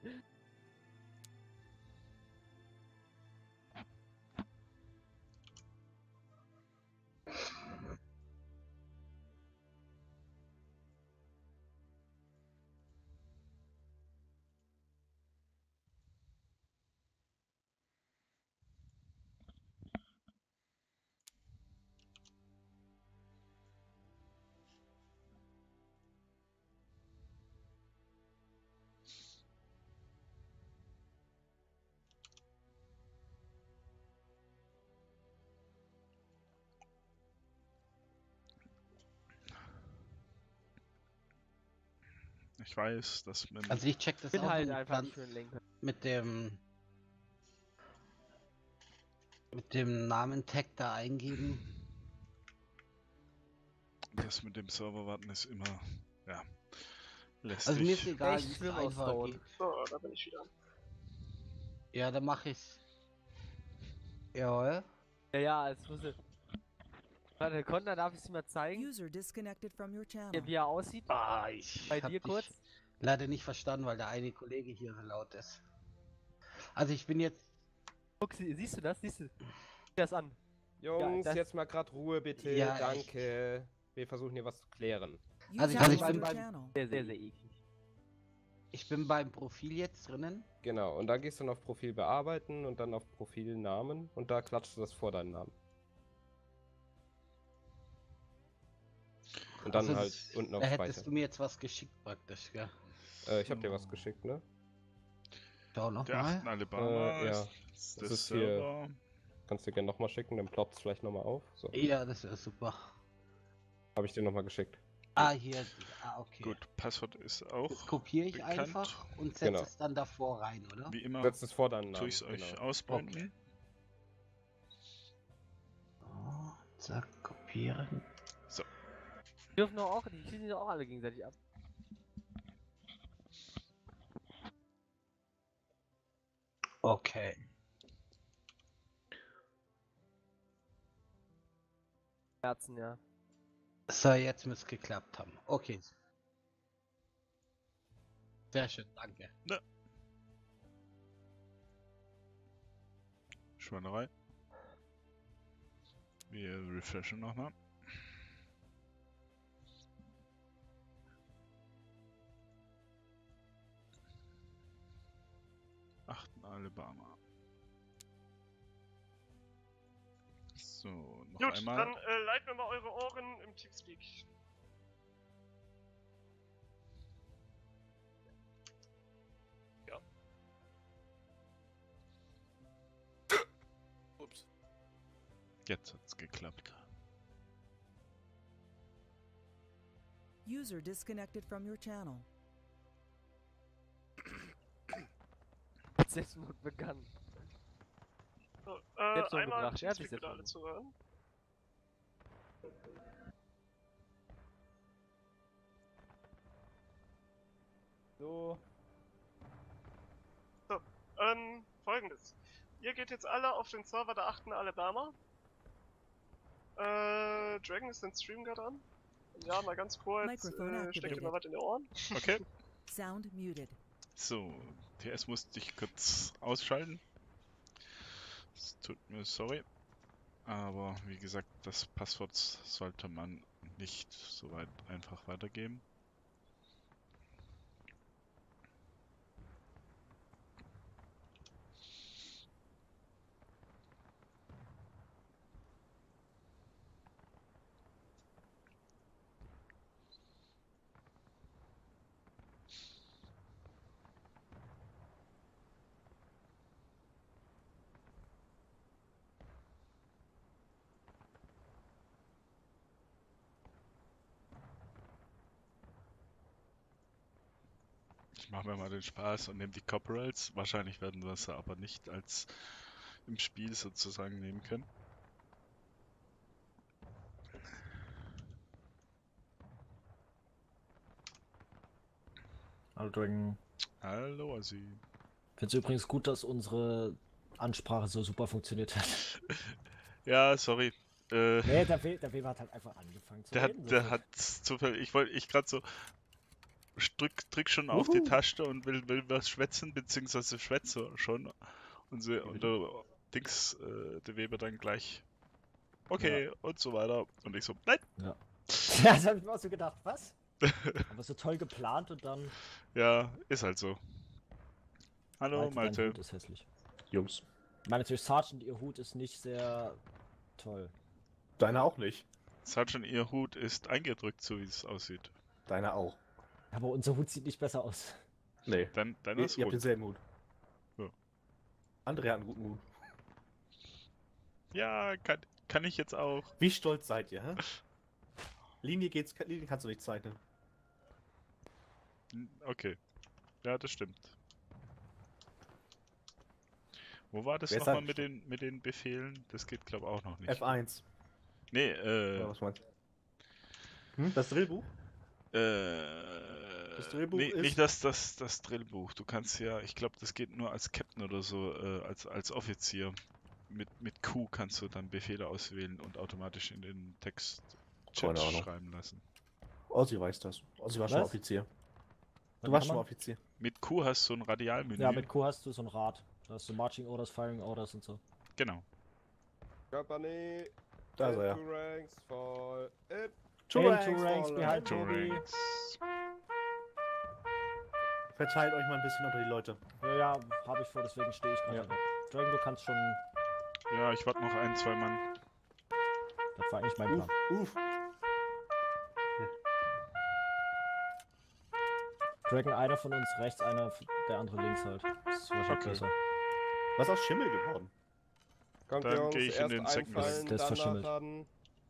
Ich weiß, dass man... Also ich check das bin auch halt mit, einfach dann nicht für den Lenker. mit dem mit dem Namen-Tag da eingeben. Das mit dem Server warten ist immer, ja, lästig. Also mir ist egal, Echt wie es schlimm aus einfach dauert. geht. So, da bin ich wieder. Ja, dann mach ich's. Jawohl. Ja, ja, es muss. Warte, Konter, darf ich es mal zeigen? User disconnected from your channel. Wie, wie er aussieht? Ah, ich Bei hab dir dich kurz? leider nicht verstanden, weil der eine Kollege hier so laut ist. Also ich bin jetzt... Guck, sie- siehst du das? Siehst du? Sieh das an. Jungs, das- jetzt mal gerade Ruhe bitte. Ja, Danke. Wir versuchen hier was zu klären. Also ich User bin joined your beim, channel. Sehr, sehr, sehr eklig. ich bin beim Profil jetzt drinnen. Genau, und da gehst du dann auf Profil bearbeiten und dann auf Profilnamen und da klatscht du das vor deinen Namen. Und dann Also halt das- unten auf da hättest Speichern. du mir jetzt was geschickt praktisch, gell? Äh, ich hab dir was geschickt, ne? Schau Der nochmal. achten Alabama Äh, ja. ist, ist Das das ist hier- Server. Kannst du gerne nochmal schicken, dann ploppt es vielleicht nochmal auf. So, Ja, das wäre super. habe ich dir nochmal geschickt. Ah, hier. Ah, okay. Gut, Passwort ist auch Das kopiere ich bekannt. einfach und setze Genau. es dann davor rein, oder? Wie immer Setzt es vor deinen tue Namen. ich es euch genau. ausblenden. So, zack, kopieren. So, Die dürfen doch auch, die schließen doch auch alle gegenseitig ab. Okay. Herzen, ja. So, jetzt müsste es geklappt haben. Okay. Sehr schön, danke. Schweinerei. Wir refreshen nochmal. Achten Alabama. So, noch Gut, einmal. dann äh, leiten wir mal eure Ohren im Teamspeak. Ja. Ups. Jetzt hat's geklappt. User disconnected from your channel. Selbstmord begangen. So, äh, Selbst einmal umgebracht, ja, Teamspeak dich bitte alle selbst zuhören. So. So, ähm, folgendes. Ihr geht jetzt alle auf den Server der achten Alabama. Äh, Dragon ist den Stream gerade an. Ja, mal ganz kurz, Microphone äh, steckt activated. mal was in die Ohren. Okay. Sound muted. So, T S musste ich kurz ausschalten. Es tut mir sorry. Aber wie gesagt, das Passwort sollte man nicht so weit einfach weitergeben. Ich mache mir mal den Spaß und nehme die Corporals. Wahrscheinlich werden wir es aber nicht als im Spiel sozusagen nehmen können. Hallo Dragon. Hallo, also. Ich finde es übrigens gut, dass unsere Ansprache so super funktioniert hat. Ja, sorry. Äh, Nee, der, We der Weber hat halt einfach angefangen zu der reden. hat, der sofort. hat zufällig, ich wollte, ich gerade so drück, drück schon auf die Uhu. Taste und will, will was schwätzen, beziehungsweise schwätze schon. Und, so, und der Dings, äh, der Weber dann gleich, okay, und so weiter. Und ich so, nein. Ja. Ja, das habe ich mir auch so gedacht, was? Aber so toll geplant und dann... Ja, ist halt so. Hallo, Malte, dein Malte. Hut ist hässlich. Jungs. Ich meine natürlich, Sergeant, ihr Hut ist nicht sehr toll. Deiner auch nicht. Sergeant, ihr Hut ist eingedrückt, so wie es aussieht. Deiner auch. Aber unser Hut sieht nicht besser aus. Nee. Dein, deiner Ihr, ist ihr habt rot. denselben Hut. Ja. André hat einen guten Hut. Ja, kann, kann ich jetzt auch. Wie stolz seid ihr, hä? Linie geht's, Linie kannst du nicht zeichnen. Okay. Ja, das stimmt. Wo war das Wer ist nochmal da? mit den, mit den Befehlen? Das geht, glaube ich, auch noch nicht. F eins. Nee, äh. Ja, was meinst du? Hm? Das Drillbuch? Äh. Das Drillbuch nee, ist- nicht das, das, das Drillbuch. Du kannst ja, ich glaube, das geht nur als Captain oder so, äh, als, als Offizier. Mit, mit Q kannst du dann Befehle auswählen und automatisch in den Text Keine Ahnung. schreiben lassen. Ossi weiß das. Ossi war schon Was? Offizier. Du Was warst kann schon man? Offizier. Mit Q hast du ein Radialmenü. Ja, mit Q hast du so ein Rad. Da hast du Marching Orders, Firing Orders und so. Genau. Company. Da ist er, ja. Two ranks fall in. Two Hey, ranks, two ranks all behind Two Tobi. ranks. Verteilt euch mal ein bisschen unter die Leute. Ja, ja, habe ich vor, deswegen stehe ich gerade. Dragon, du kannst schon... Ja, ich warte noch ein, zwei Mann. Das war eigentlich mein Plan. Uff. Dragon, einer von uns rechts, einer f- der andere links halt. Das ist wahrscheinlich Okay. besser. Was ist aus Schimmel geworden? Kommt, Dann Jungs, gehe ich in erst den Second. einfallen, Der ist dann verschimmelt. nachladen.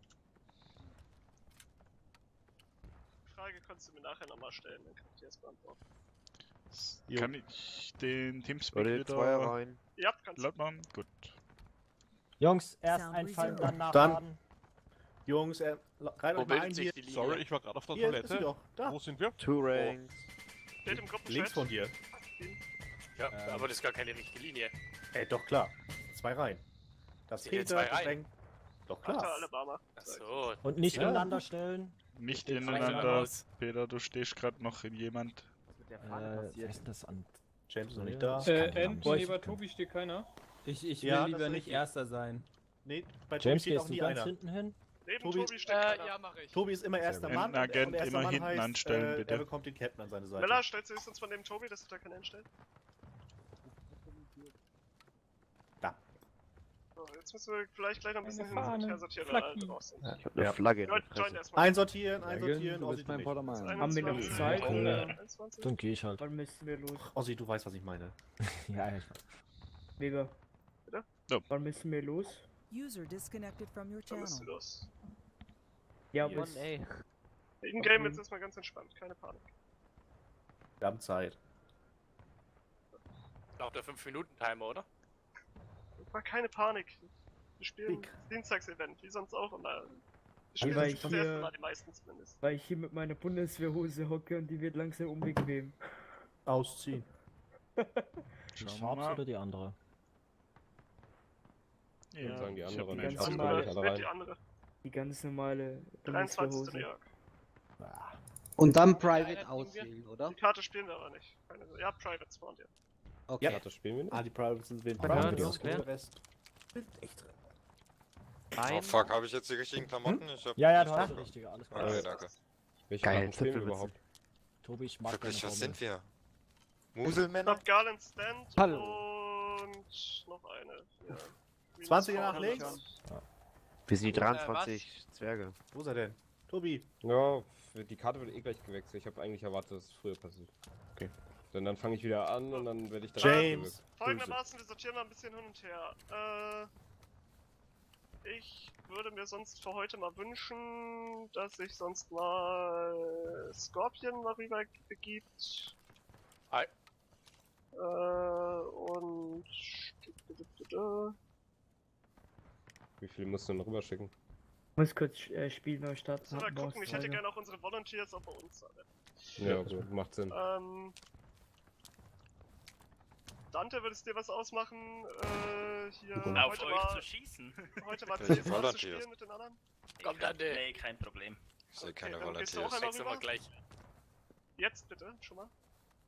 Die Frage kannst du mir nachher nochmal stellen, dann kann ich dir das beantworten. Jo. Kann ich den Teamspeak Leute, wieder Zweier rein. Ja, kannst du. laut machen? Gut. Jungs, erst Sound einfallen, reserved. dann Dann- nachladen. Jungs, äh, rein Wo euch mal ein bildet sich hier. die Linie? Sorry, ich war gerade auf der Hier ist sie Toilette. doch. Da. Wo sind wir? Two ranks. Steht im Gruppenchat. Links von dir. Ja, Ähm. aber das ist gar keine richtige Linie. Ey, doch klar. Zwei Reihen. Das Sind hier Peter, zwei das Reihen? Eng. Doch Hotel klar. Alabama. Ach so. Und nicht Ja. ineinander stellen. Nicht Steht ineinander. raus. Peter, du stehst gerade noch in jemand. Äh, wer ist denn das an? James ist noch nicht da. Ich kann Äh, den Namen End, nicht. neben Tobi steht keiner. Ich, ich will Ja, das lieber ist nicht richtig. Erster sein. Nee, bei Tobi James, steht gehst auch du nie ganz einer. hinten hin? Neben Tobi- Tobi, steht Äh, keiner. ja, mach ich. Tobi ist immer erster gut. Mann. und- Agent und erster immer Mann hinten heißt, anstellen, äh, bitte. Er bekommt den Captain an seine Seite. Miller, stellst du höchstens von dem Tobi, dass du da keinen hinstellst? Da. So, jetzt müssen wir vielleicht gleich noch ein bisschen Eine hin und her Fahne. sortieren, weil alle Flaggen. draußen. Ja, ich hab eine Ja. Flagge in der Leute, join Fresse. erstmal. Einsortieren, einsortieren. Du Ossi, bist du mein nicht. Vordermann. Haben wir noch einundzwanzig, Zeit, äh, oder? einundzwanzig? Dann geh ich halt. Wann müssen wir los? Ossi, du weißt, was ich meine. Ja, ich weiß. Weber. Bitte? Ja. Wann müssen wir los? User disconnected from your Dann bist du channel. los. Ja, Mann, was? ey. In-game jetzt erstmal ganz entspannt, keine Panik. Wir haben Zeit. Nach der fünf Minuten Timer, oder? War keine Panik. Wir spielen Dick. Dienstags-Event, wie sonst auch immer. Wir Wie spielen war das ich das erste hier- Mal, die meisten zumindest. Weil ich hier mit meiner Bundeswehrhose hocke und die wird langsam unbequem. Ausziehen. Die Schauen wir Sharps mal. oder die andere? Ich würde sagen, die ich hab andere. einen ganz Ich passe normal. gar nicht alle Wird die rein. andere. Die ganz normale dreiundzwanzigste Bundeswehrhose. New York. Und dann Eine Private Einheit auswählen, oder? Die Karte spielen wir aber nicht. Keine, ja, Private spawnt ihr. Okay. Ja, das spielen wir nicht. Ah, die Privates sind wen? Dann Privates haben wir die ist ausgewählt. der Rest. Echt drin. Oh fuck, habe ich jetzt die richtigen Klamotten? Ich hab Ja, ja, du nicht hast die nachgeguckt. richtige, alles gut. Okay, danke. Welche Geil, Karten spielen wir Zipfelmützen. überhaupt? Tobi, ich mag Wirklich, deine was Formel. sind wir? Muselmänner? Top Garland Stand Hallo. und noch eine. Ja. zwanzig nach links. Wir sind die Äh, dreiundzwanzig Zwerge. Wo ist er denn? Tobi. Ja, die Karte wird eh gleich gewechselt. Ich habe eigentlich erwartet, dass es früher passiert. Okay. Denn dann fange ich wieder an und dann werde ich da James. Folgendermaßen, wir sortieren mal ein bisschen hin und her. Äh, ich würde mir sonst für heute mal wünschen, dass sich sonst mal Scorpion mal rüber begibt. Hi. Äh, und... Wie viel musst du denn rüberschicken? Muss kurz äh, Spiel neu starten. So, da hab gucken, Boss ich hätte Zeit. gerne auch unsere Volunteers auch bei uns alle. Ja, gut, macht Sinn. Ähm. Dante, würdest dir was ausmachen? Äh, hier. Auf heute euch mal, zu schießen. Heute mal Welche C S zu Volunteers? spielen mit den anderen? Komm, Dante. Nee, kein Problem. Ich sehe Okay, keine dann gehst du auch Volunteers. einmal Wechseln wir rüber. gleich. Jetzt bitte, schon mal.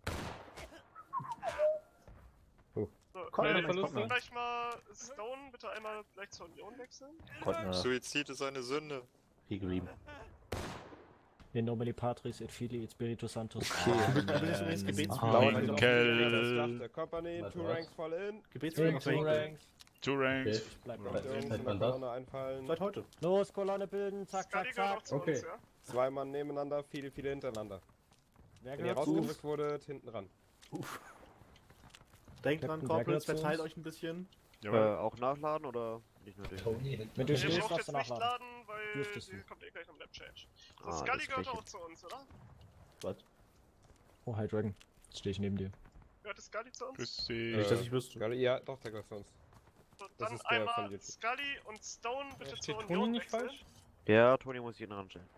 Oh. So, Kontner, äh, Kontner. gleich mal Stone, bitte einmal gleich zur Union wechseln. Kontner. Suizid ist eine Sünde. Hegrim. In nomine Patris et Filii et Spiritus Sanctus. Okay, du bist übrigens Gebetsfrau. Ein Kell. Der Company, Was, two was? ranks voll in. Gebetsfrau. Two ranks. Two ranks. Bleib Jungs, raus. in Seit der wann das? Kolonne einfallen. Seit heute. Los, Kolonne bilden, zack, Scully zack, gehört auch zack. zu Okay. uns, ja? Zwei Mann nebeneinander, viele, viele hintereinander. Wer Wenn ihr gehört zu? rausgedrückt wurdet, hinten ran. Uff. Denkt dran, Captain, wer Corporals, gehört zu verteilt uns? euch ein bisschen. Jawohl. auch nachladen oder nicht nur den? Tony, Wenn du Ihr stehst, braucht darfst jetzt du nicht nachladen. laden, weil Dürftest sie du. kommt eh gleich am Lab Change. So, Ah, Scully das gehört krieg ich auch zu uns, oder? Was? Oh, hi Dragon. Jetzt stehe ich neben dir. Gehört Scully zu uns? Grüß dich. Nicht, dass ich wüsste. Scully, ja, doch, der gehört für uns. So, Das dann ist der von einmal YouTube. Scully und Stone bitte Steht zur Tony Union nicht wechseln. falsch? Ja, Toni muss jeden ranstellen.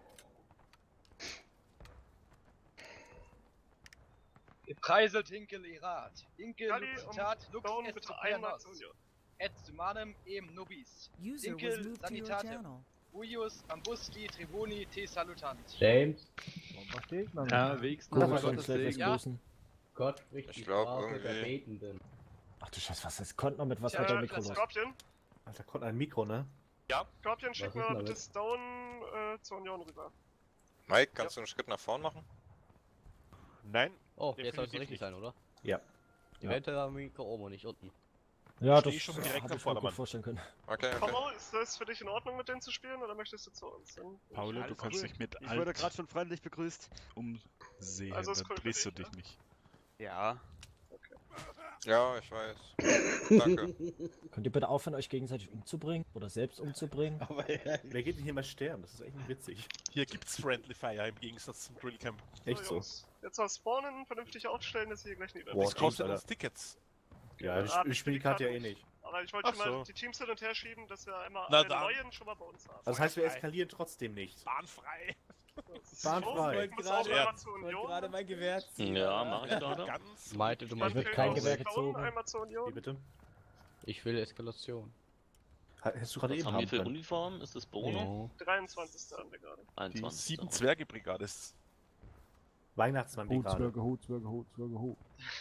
Gepreiselt Hinkel Irat. Hinkel Scully Lucitat und Lux Stone est bitte einmal supernos. zur Union. Et sumanem em nobis. User was Hinkel moved to your sanitatem. channel. Uius ambusti tribuni te salutant. James, Ja, wenigstens Gut, mal was Gottes soll ich Segen. Ja. grüßen? Gott spricht Ich die glaub, Sprache der irgendwie- Betenden. Ach du Scheiße, was das kommt noch mit was Tja, mit deinem Mikro los? Scorpion, Alter, kommt ein Mikro, ne? Scorpion, schick ist mir denn bitte damit? Stone äh, zur Union rüber. Mike, kannst du einen Schritt nach vorn machen? Nein. Oh, Definitiv jetzt soll es richtig nicht. sein, oder? Ja. Die Wette am Mikro oben und nicht unten. Ja, Steh das ich schon direkt habe am ich mir gut Vordermann. vorstellen können. Okay, okay. Pomo, ist das für dich in Ordnung mit denen zu spielen oder möchtest du zu uns? Dann Paolo, du Alles kannst cool. dich mit Ich wurde Alt gerade schon freundlich begrüßt. umsehen, Also ist dann cool für drehst du dich, dich nicht. Ja. Ja, ich weiß. Danke. Könnt ihr bitte aufhören, euch gegenseitig umzubringen? Oder selbst umzubringen? Aber wer geht denn hier mal sterben? Das ist echt nicht witzig. Hier gibt's Friendly Fire im Gegensatz zum Drillcamp. Echt so. Jungs, jetzt mal spawnen, vernünftig aufstellen, dass ihr gleich nieder. Boah, Das kostet Alter. uns Tickets. Ja, ich, Ah, ich spiele die Karte ja eh nicht. Aber ich wollte Ach schon mal so. die Teams hin und her schieben, dass wir einmal Na alle dann. neuen schon mal bei uns haben. Also das heißt, wir Bahnfrei. eskalieren trotzdem nicht. Bahnfrei. Bahnfrei. Ich muss auch gerade- einmal zur Ich wollte Union. gerade mein Gewehr ziehen. Ja, mach ich doch, oder? Ganz Meinte, du Dann meinst, wird kriegen kein wir Gewehr Stone gezogen. Einmal zur Wie Union. bitte? ich will Eskalation. Ha- Hättest du gerade Was eben haben haben wir für können. Uniformen? Ist das Bono? dreiundzwanzigsten haben wir gerade. Die einundzwanzig. sieben Zwergebrigade ist. Weihnachtsmann wie gerade. Hut, Zwerge, Hut, Zwerge, Hut.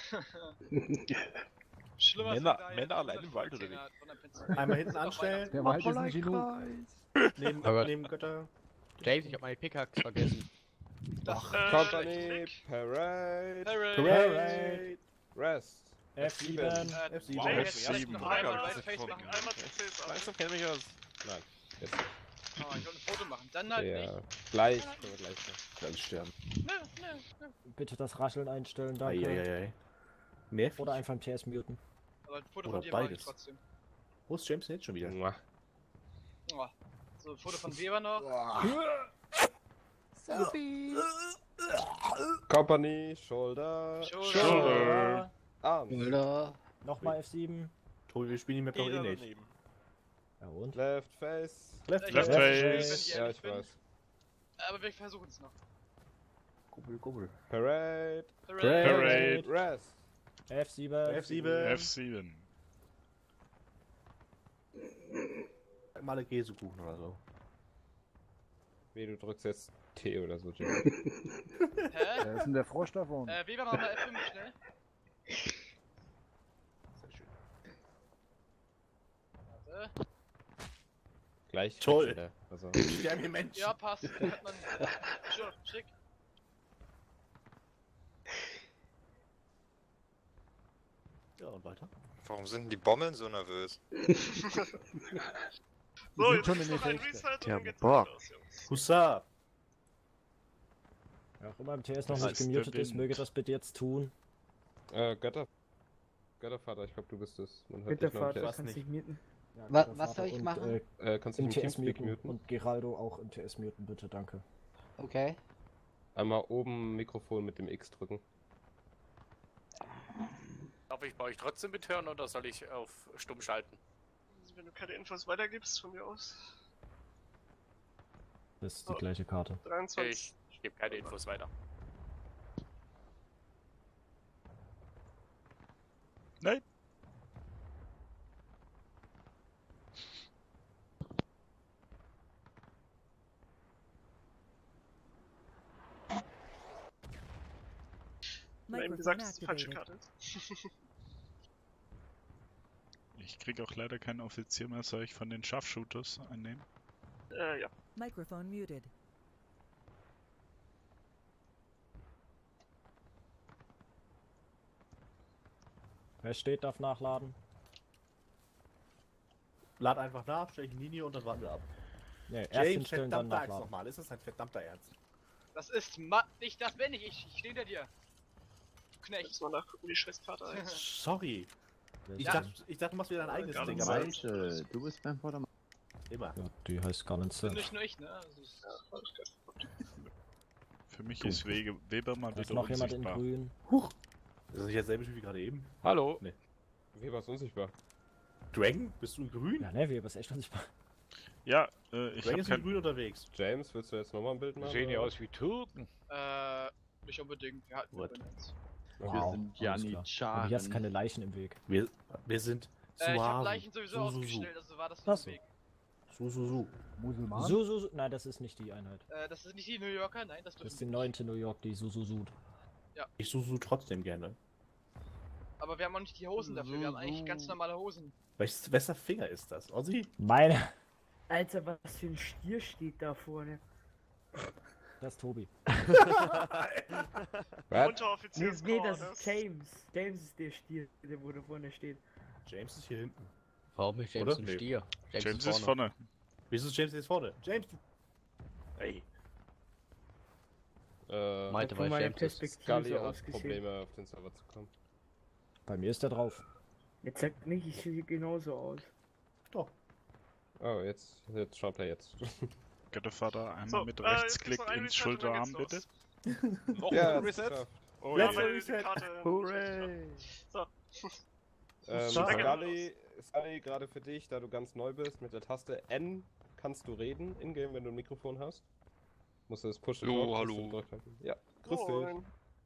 Schlimmer Männer- Soldat, Männer allein hundert im Wald, oder Volksänger von der Pizza. Einmal hinten anstellen. Der Wald ist nicht genug. Neben, Oh Gott. neben Götter. James, ich hab meine Pickaxe vergessen. Ach, Company, Parade, Parade. Rest. F sieben. Äh, F sieben. Wow, James, F vielleicht sieben. noch Oh einmal, Gott, Face das machen, ist einmal zu C S A. Langsam kenn ich mich aus. Nein, jetzt. Oh, ich wollte ein Foto machen. Dann halt Ja, nicht. gleich. Können wir gleich machen. Gleich sterben. Nö, nö, nö. Bitte das Rascheln einstellen, danke. Eieiei. Mehr Oder einfach im T S muten. Aber ein Foto Oder von dir mache ich beides. trotzdem. Wo ist James denn jetzt schon wieder? Mua. Oh. So, ein Foto von Weber noch. Company, Shoulder, Shoulder. Arms, Nochmal F sieben. Tobi, wir spielen die Map doch eh Jeder nicht. daneben. Ja und? Left Face. Left, Ich Left hab- Face. wenn ich Ja, ehrlich ich bin. weiß. Aber wir versuchen es noch. Kubbel, kubbel. Parade, Parade. Rest. F sieben. F sieben. F sieben. Male Käsekuchen oder so. Wie, du drückst jetzt T oder so, Jim. Hä? Wer ist denn der Frosch davon? Äh, Weber noch mal F fünf schnell. Sehr schön. Warte. Gleich. Toll. wieder. Also. Sterben hier Menschen. Ja, passt. Hat man. Sure, schick. Ja, und weiter. Warum sind denn die Bommeln so nervös? So, sind jetzt schon ist in noch der ein Hälfte. Reset und Ja, dann geht's Bock. los, Jungs. Hussa! Wer auch immer im T S noch Das nicht heißt, der gemutet ist, Wind. möge das bitte jetzt tun. Äh, Götter. Göttervater, ich glaube, du bist es. Man hört dich noch Bittervater, im kannst T S. nicht mieten. Ja, Wa- Vater was soll ich und, machen? Äh, Äh, kannst du Im dich T im S Teamspeak muten. muten? Und Geraldo auch im T S muten, bitte, danke. Okay. Einmal oben Mikrofon mit dem X drücken. Darf ich bei euch trotzdem mithören oder soll ich auf stumm schalten? Also, wenn du keine Infos weitergibst, von mir aus. Das ist die gleiche Karte. dreiundzwanzig. Ich, ich gebe keine Infos weiter. Nein. Ich hab eben gesagt, dass es die falsche Karte ist. Ich krieg auch leider keinen Offizier mehr, soll ich von den Scharfshooters einnehmen? Äh, ja. Microphone muted. Wer steht, darf nachladen. Lad einfach nach, stell ich in Linie und dann warten wir ab. Nee, erst James, hinstellen, dann verdammter Axt nachladen. nochmal. Ist das ein verdammter Ernst? Das ist ma nicht, das bin ich. Ich, ich stehe hinter dir. Du Knecht. Jetzt mal nachgucken, wie die Scheißkarte heißt. Sorry. Ich, Ja. dachte, ich dachte, du machst wieder dein eigenes Gar Ding, nicht aber Malte, du bist beim Vordermann. immer. Ja, die heißt gar nicht Bin so. nicht nur ich, ne? Also, ist- Für mich ist Wege Weber mal Da ist wieder noch jemand in unsichtbar. grün. Huch. Das ist nicht dasselbe Spiel wie gerade eben. Hallo. Nee. Weber ist unsichtbar. Dragon, bist du in grün? Ja, ne, wir ist echt unsichtbar. Ja, äh, ich Dragon hab ist in kein... grün unterwegs. James, willst du jetzt nochmal ein Bild Die machen? sehen ja oder? aus wie Türken. Äh, nicht unbedingt. Wir hatten What? jetzt. Wow, sind alles Janitscharen. klar. Aber hier hast keine Leichen im Weg. Wir, wir sind Äh, ich hab Suaven. Leichen sowieso Su, su, su. ausgestellt, also war das Ach nicht so. im Weg. Su, su, su. Musulman? So, so, so. Nein, das ist nicht die Einheit. Äh, das ist nicht die New Yorker, nein, das Das dürfen ist die neunte New York, die Sususud. Ich su, su trotzdem gerne. Aber wir haben auch nicht die Hosen dafür, wir haben eigentlich ganz normale Hosen. Welches, wessen Finger ist das? Ossi? Meine. Alter, was für ein Stier steht da vorne? Das ist Tobi. Unteroffizier Nee, nee, das ist James. James ist der Stier, der wo da vorne steht. James ist hier hinten. Warum ist James Oder? ein Nee. Stier? James ist vorne. Wieso ist James jetzt vorne? James! Ey. Äh, Meinte, Von weil meiner James ist. Perspektive Scully hat aus gesehen. Probleme auf den Server zu kommen. Bei mir ist der drauf. Jetzt sagt nicht, ich sehe genauso aus. Doch. Oh, jetzt, jetzt schaut er jetzt. Göttervater, einmal So, mit äh, Rechtsklick jetzt noch ein ins Reset und dann Schulterarm, geht's bitte. los. Ja, Reset. geschafft. Oh Ja, ja. weil die Karte. Hooray! So. Ähm, Schade. Scully, Scully, gerade für dich, da du ganz neu bist, mit der Taste N kannst du reden, in-game, wenn du ein Mikrofon hast. Musst du das Push Jo, Talk hallo. gedrückt halten. Ja, grüß dich. Moin.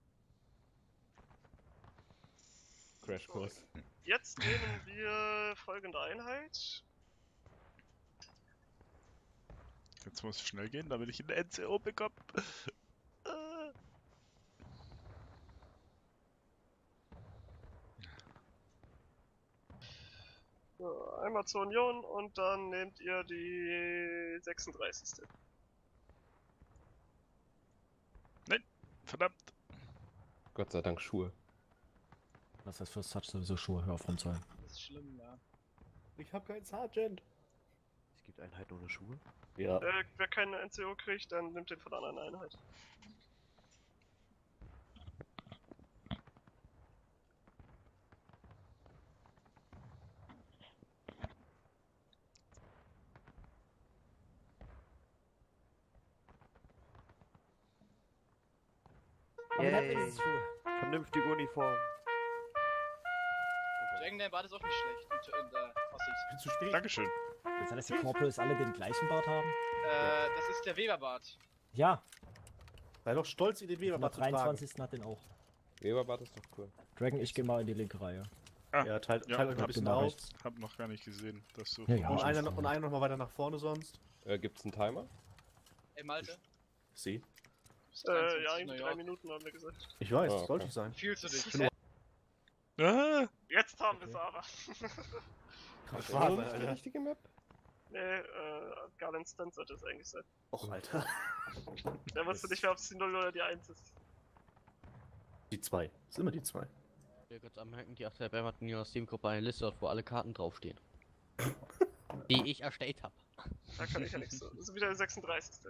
Crashkurs. Jetzt nehmen wir folgende Einheit. Jetzt muss es schnell gehen, damit ich eine N C O bekomme. So, einmal zur Union und dann nehmt ihr die sechsunddreißigste. Nein, verdammt. Gott sei Dank Schuhe. Was heißt für Such sowieso Schuhe? Hör auf rumzahlen. Das ist schlimm, ja. Ich hab keinen Sergeant. Es gibt Einheiten ohne Schuhe? Ja. Äh, wer keine N C O kriegt, dann nimmt den von der anderen Einheit. Yay. Vernünftige Uniform. Dragon, dein Bart ist auch nicht schlecht. Und, und, äh, Ossis. Bin zu spät. Dankeschön. Jetzt hat das die Corporals alle den gleichen Bart haben? Äh, das ist der Weberbart. Ja. Sei doch stolz, in den Der Weberbart zu tragen. dreiundzwanzigsten hat den auch. Weberbart ist doch cool. Dragon, ich geh mal in die linke Reihe. Ah, Ja, teilt, ja, teilt euch mal ein hab, bisschen genau auf. rechts. hab noch gar nicht gesehen, dass du... Ja, ja. Und schon einer, vorne. und einer noch mal weiter nach vorne sonst. Äh, gibt's einen Timer? Ey, Malte. Sie. Bis Äh, ja, dreiundzwanzig eigentlich New drei York. Minuten haben wir gesagt. Ich weiß, Ah, das sollte okay. ich sein. Fühlst du dich? Ich bin Ah, Jetzt haben wir es aber. Was War war das das, die Alter? richtige Map? Nee, äh, Garland Stunt sollte es eigentlich sein. Och, Alter. Da wusste nicht mehr, ob es die null oder die eins ist. Die zwei. Das ist immer die zwei. Ich will kurz anmerken, die acht hat in ihrer Steam-Gruppe eine Liste, wo alle Karten draufstehen. Die ich erstellt habe. Da kann ich ja nichts so. Das ist wieder der sechsunddreißigste.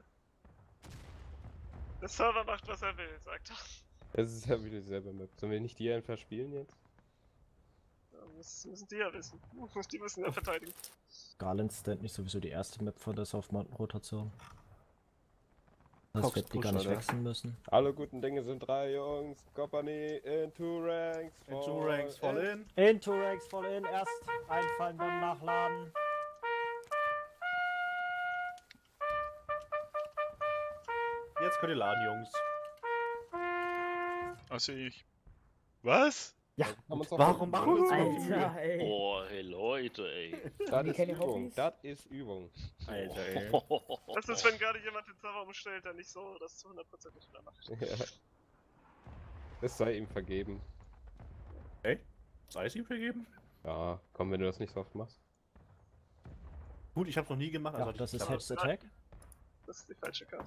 Der Server macht, was er will, sagt er. Es ist ja wieder dieselbe Map. Sollen wir nicht die einfach spielen jetzt? Das müssen die ja wissen. Die müssen ja verteidigen. Garland Stand nicht sowieso die erste Map von der South Mountain Rotation. Das Cox wird die Push, gar nicht Alter. wechseln müssen. Alle guten Dinge sind drei, Jungs. Company in two ranks. In two ranks, voll in. In two ranks, voll in. Erst einfallen, dann nachladen. Jetzt könnt ihr laden, Jungs. Also ich. Was? Ja, Haben uns doch warum mal- machen wir uns Alter, ey. Oh, hey Leute, ey. Das ist keine Übung, Hobbys? das ist Übung. Alter, ey. Das ist, wenn gerade jemand den Server umstellt, der nicht so das zu hundert Prozent nicht mehr macht. Ja. Es sei ihm vergeben. Ey? Sei es ihm vergeben? Ja, komm, wenn du das nicht so oft machst. Gut, ich hab's noch nie gemacht. Ja, also das ist aber- Hedged Attack. Das ist die falsche Karte.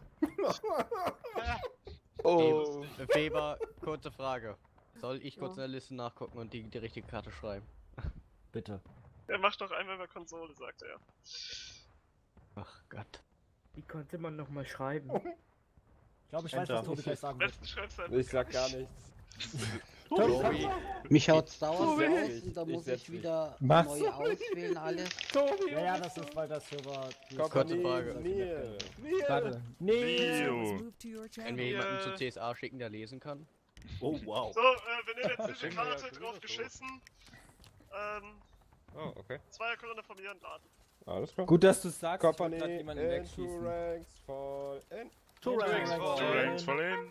Oh. Weber, kurze Frage. Soll ich kurz in der Liste nachgucken und die, die richtige Karte schreiben? Bitte. Er macht doch einmal über Konsole, sagt er. Ach Gott. Wie konnte man noch mal schreiben? Ich glaube, ich weiß, was Tobi gleich sagen wird. Besten schreibst du einfach Ich sag gar nichts. Tobi. Mich haut's dauernd Tobi. aus und da Ich muss setz ich mich. wieder Was? neu auswählen alles. Ja, ja, das ist, weil das Server... Kurze Frage. Neil. Warte. Nee. User was Leo. moved to your Können wir channel. jemanden Ja. zu C S A schicken, der lesen kann? Oh, wow. So, äh, wir nehmen jetzt Das diese schicken wir ja Karte schon drauf wieder so. geschissen. Ähm, Oh, okay. Zweierkolonne von mir entladen. Alles klar. Gut, dass du sagst, ich wollte Company grad jemanden in two wegschießen. ranks fall in. Two ranks. voll. Two ranks voll in.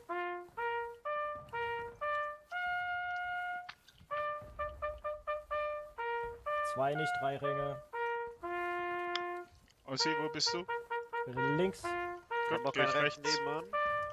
Zwei, nicht drei Ränge. Ossi, wo bist du? Links. Gut, noch geh kein ich rechts rechts. nebenan.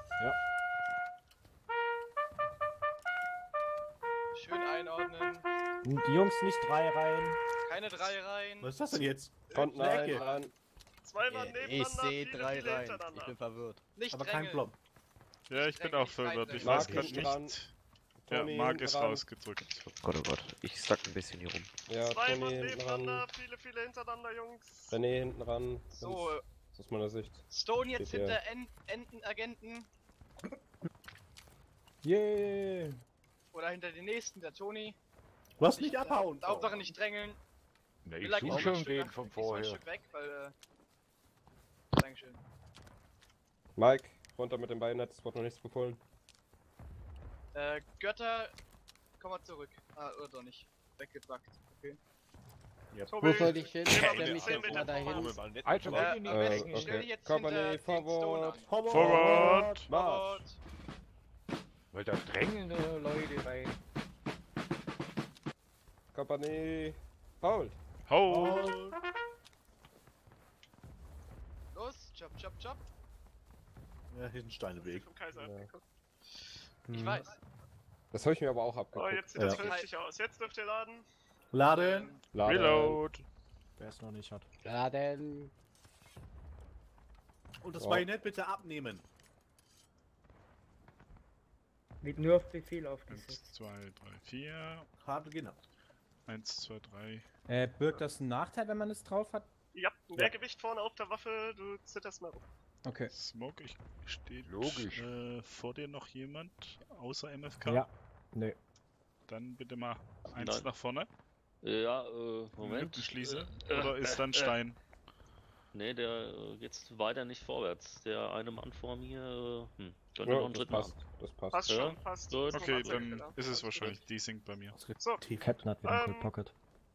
Schön einordnen. Und die Jungs nicht drei Reihen. Keine drei Reihen. Was ist das denn jetzt? Kommt In der nein Ecke. ran. Zwei Mann Ich nebeneinander, sehe viele, drei viele Reihen. Ich hintereinander. bin verwirrt. Nicht Aber drängeln. kein Blob. Ja, ich bin Drängen, auch nicht verwirrt. Ich reindrängen. weiß Mark gerade hinten ran. nicht. Ja, Tony Mark hinten ist ran. rausgedrückt. Oh Gott, oh Gott. Ich sack ein bisschen hier rum. Ja, Zwei Mann Tony hinten nebeneinander, ran. viele, viele hintereinander, Jungs. René hinten ran. So, Sonst- Aus meiner Sicht. Stone jetzt Steht ja. hinter En Entenagenten. Yeah. Oder hinter den nächsten, der Toni. Du hast nicht abhauen. Hauptsache nicht drängeln. Ne, ich Miller, geh suche mal ein schon Stück den nach- von gehst mal ein vorher. Stück weg, weil, äh... Dankeschön. Mike, runter mit dem Bajonett, es wurde noch nichts befohlen. Äh, Götter, komm mal zurück. Ah, oder doch nicht. Weggebackt. Okay. Wo soll ich hin? Geh mal Stell mit mich zehn jetzt mal Meter vor dahin. Mann. Also, Äh, wenn am ihr nicht Äh, besten rechts- stell dich jetzt Company, hinter den Stone forward. an. Forward! Marsch! Weil da drängen äh, Leute rein. Company, hold! Hold! Los, chop, chop, chop. Ja, hier ist ein Steineweg. Vom Kaiser Ja. abgeguckt. Ich weiß. Das habe ich mir aber auch Oh, abgeguckt. jetzt sieht das Ja. vernünftig aus. Jetzt dürft ihr laden. Laden. Laden. Reload! Wer es noch nicht hat. Laden. Und das Ja. Bajonett bitte abnehmen. Wird nur auf Befehl aufgesetzt. Eins, zwei, drei, vier. Hart genau. Eins, zwei, drei. Äh, birgt das einen Nachteil, wenn man es drauf hat? Ja, mehr Gewicht vorne auf der Waffe, du zitterst mal rum. Okay. Smoke, ich steht Logisch. Äh, vor dir noch jemand außer M F K? Ja. Nee. Dann bitte mal eins Nein. nach vorne. Ja, äh, Moment. Schließe. Äh, Oder äh, ist dann äh, Stein? Nee, der äh, geht weiter nicht vorwärts. Der eine Mann vor mir, äh, hm, könnte Ja, noch einen das dritten passt. haben. Das passt. Passt Ja, schon, passt. gut. Ist noch Okay, Fahrzeug, dann genau. ist es Alles wahrscheinlich desync bei mir. So, Captain hat wieder einen Ähm, Cold Pocket.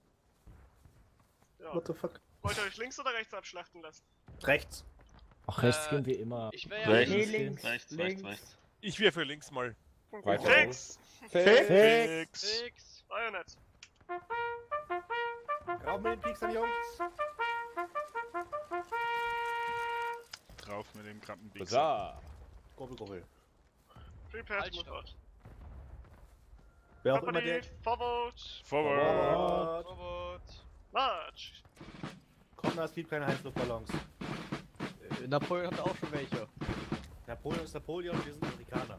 ja. What the fuck? Wollt ihr euch links oder rechts abschlachten lassen? Rechts. Ach, rechts Äh, gehen wir immer. Ich wäre ja Rechts, Nee, links. links, rechts, links. rechts, rechts. Ich wäre für links mal. Weiter Fix! Fix! Fix! Fix. Bajonett. Raum mit den Piekstern, Jungs. Drauf mit dem Krabbenbieg. So. Gruppe, Gruppe. Prepare to Halt, move stopp. out. Wer auch immer Company, der... forward, Forward! Forward. march. Komm, es gibt keine Heißluftballons. Äh, Napoleon hat auch schon welche. Napoleon ist Napoleon, wir sind Amerikaner.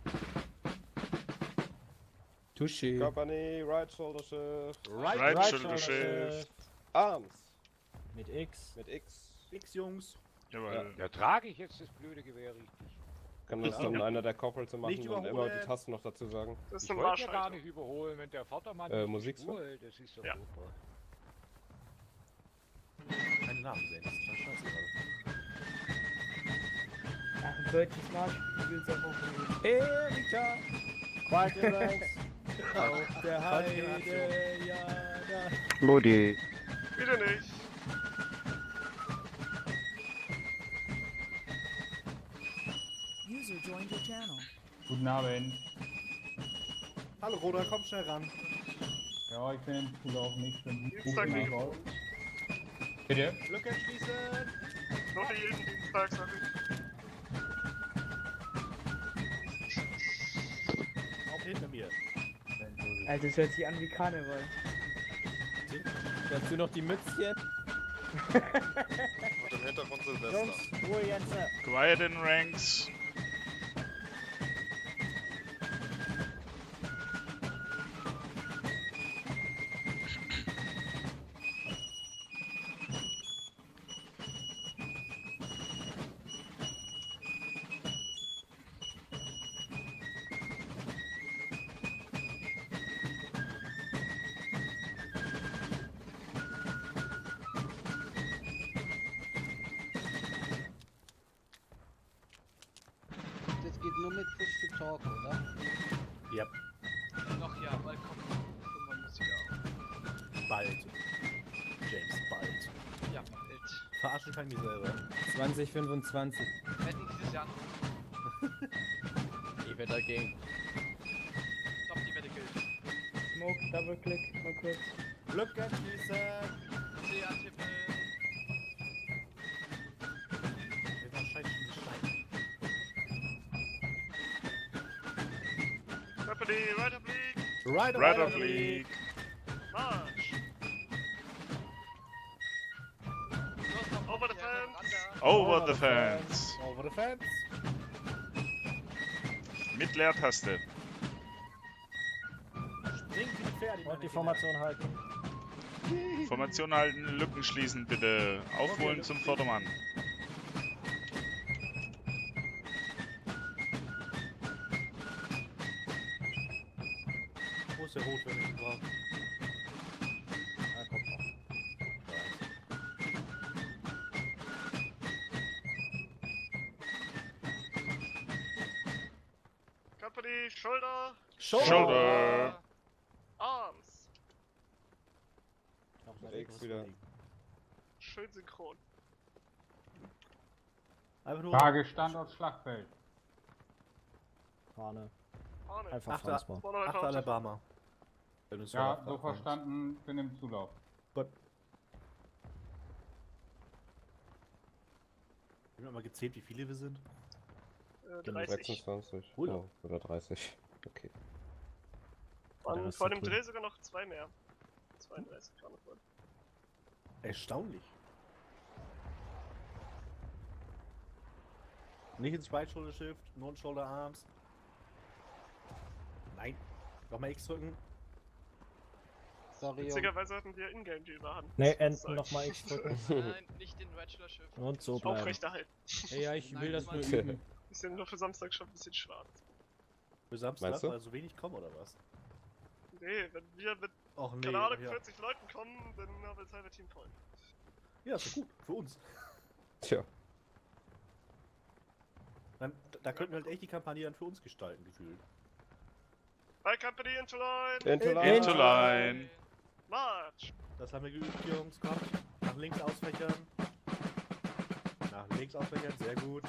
Touché. Company, right shoulder shift. Right, Right Shoulder Shoulder Shift. Arms. Mit X. Mit X. X, Jungs. Jawohl. Ja, trage ich jetzt das blöde Gewehr richtig? Kann das dann einer der Corporals machen Nicht und immer überholen. die Tasten noch dazu sagen? Das ist Ich ein wollte ja gar Marschhalter. nicht überholen, wenn der Vatermann Äh, nicht Musik Spur hält, das ist doch Ja. super. Keinen Namen sehen, das ist total scheiße gerade. Ach, ein deutsches Marschspiel ist auch auf Erika! Quiet in ranks. Auf der Heide, ja, da. Modi. Bitte nicht. User User joined your channel. Guten Abend. Hallo Roder, komm schnell ran. Ja, ich bin im Zulauf nicht. Bin Dienstag gut nicht. raus. Bitte? Lücke schließen! Noch jeden Dienstag, sag ich. Auch hinter mir. Also es hört sich an wie Karneval. Dazu noch die Mützchen. Und im Hintergrund Silvester. Jungs, Ruhe jetzt. Quiet in ranks. Das geht nur mit Push to Talk, oder? Yep. Noch ja, bald kommt irgendwann Musiker auch. Bald. James, bald. Ja, bald. Verarschen kann ich mich selber. zwanzig fünfundzwanzig. Wetten dieses Jahr noch. Ich werde dagegen. Ich glaub, die Wette gilt. Smoke, Double Click, mal kurz. Lücke schließen! C antippen. Wir waren scheiße in die Steine. Company, right oblique. Right, Right oblique. March. Over the fence. Over the fence. Over the fence. Mit Leertaste. Springt wie die Pferde. Und die Formation halten. Formation halten, Lücken schließen bitte. Aufholen zum Vordermann. Wo ist der Rot, wenn ich ihn brauche? Ah, kommt noch. Company, Shoulder. Shoulder. Arms. Noch X wieder. Schön synchron. Einfach nur. Frage Standort Schlachtfeld. Fahne. Fahne. Einfach Achter, Fansbar. Achter Alabama. Wenn du es Ja, so so abfragst. verstanden, bin im Zulauf. Gut. Ich hab mal gezählt, wie viele wir sind. Äh, dreißig. sechsundzwanzig. Cool. Oh, oder dreißig. Okay. Und das ist vor so dem cool. Dreh sogar noch zwei mehr. zweiunddreißig kann noch wohl. Erstaunlich. Nicht ins Right Shoulder Shift, nur in Shoulder Arms. Nein. Nochmal X drücken. Sorry, Jungs. Witzigerweise hatten wir Ingame die Überhand. Ne, Das enden ist nochmal X drücken. Nein, nicht den Bachelor Shift. Und so bleiben. Aufrechterhalten. Ja, ich will Nein, das das nur mal- üben. Ist ja nur für Samstag schon ein bisschen schwarz. Für Samstag, Meinst du? weil so wenig kommen oder was? Nee, wenn wir mit, Och nee. keine Ahnung, ja. vierzig Leuten kommen, dann haben wir das halbe Team voll. Ja, ist doch gut. Für uns. Tja. Dann, da könnten wir halt echt die Kampagne dann für uns gestalten, gefühlt. By Company into line! Into line. Into line. March! Das haben wir geübt, Jungs. Kommt. Nach links ausfächern. Nach links ausfächern, sehr gut.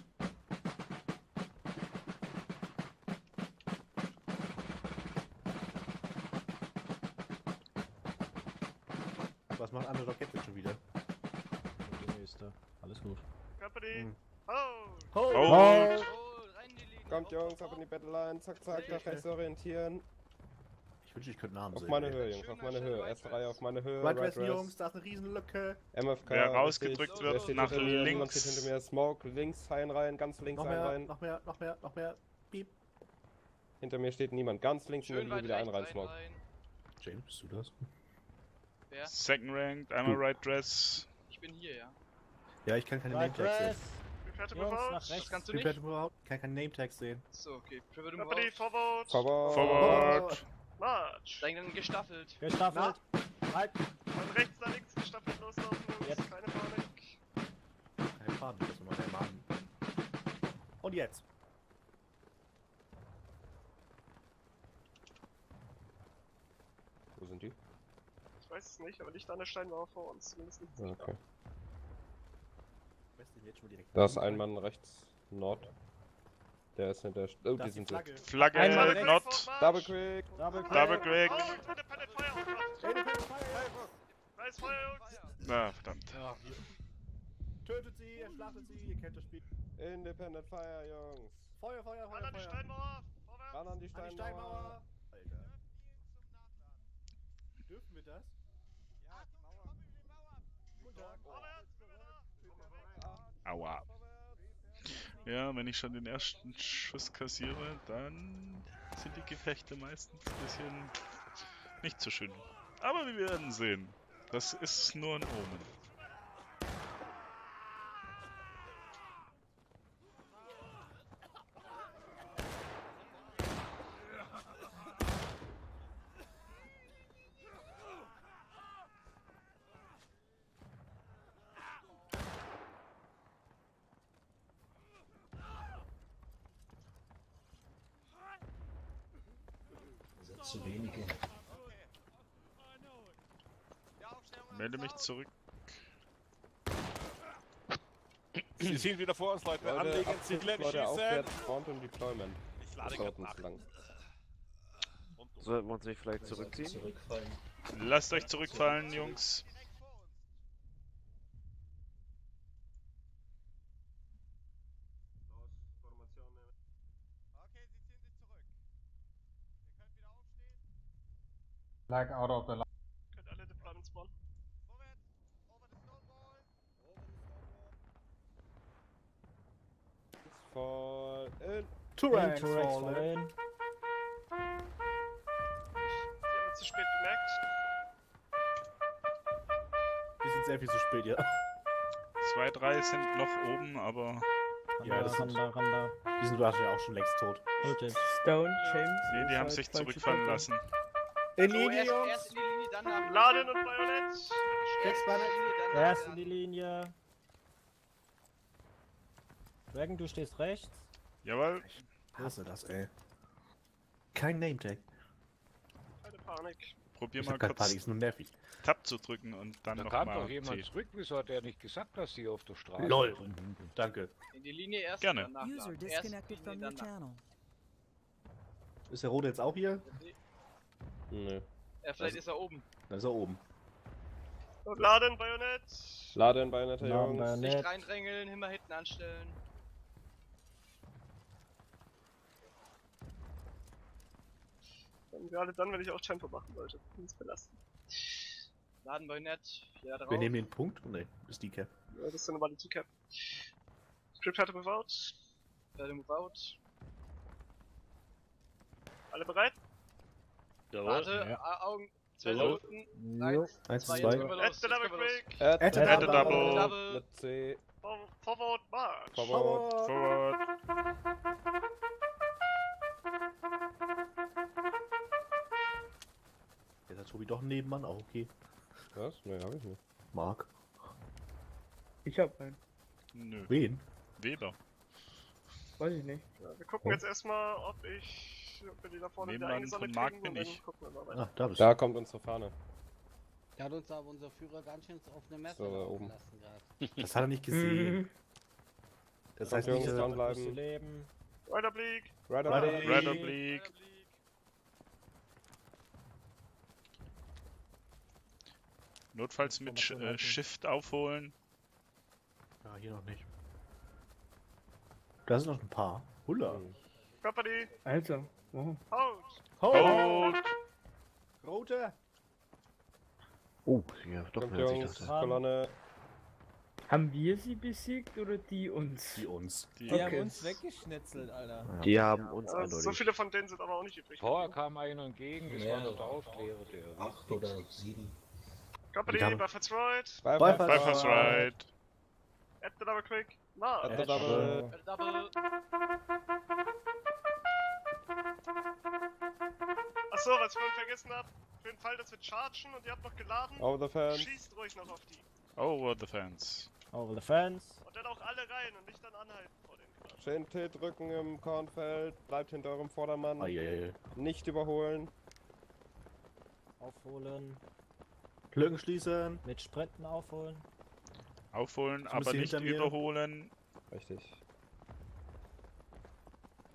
Was macht andere Rocket jetzt schon wieder? Und die nächste. Alles gut. Company! Hm. Hold! Hold! Oh. Oh, rein die Linie. Kommt Jungs, ab in die Battle Line, zack zack, da kann ich orientieren. Ich wünschte, ich könnte Namen Auf sehen. meine ey. Höhe, Jungs, auf meine Höhe. Erste Reihe auf meine Höhe. Right Right West, Rest. Jungs, da ist eine riesen Lücke. M F K. Wer richtig. rausgedrückt Wer wird, steht nach hinter mir? Niemand steht links. hinter mir. Smoke, links einreihen, ganz links Noch mehr, einreihen. noch mehr, noch mehr, noch mehr. Piep. Hinter mir steht niemand. Ganz links in der Schön Blue weit wieder rechts einreihen, Smoke. einreihen. James, bist du das? Wer? Second ranked, einmal right dress. Ich bin hier, ja. Ja, ich kann keine Right Name-Tags Dress. sehen. Prepare to Jungs, move nach out! rechts. Das kannst du Ich nicht? kann keine Name-Tags sehen. So, okay. Prepare to move Company, out. forward! Forward. Forward. March! Dann gestaffelt. Gestaffelt. Halt. Von rechts nach links gestaffelt loslaufen, Jungs. Jetzt. Keine Panik. Keine Farben, das ist mal der Mann. Und jetzt. Wo sind die? Ich weiß es nicht, aber nicht an der Steinmauer vor uns. Zumindest nicht Ja, sichtbar. okay. Am besten jetzt schon mal direkt Da ist ein Mann rechts, Nord. Der ist hinter. Oh, Da die ist die sind Flagge. jetzt. Flagge, Einmal rechts. not. Double Quick. Double Quick. Double Quick. Oh, Independent Fire, oh Gott. Independent Fire! Nice Feuer, Jungs. Na, verdammt. Tötet sie, erschlachtet sie, ihr kennt das Spiel. Independent Fire, Jungs. Feuer, Feuer, Ran Feuer, an die Feuer. Steinmauer. Vorwärts. Ran an die An die Steinmauer. Steinmauer. Alter. Dürfen wir das? Guten Tag. Aua. Ja, wenn ich schon den ersten Schuss kassiere, dann sind die Gefechte meistens ein bisschen nicht so schön. Aber wir werden sehen. Das ist nur ein Omen. Zu wenige. Melde mich zurück. Sie sind wieder vor uns, Leute. Leute, Anlegen, Abzug, Ziele, Leute, schießen. aufwärts, Front und Deployment. Ich Das lade dauert gerade uns nach. lang. Sollten wir uns nicht vielleicht zurückziehen? Zurückfallen. Lasst euch zurückfallen, Jungs. Flag out of the line. Könnt alle Deployments spawnen. Fall in. Two ranks Two ranks fallen. fallen. Die haben uns zu spät bemerkt. Wir sind sehr viel zu spät, ja. Zwei, drei sind noch oben, aber Ja, das sind, Randa, Randa. die sind wahrscheinlich auch schon längst tot. Ultim. Stone, James. nee, die ihr haben seid sich falsche zurückfallen Gruppe. lassen. In So, Linie, erst, Jungs! erst in die Linie, dann nach. Laden und Bajonett. Erst in die Linie, dann nach. Erst in die Linie. Dragon, du stehst rechts. Jawohl. Ich hasse das, ey. Kein Name-Tag. Keine Panik. Probier Ich mal hab keine kurz Panik, ist nur nervig. Tab zu drücken und dann Da kam doch nochmal jemand T. zurück. Wieso hat er nicht gesagt, dass die auf der Straße LOL. sind? Danke. In die Linie erst Gerne. und dann User nachladen. Erst in disconnected die from Linie, your dann nach. channel. Ist der Rote jetzt auch hier? Nö. Ja, vielleicht ist er oben. Dann ist er oben. Und Laden, Bajonett. Laden bei netter Laden, Jungs. Bajonett. Nicht reindrängeln, immer hinten anstellen. Und gerade dann, wenn ich auch Tempo machen wollte. Uns belasten. Laden Bajonett. Ja, drauf. Wir nehmen den Punkt? Ne, ist die Cap. Ja, das ist eine normale T-Cap. Script hatte Move Out. Werde Move Out. Alle bereit? Jawohl. Warte, Ja. A- Augen. Zwei Jawohl. Minuten. Jo. Eins, Eins, zwei, zwei. jetzt können wir los. Add the Jetzt double können wir los. quick. Add Add the the Add the double. double. Double. Mit C. For- Forward March. Forward. Forward. Jetzt hat Tobi doch einen Nebenmann, auch okay. Was? Ne, hab ich nicht. Mark. Ich hab einen. Nö. Wen? Weber. Weiß ich nicht. Ja, wir gucken jetzt erstmal, ob ich. Ob wir die da vorne wieder Nebenmann eingesammelt von Mark kriegen bin und dann ich. gucken wir mal weiter. Ah, da bist Da du. kommt unsere Fahne. Da hat uns aber unser Führer ganz schön auf eine Messe So, da laufen oben. lassen gerade. Das hat er nicht gesehen. Das Kommt, heißt nicht, Jungs, dass dran er... bleiben. Leben. Rider Bleak. Rider Rider Bleak. Bleak. Rider Bleak. Notfalls mit Sch äh, Shift aufholen. Ja, hier noch nicht. Da sind noch ein paar. Hulla. Company. Alter. Wow. Out. Hold. Rote. Oh, ja, doch Kommt, mehr als ich Jungs. dachte. Kolonne. Haben wir sie besiegt oder die uns? Die uns. Die Okay. haben uns weggeschnitzelt, Alter. Die haben uns Äh, so eindeutig. viele von denen sind aber auch nicht übrig. Vorher kam einer entgegen, das war Mehrere. der Aufklärer, der. Acht oder sieben. Company, Die haben- Buffer's right. Bye, Bye, bye, bye. Bypass right. Add the double quick. Na. Add the double. Werde Double. Achso, was ich vorhin vergessen hab. Für den Fall, dass wir chargen und ihr habt noch geladen, Over the fence. schießt ruhig noch auf die. Over the fence. Over the fence. Und dann auch alle rein und nicht dann anhalten vor den Quatsch. Schön T drücken im Kornfeld. Bleibt hinter eurem Vordermann. Eieiei. Nicht überholen. Aufholen. Lücken schließen. Mit Sprinten aufholen. Aufholen, So ein aber bisschen nicht hinter mir. überholen. Richtig.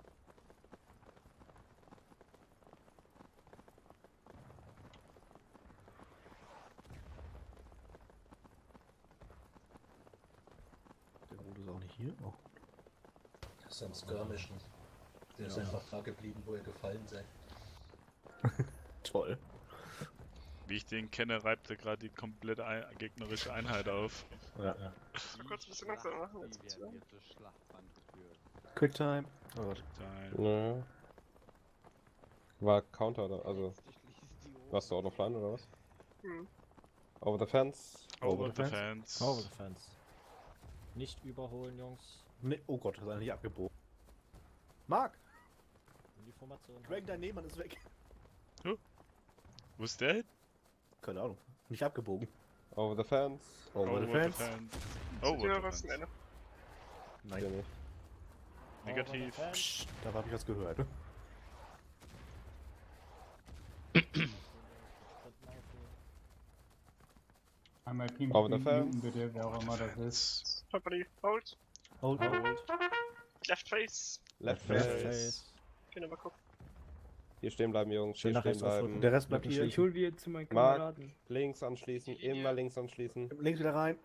hier? Oh. Das ist ein Skirmischen. Der ist Ja. einfach da geblieben, wo er gefallen sei. Toll. Wie ich den kenne, reibt er gerade die komplette ein gegnerische Einheit auf. Ja. So kurz ein bisschen langsam machen. Jetzt geht's wieder. Quicktime. Oh Gott. Nö. War Counter, oder? Also. Warst du auch noch offline oder was? Hm. Over the fence. Over the fence. Over the fence. Nicht überholen, Jungs. Nee, oh Gott, das ist eigentlich abgebogen. Marc! In die Formation. Dragon, dein Nebenmann ist weg. Huh? Wo ist der hin? Keine Ahnung. Nicht abgebogen. Over the fence. Over, Over the fence. the fence. Seht Over ihr the was fence. am Ende? Nein. Ja, nicht. Negativ. Psst, da habe ich was gehört. Einmal Team Over the Newton, fence. bitte, wer auch immer das ist. Company, hold. Hold, hold. Left face. Left Left face. face. Gehen wir mal gucken. Hier stehen bleiben, Jungs. Schön Hier nach stehen rechts aufrücken. bleiben. Der Rest bleibt hier. Ich hol wieder zu meinen Mark, Kameraden. links anschließen. Immer links anschließen. Links wieder rein.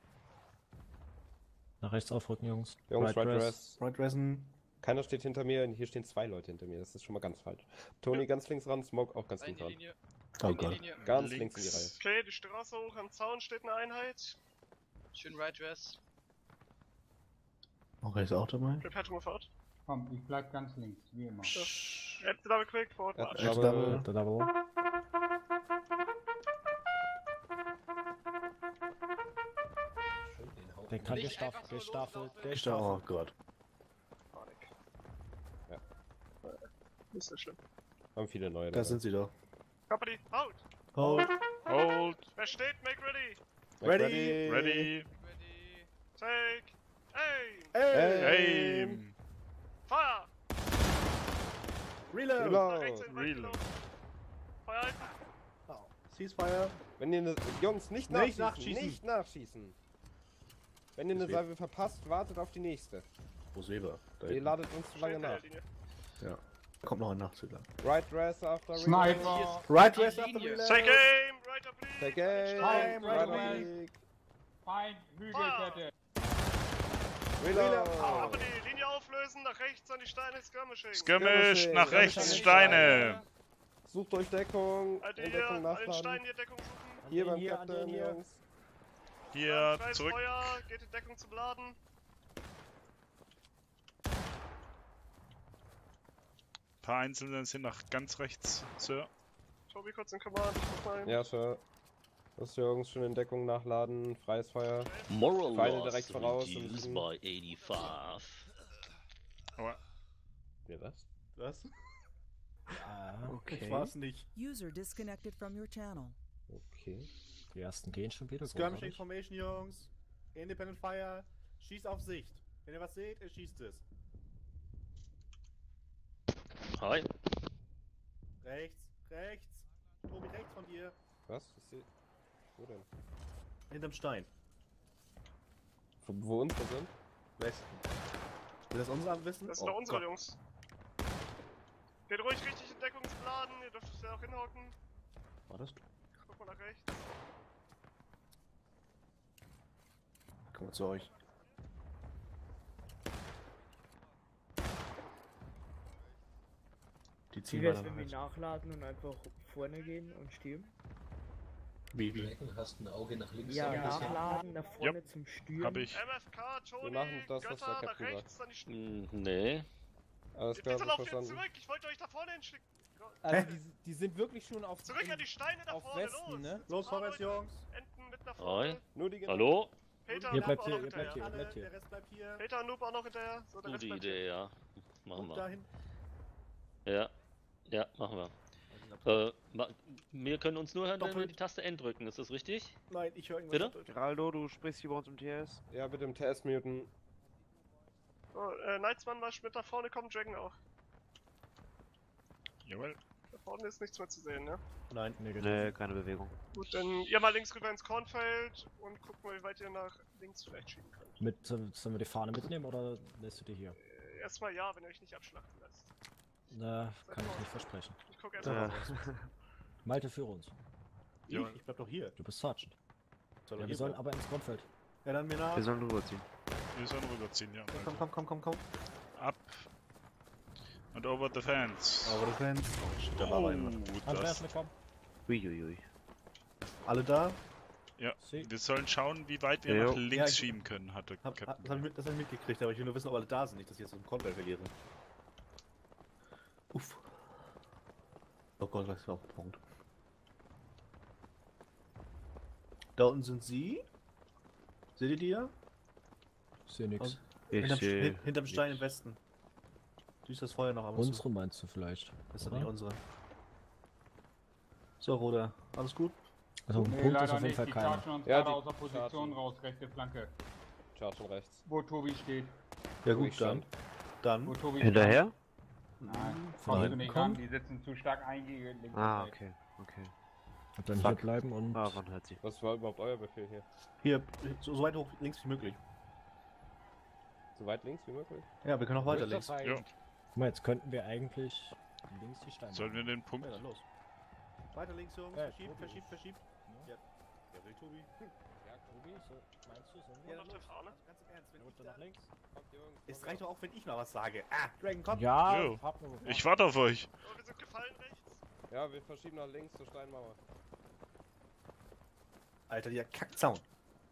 Nach rechts aufrücken, Jungs. Jungs, right dress. Right dressen. Keiner steht hinter mir und hier stehen zwei Leute hinter mir. Das ist schon mal ganz falsch. Tony ganz links ran, Smoke auch ganz In links die ran. Linie. Oh In die Gott. Linie. Ganz links in die Reihe. Okay, die Straße hoch am Zaun steht eine Einheit. Schön right dress. Okay, ist auch dabei. Prepare to move out. Komm, ich bleib ganz links, wie immer. So. Red the double quick, forward Ja, march. Red aber- double. Der Double. Der kann Nicht gestaffelt, einfach so gestaffelt, loslaufen. Ich da, oh gestaffelt. Gott. Panik. Ja. Nicht so schlimm. Haben viele neue. Da sind sie doch. Company, hold! Hold. Hold. Wer steht, make ready! Make Ready. Ready. Ready. Take aim! Hey. Aim. Fire! Reload. Reload. Rechts hin, Reload. reload. Feuer halten! Oh. Ceasefire. Wenn ihr ne, Jungs, nicht Nicht nachschießen. nachschießen. Nicht nachschießen. Wenn ihr eine Ist weh. Salve verpasst, wartet auf die nächste. Wo ist Weber? Da Ihr hinten. ladet uns zu lange Hinter der nach. Linie. Ja. Kommt noch ein Nachzügler. Right dress after Sniper! Right Die dress after Linie. reload. Take aim! Right oblique! Take aim! Aim, right Right oblique. oblique. Feind, Hügelkette! Reload! Company, Linie auflösen, nach rechts an die Steine skirmishing. Skirmish, nach Skirmish, rechts Skirmish. Steine. Sucht euch Deckung. Alter, In hier, Deckung an den nachladen. Steinen hier Deckung suchen. Hier den beim hier, an den Captain, hier. Jungs. Hier, Freies zurück. Feuer, geht in Deckung zum Laden. Ein paar Einzelne sind nach ganz rechts, Sir. Tobi kurz in Command, ich muss mal hin. Ja, Sir. Das Jungs schon in Deckung nachladen. Freies Feuer. Moral Feinde loss direkt voraus. reduced und- by eighty-five. Aber Ja, was? Was? Ah, Ich war's nicht. User disconnected from your channel. Okay. die ersten gehen schon wieder. Skirmishing großartig. Formation, Jungs. Independent Fire. Schießt auf Sicht. Wenn ihr was seht, ihr schießt es. Hi. Rechts, rechts. Tobi, rechts von dir. Was? Ist hier... Wo denn? Hinterm Stein. Wo, wo unsere sind? Westen. Will das unsere wissen? Das sind Oh doch unsere Gott. Jungs. Geht ruhig richtig in Deckung zum Laden, ihr dürft ja auch hinhocken. War das? Guck mal nach rechts. Kommen wir zu euch. Die Wie ziehen wär's, weiter wenn nach wir rechts. nachladen und einfach vorne gehen und stürmen? Wie, wie? Dragon, hast ein Auge nach links. Ja, ein bisschen. nachladen, nach vorne zum Stürmen. Hab ich. M F K, Tony, Wir machen das, was Götter, der nach Captain sagt. rechts, dann die St Hm, Nee. Alles klar, Bitte hab lauft ich jetzt verstanden. zurück, ich wollte euch da vorne hinschicken. Also die, die sind wirklich schon auf, Zurück an die Steine da auf vorne, Westen, los! ne? Los, vorwärts, Jungs. Enden mit nach Hi. vorne. Nur die Hallo? Peter Ihr und bleibt Noob auch hier, noch ihr bleibt hinterher. hier, ihr Alle, bleibt der hier. Rest bleibt hier. Peter und Noob auch noch hinterher. So, der Rest Gute bleibt Idee, ja. Machen Und wir. dahin. Ja. Ja, machen wir. Äh, ma wir können uns nur hören, wenn wir Doppelt. die Taste N drücken, ist das richtig? Nein, ich höre irgendwas. Bitte? Geraldo, du sprichst hier bei uns im T S. Ja, bitte im T S muten. So, äh, Knightsman mal mit nach vorne kommen, Dragon auch. Jawohl. Da vorne ist nichts mehr zu sehen, ne? Nein, Nee, keine Bewegung. Gut, dann ihr mal links rüber ins Kornfeld und guckt mal, wie weit ihr nach links vielleicht schieben könnt. Mit, sollen sollen wir die Fahne mitnehmen oder lässt du die hier? Äh, erstmal ja, wenn ihr euch nicht abschlachten lasst. Na, kann ich nicht versprechen. Ich guck erstmal. Ja. Malte, führe uns. Ich, ich bleib doch hier. Du bist Sergeant. Soll Ja, er wir hier sollen bleiben? aber ins Grundfeld. Ja, dann mir nach. Wir sollen rüberziehen. Wir sollen rüberziehen, ja. Komm, komm, komm, komm, komm. Ab. Und over the fence. Over the fence. Oh, shit, da war aber jemand. Andreas mitkommen. Uiuiui. Alle da? Ja, wir sollen schauen, wie weit wir Jo. nach links Ja, ich- schieben können, hatte Hab, Captain. hab, das habe ich, mit- das hab ich mitgekriegt, aber ich will nur wissen, ob alle da sind, nicht, dass ich jetzt so einen Convoy verliere. Uff. Oh Gott, das war auf den Punkt. Da unten sind sie. Seht ihr die ja? Ich seh nix. Also, Ich hinterm, seh hin- hinterm Stein nix. im Westen. Düst das Feuer noch ab und zu. Unsere meinst du vielleicht? Das sind oder? nicht unsere. So, Roder. Alles gut? Also, ein Nee, Punkt ist leider auf jeden nicht. Fall Die keiner. chargen uns Ja, gerade die aus der Position chargen. raus, rechte Flanke. Chargen rechts. Wo Tobi steht. Ja Wo gut, ich dann. stand. Dann. Wo Tobi Hinterher? stand. Nein, Von kommst du hinten nicht kommen? ran, die sitzen zu stark eingegeben. Ah, okay, okay. Und dann hier bleiben und... Ah, wann hört sie? Was war überhaupt euer Befehl hier? Hier, so, so weit hoch links wie möglich. So weit links wie möglich? Ja, wir können auch weiter links. Ja. Guck mal, jetzt könnten wir eigentlich links die Steine... Sollen wir den Punkt? Ja, dann los. Weiter links, Jungs. Ja, verschiebt, Tobi verschiebt, verschiebt. Ja. Ja, will Tobi. Ja, Tobi, so, meinst du, sind Ja, wir? dann los. Ganz im Ernst, wenn ich Runter da... nach links? Es reicht doch auch, wenn ich mal was sage. Ah, Dragon, komm. Ja, Jo. hab nur Ich warte auf euch. Oh, wir sind gefallen rechts. Ja, wir verschieben nach links zur Steinmauer. Alter, dieser Kackzaun.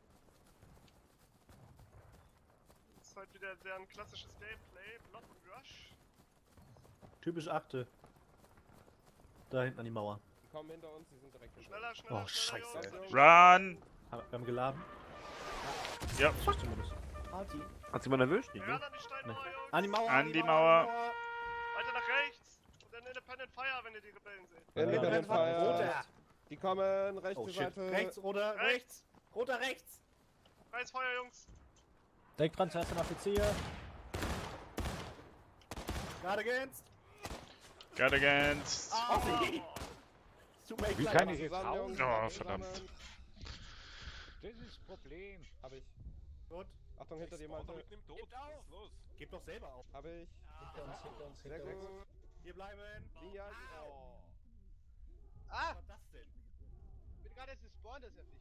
Das ist halt wieder sehr ein klassisches Gameplay. Block und Rush. Typisch Achte. Da hinten an die Mauer. Die kommen hinter uns, die sind direkt hinter Schneller, uns. schneller, Oh, schneller, scheiße, Jungs. ey. Run! Wir haben geladen. Ja. Party. Hat sie mal erwischt? Wir ran an die Steinmauer, Jungs. An die Mauer, An die Mauer. Weiter nach rechts. Und dann Independent Fire, wenn ihr die Rebellen seht. Independent Fire. Roter. Die kommen, rechte Oh shit. Seite. Rechts, oder rechts. Roter rechts. Freies Feuer, Jungs. Denkt dran, zuerst ein Offizier. Gerade against. Guard against. Oh, nee. Tut mir echt Wie leid. kann ich jetzt Zusammen, raus? Jungs, Oh, zusammen. verdammt. Das ist das Problem. Hab ich. Gut. Achtung, hinter dir, Malte. Mit dem Tod. Los, los. Gib doch selber auf. Hab ich. Hinter uns, hinter uns, Sehr hinter uns. gut. Hier bleiben. Linie. Oh. Ah! Was war das denn? Ich bin gerade erst gespawnt, das ist ja nicht.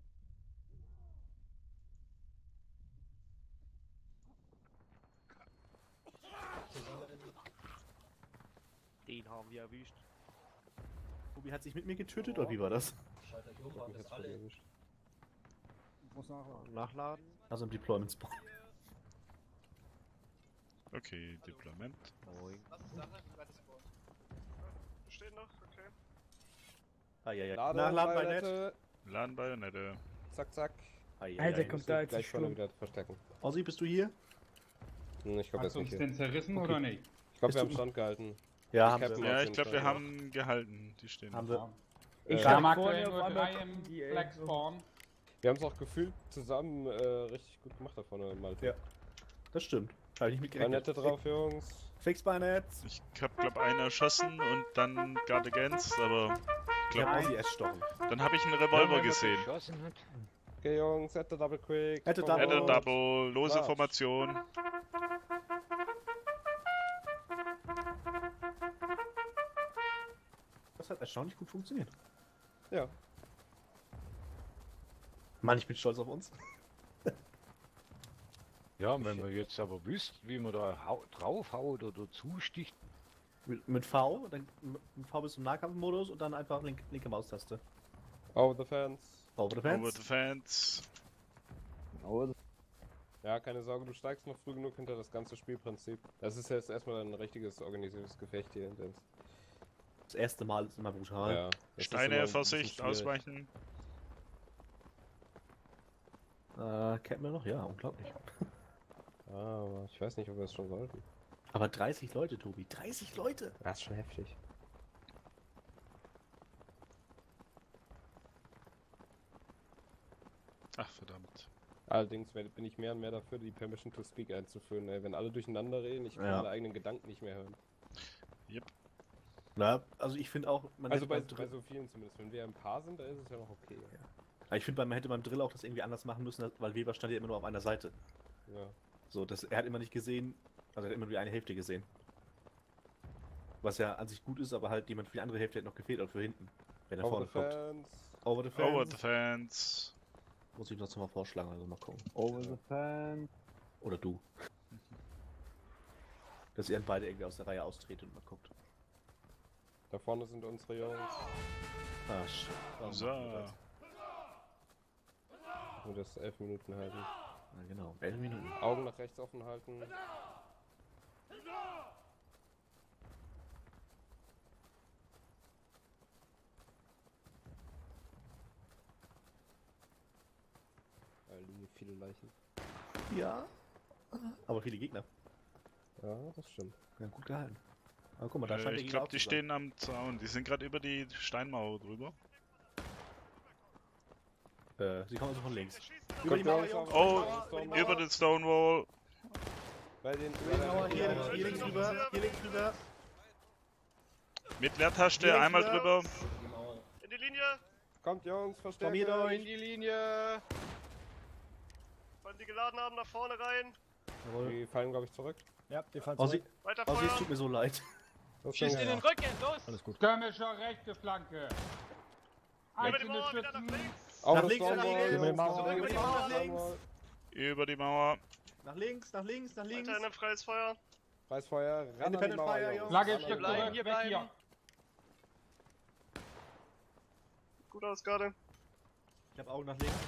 Den haben wir erwischt. Tobi hat sich mit mir getötet, oder wie war das? Schaltet euch um, waren das alle. erwischt. Muss nachladen. Nachladen. Also im Deployment Spawn. Okay, Deployment. Moin. Was ist Sache? Ich bin gerade gespawnt. Wir stehen noch, okay. Ah, ja, ja. Laden, Nachladen bei Net. Bajonette. Laden Bayonette. Zack, zack. Ah, ja, Alter, ja. kommt da jetzt ein Gleich vorne Sturm. wieder verstecken. Ossi, bist du hier? Hm, Ich glaube, Hast jetzt du nicht uns hier. den zerrissen Okay. oder nicht? Ich glaube, Bist wir haben du- Stand gehalten. Ja, Die haben Captain wir. Ja, auf ich jeden glaube, wir Fall. haben gehalten. Die stehen. Haben wir. Ja. Äh, Ich stand habe vorne, aktuell auf nur einmal drei kommen im die, ey, Flag so. Spawn. Wir haben es auch gefühlt zusammen äh, richtig gut gemacht da vorne, Malte. Ja. Das stimmt. Habe ich nicht mitgerechnet. Bajonette drauf, Jungs. Fix Bayonet. Ich hab, glaub, einen erschossen und dann Guard against, aber ich Ich hab glaub, Ossi erstochen. dann habe ich einen Revolver gesehen. Geschossen hat. Okay, Jungs, add the double quick. Add the Forward. double. Adder Double, lose Marsch. Formation. Das hat erstaunlich gut funktioniert. Ja. Mann, ich bin stolz auf uns. Ja, und wenn man jetzt aber wüsst, wie man da hau draufhaut oder zusticht. Mit, mit V, dann mit V bis zum Nahkampfmodus und dann einfach link, linke Maustaste. Over the fence. Over the fence. Over the fence. Ja, keine Sorge, du steigst noch früh genug hinter das ganze Spielprinzip. Das ist jetzt erstmal ein richtiges organisiertes Gefecht hier hinter uns. Das erste Mal ist immer brutal. Ja. das ist Steine, immer ein bisschen Vorsicht, schwierig. ausweichen. Äh, kennt man noch? Ja, unglaublich. Ah, aber ich weiß nicht, ob wir es schon sollten. Aber dreißig Leute, Tobi. dreißig Leute! Das ist schon heftig. Ach, verdammt. Allerdings werd- bin ich mehr und mehr dafür, die Permission to Speak einzuführen. Ey. Wenn alle durcheinander reden, ich kann Ja. meine eigenen Gedanken nicht mehr hören. Yep. Na, also ich finde auch, man Also hätte bei, beim bei Drill, so vielen zumindest. Wenn wir ein Paar sind, da ist es ja noch okay. Aber ich finde, man hätte beim Drill auch das irgendwie anders machen müssen, weil Weber stand ja immer nur auf einer Seite. Ja. So, das, er hat immer nicht gesehen, also er hat immer nur die eine Hälfte gesehen. Was ja an sich gut ist, aber halt jemand für die andere Hälfte hätte noch gefehlt, auch für hinten. Wenn er Over vorne the kommt. fence. Over the fence. Over the fence. Muss ich noch mal vorschlagen, also mal gucken. Over the fence. Oder du. Dass ihr dann beide irgendwie aus der Reihe austretet und mal guckt. Da vorne sind unsere Jungs. Ah, shit. Warum So. machen wir das? Nur das elf Minuten halten. Ja, genau. elf Minuten. Augen nach rechts offen halten. Da liegen viele Leichen. Ja. Aber viele Gegner. Ja, das stimmt. Ja, gut gehalten. Aber guck mal, da Äh, scheint der ich Gegner glaube, auch die zu sein. stehen am Zaun. Die sind gerade über die Steinmauer drüber. Äh, sie kommen also von links. Über die Mauer, Jungs. Oh, über den Stonewall. Bei den Hier links, hier links rüber, hier links rüber. Mit Leertaste Hier links einmal rüber. drüber. In die Linie! Kommt Jungs, verstärkt Formiert euch. euch. In die Linie! Wollen die geladen haben, nach vorne rein. Die fallen, glaube ich, zurück. Ja, die fallen Ossi, zurück. Weiter Ossi, es feuern. tut mir so leid. Das Schießt ging in ja. den Rücken, los! Alles gut. Skirmisher rechte Flanke. Über die Einzelne Mauer, wieder nach Schützen. links. Auf Nach das links, nach Stonewall, links. Jungs, Über die Mauer. zurück Über die Mauer, nach links. Stonewall. Über die Mauer. Nach links, nach links, nach links. Weiter in ein freies Feuer. Preisfeuer, ran an die Independent Mauer, Fire, Jungs. Jungs. Flagge ein Ran an Stück die Mauer. zurück, Hier weg bleiben. hier. Gut aus gerade. Ich hab Augen nach links.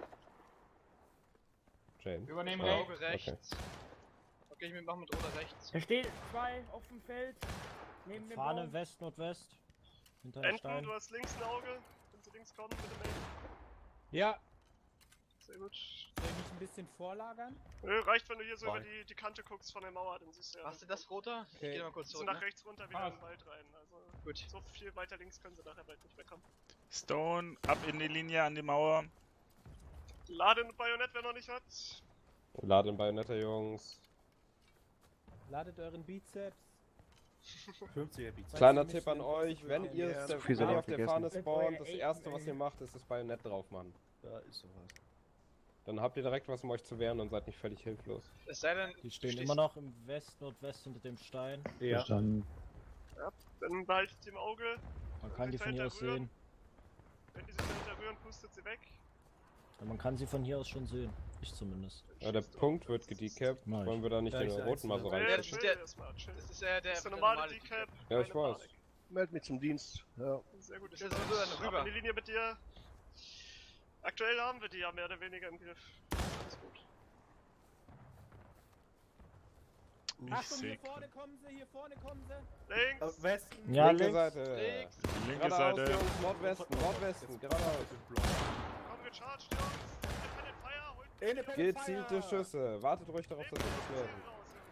James. Übernehmen Ah, Auge rechts. rechts. Okay, ich mach mit Oder rechts. Da stehen zwei auf dem Feld. Neben dem Fahne Baum. West, Nordwest. Hinter dem Enten, Stein. du hast links ein Auge. Wenn sie links kommen, bitte melden. Ja, Sehr gut. soll ich mich ein bisschen vorlagern? Nö, reicht, wenn du hier so Voll. über die, die Kante guckst von der Mauer, dann siehst du ja. Machst du das, Roter? Ich Okay. geh mal kurz So zurück. nach Ne? rechts runter wieder in den Wald rein. Also Gut. so viel weiter links können sie nachher bald nicht mehr kommen. Stone, ab in die Linie an die Mauer. Lade ein Bajonett, wer noch nicht hat. Laden Bajonette, Jungs. Ladet euren Bizeps. fünfziger Beats. Kleiner Tipp an euch, wenn ihr, Ja, der, zu viel wenn ihr Salat auf der gegessen. Fahne spawnt, das erste, was ihr macht, ist das Bajonett drauf machen. Da ist sowas. Dann habt ihr direkt was, um euch zu wehren und seid nicht völlig hilflos. Es sei denn, Die stehen stehst- immer noch im West, Nordwest hinter dem Stein. Ja. Verstanden. Ja, dann behaltet sie im Auge. Man kann die von hier aus sehen. Wenn die sich dahinter rühren, pustet sie weg. Ja, man kann sie von hier aus schon sehen. Ich zumindest. Ja, der Punkt wird gedecapt. Mach ich. Wollen wir da nicht Ja, den ich seh roten mal so einzelne. Ja, reinschicken? chill der- erstmal, chill. das ist ja der, Das ist der der normale normale Decap. Ja, ich keine weiß. Panik. Meld mich zum Dienst. Ja. Sehr gut, ich Der bin ist sowieso dann ab rüber. in die Linie mit dir. Aktuell haben wir die ja mehr oder weniger im Griff. Alles gut. Ich Achtung, hier seh vorne kommen sie, hier vorne kommen sie. Links! Aus Westen. Ja, Linke links. Seite. Links. Linke Geradeaus, Seite. Jungs, Nordwesten, Nordwesten, geradeaus. Komm, gecharged, Jungs! Independent Fire, holt Independent Gezielte Fire. Schüsse. Wartet ruhig darauf, dass wir das werden.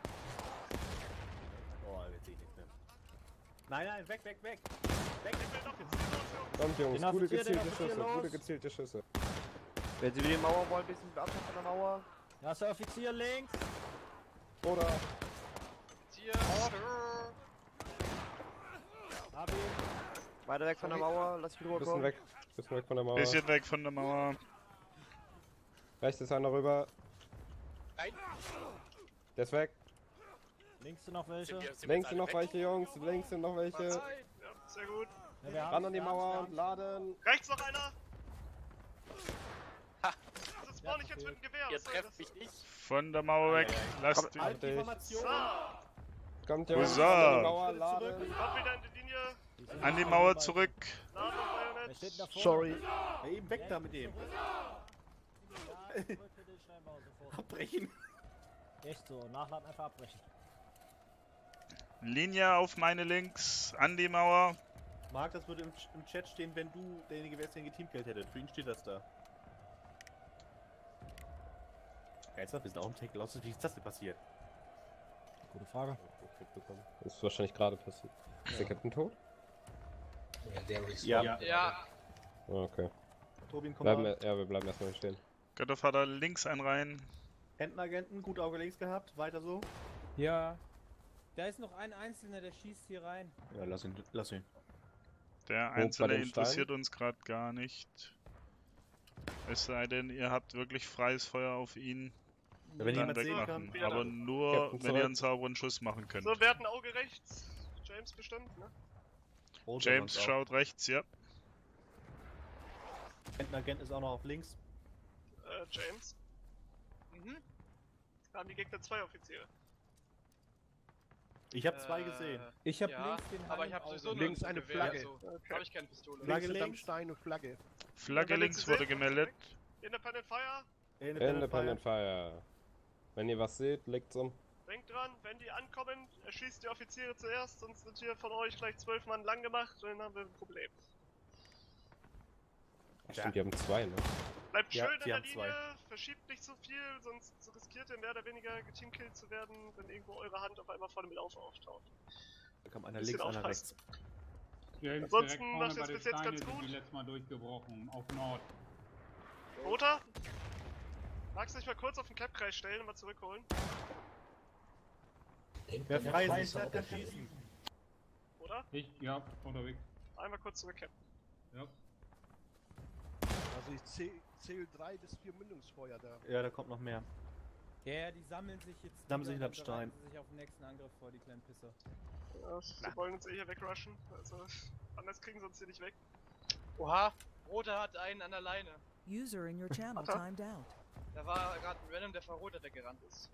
Oh, jetzt sehe ich nichts mehr. Nein, nein, weg, weg, weg. Weg, Ich will noch gezielte los, Jungs! Kommt, Jungs, Den gute Offizier, den gezielte Offizier, Schüsse, los. gute gezielte Schüsse. Wenn Sie wieder die Mauer wollen, ein bisschen Abstand von der Mauer. Da ist der Offizier links. Oder Hier. Hab ihn. Weiter weg von der Mauer, lass mich bisschen rüberkommen. weg, bisschen weg von der Mauer. Bisschen weg von der Mauer. Rechts ist einer rüber. Nein. Der ist weg. Links sind noch welche. Sind wir- sind wir Links jetzt sind alle noch weg? welche, Jungs. Links sind noch welche. Ja, sehr gut. Ja, wir Ran haben's, an die wir haben's, Mauer wir und laden. Rechts noch einer! Ha. Also spawn ich jetzt mit dem Gewehr. Ihr was soll trefft das? mich nicht. Von der Mauer weg. Lasst ihn. Halt die Formation. Kommt, Jungs, Huzzah. ran an die Mauer, laden. Kommt wieder in die Linie. haben's. An die Mauer zurück. Laden und Wer Bajonett. steht denn da vorne? Sorry. Ja, eben weg da mit dem. Ja, zurück in den Steinbau sofort. Abbrechen. Echt so, nachladen einfach abbrechen. Linie auf meine Links. An die Mauer. Marc, das würde im, im Chat stehen, wenn du derjenige wärst, der ein Teamgeld hätte. Für ihn steht das da. Ja, jetzt wir sind auch im Take Lost. Wie ist das denn passiert? Gute Frage. Das ist wahrscheinlich gerade passiert. Ist der Captain tot? Ja, der Respawn. Ja. Ja. Ah, okay. Tobin, komm Bleiben, mal. wir- ja, wir bleiben erstmal stehen. Göttervater links einreihen. Entenagenten, gut Auge links gehabt. Weiter so. Ja. Da ist noch ein Einzelner, der schießt hier rein. Ja, lass ihn, lass ihn. Der bei Einzelne dem Stein? interessiert uns gerade gar nicht. Es sei denn, ihr habt wirklich freies Feuer auf ihn. Ja, wenn dann jemand sehen wegmachen. kann. Aber nur, Captain wenn ihr zurück. einen sauberen Schuss machen könnt. So, wer hat ein Auge rechts? James bestimmt, ne? Roter James sonst auch. schaut rechts, ja. Entenagent ist auch noch auf links. Äh, James. Mhm. Da haben die Gegner zwei Offiziere. Ich habe zwei gesehen. Ich habe Ja, links den aber Hang ich habe im sowieso Auge. nur Links eine Gewehr, Flagge. also Okay. habe ich keine Pistole. Links Flagge ist am links. Stein und Flagge. Flagge wenn links Sie wurde sehen, gemeldet. Independent Fire, Independent Fire. Wenn ihr was seht, legt's um. denkt dran, wenn die ankommen, erschießt die Offiziere zuerst, sonst sind hier von euch gleich zwölf Mann lang gemacht und dann haben wir ein Problem. Stimmt, die haben zwei, ne? Bleibt Ja, schön in die der haben zwei. Linie, verschiebt nicht so viel, sonst riskiert ihr mehr oder weniger geteamkillt zu werden, wenn irgendwo eure Hand auf einmal vor dem Lauf auftaucht. Da kommt einer Bisschen links, einer aufpassen. rechts. James, Ansonsten direkt macht vorne es bei bis den jetzt ganz Steinen gut. sind die letztes Mal durchgebrochen, auf Nord. Roter? Magst du dich mal kurz auf den Clapkreis stellen und mal zurückholen? Wer frei ist, der kann schießen. Oder? Ich, ja, unterwegs. Einmal kurz zurückcappen. Ja. Also ich zähle zähl drei bis vier Mündungsfeuer da. Ja, da kommt noch mehr. Ja, ja, die sammeln sich jetzt. Sammeln sich wieder und hinterm dann Stein. bereiten sie sich auf den nächsten Angriff vor, die kleinen Pisser. Ja, sie wollen uns eh hier wegrushen, also anders kriegen sie uns hier nicht weg. Oha, Roter hat einen an der Leine. User in your channel Warte. timed out. Da war gerade ein Random, der vor Roter weggerannt ist.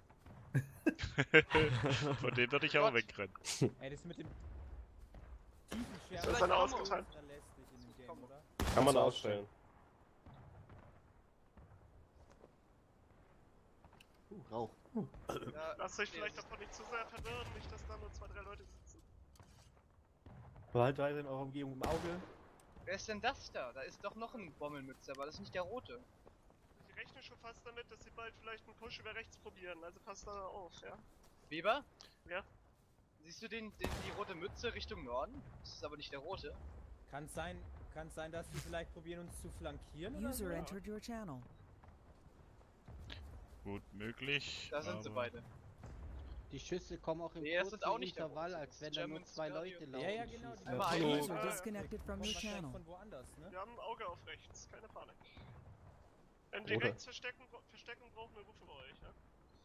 Von dem würde ich auch wegrennen. Ey, das mit dem tiefen Scherben Das ist eine ausgeteilt. lästig in dem Game, oder? Kann man ausstellen. Uh, Rauch. Ja, Lasst euch nee, vielleicht das ist- davon nicht zu sehr verwirren, nicht dass da nur zwei, drei Leute sitzen. Behaltet weiter in eurer Umgebung im Auge. Wer ist denn das da? Da ist doch noch ein Bommelmütze, aber das ist nicht der Rote. Ich rechne schon fast damit, dass sie bald vielleicht einen Push über rechts probieren, also passt da auf, ja? Weber? Ja? Siehst du den, den, die rote Mütze Richtung Norden? Das ist aber nicht der rote. Kann sein, kann sein, dass sie vielleicht probieren, uns zu flankieren oder so? User entered your channel. Gut möglich. Da sind sie aber- beide. Die Schüsse kommen auch im Nee, das sind kurzen auch nicht der Intervall, Rote, als das wenn ist da nur German zwei Scardio. Leute laufen. Ja, ja, genau. schießen. Einmal Hallo. ein. User Ja, disconnected from your Kommt wahrscheinlich channel. von woanders, ne? Wir haben ein Auge auf rechts, keine Panik. Wenn die Oder? rechts verstecken, verstecken brauchen wir Rufe bei euch, ja?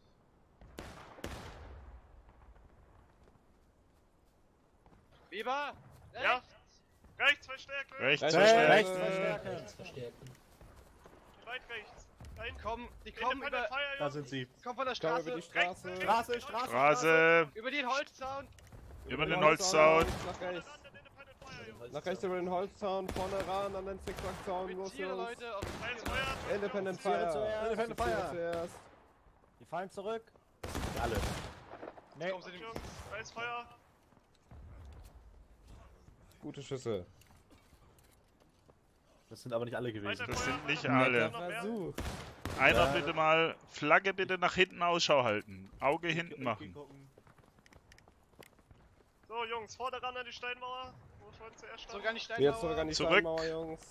Weber! Ja? Rechts! Rechts verstärken! Rechts Rechts verstärkt. rechts verstärken. Rechts verstärken. Weit rechts. Da hinten. Kommen, die kommen Independent über, Fire, Da Jungs. sind sie. kommen von der Komm Straße, über die Straße. Straße, Straße, Straße. über den Holzzaun. Über den Holzzaun. Nach rechts. Nach rechts über den Holzzaun, vorne ran an den Zickzackzaun. Los, Offiziere, los. Leute, Eins Offiziere. Feuer, Independent Offiziere Fire. zuerst. Independent Offiziere Fire. Zuerst. Die fallen zurück. Alle. Nee. Kommen sie dem Jungs, eins Feuer. Gute Schüsse. Das sind aber nicht alle gewesen. Das sind nicht Netter alle. Versuch. Einer Ja. bitte mal, Flagge bitte nach hinten Ausschau halten. Auge hinten machen. So, Jungs, vorne ran an die Steinmauer. Wo wir vorhin zuerst Zurück standen. an die Steinmauer. Jetzt zurück an die Zurück. Steinmauer, Jungs.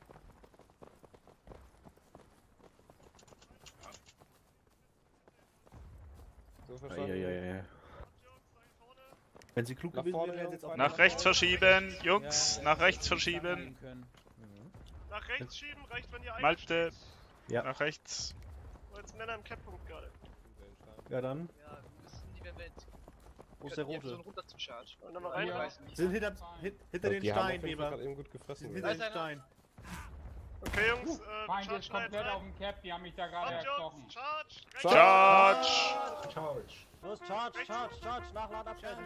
So verstanden. Eieiei. Wenn sie klug Nach gewesen vorne, wären, wären sie jetzt Jungs, auch Nach rechts verschieben. Jungs, Ja, nach ja, rechts hätten sie verschieben. angehen können. Nach rechts schieben, reicht, wenn ihr eine Malte. Ja. Nach rechts. So, jetzt Männer im Cap-Punkt gerade. Ja, dann. Ja, wir wissen nicht, wer wird. Wo ist der Könnten die Rote? Person runterzuchargen. Wollen wir mal Ich rein? weiß nicht. Sie sind hinter, hin, hinter den Die haben auf Stein, jeden Fall Weber. gerade eben gut Sie gefressen. sind Weber. hinter den Da ist einer. Stein. Okay, Jungs, äh, Feind charge ist rein, komplett auf rein. dem Cap, die haben mich da gerade Kommt, erstochen. Jungs, charge! rechts. Charge! Charge. Los, charge, charge, charge, nachladen, abschalten.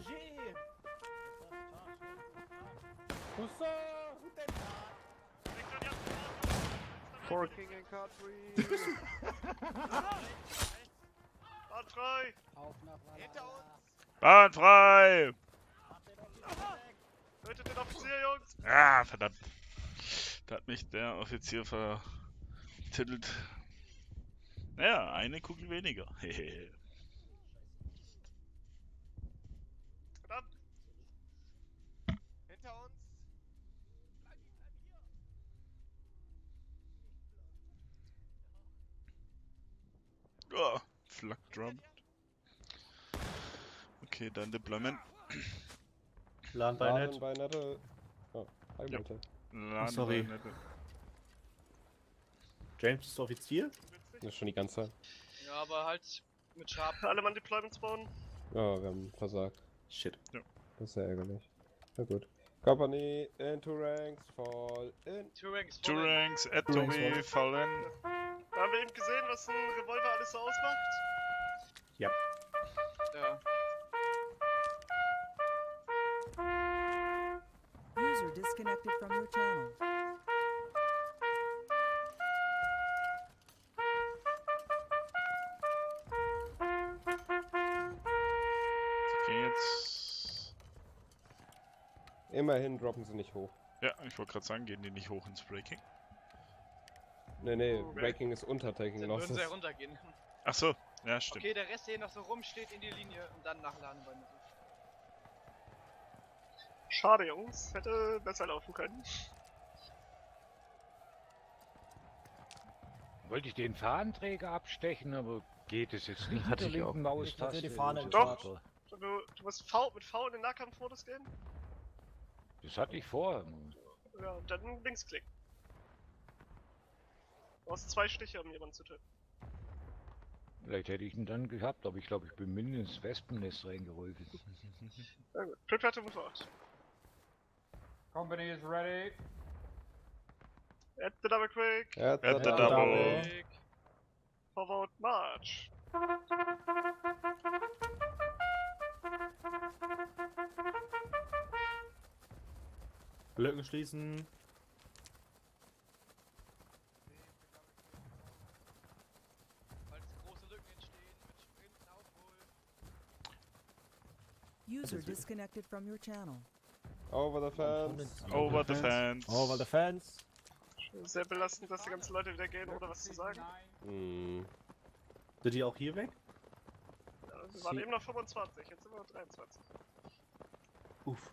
Husso! Denkt an die Abfahrt. For King and Country. Fahrt frei! Auf nach Valhalla. Bahn frei! Tötet den Offizier, Jungs! Ah, verdammt. Da hat mich der Offizier vertitelt. Naja, eine Kugel weniger. Hehe. Verdammt! Hinter uns. Oh, Flak dropped. Okay, dann Deployment. Laden bei Laden Net. bei Nette. Oh, hi, Ja. Malte. Laden sorry. bei Nette. James ist Offizier? Das ist schon die ganze Zeit. Ja, aber halt mit Sharp. Alle Mann Deployments bauen. Ja, wir haben versagt. Shit. Ja. Das ist ja ärgerlich. Na gut. Company, into ranks, fall in. Two ranks Two fallen. ranks, Atomy, fallen. Da haben wir eben gesehen, was ein Revolver alles so ausmacht. Ja. Ja. User disconnected from your channel. Sie gehen jetzt. Immerhin droppen sie nicht hoch. Ja, ich wollte gerade sagen, gehen die nicht hoch ins Breaking? Nee, nee, Breaking ist unter Taking Dann würden sie Losses. ja runtergehen. Ach so, ja, stimmt. Okay, der Rest, der hier noch so rumsteht in die Linie und dann nachladen bei mir. Schade, Jungs. Hätte besser laufen können. Wollte ich den Fahnenträger abstechen, aber geht es jetzt nicht mit Hatte der ich auch. linken Maustaste? die Fahne im Doch. Charter. Du, du musst V, mit V in den Nahkampfmodus gehen. Das hatte ich vor. Ja, und dann Linksklick. Du hast zwei Stiche, um jemanden zu töten. Vielleicht hätte ich ihn dann gehabt, aber ich glaube, ich bin mindestens ins Wespennest reingerollt. Sehr gut. Prepare to move out. Company is ready. At the double quick. At At the double. Quick. Forward march. Lücken schließen. Falls große Lücken entstehen, mit Sprinten aufholen. User disconnected from your channel. Over the fence. Over the fence. Over the fence. Sehr belastend, dass die ganzen Leute wieder gehen, ohne was zu sagen. Hm. Sind die auch hier weg? Ja, wir waren eben noch fünfundzwanzig, jetzt sind wir noch dreiundzwanzig. Uff.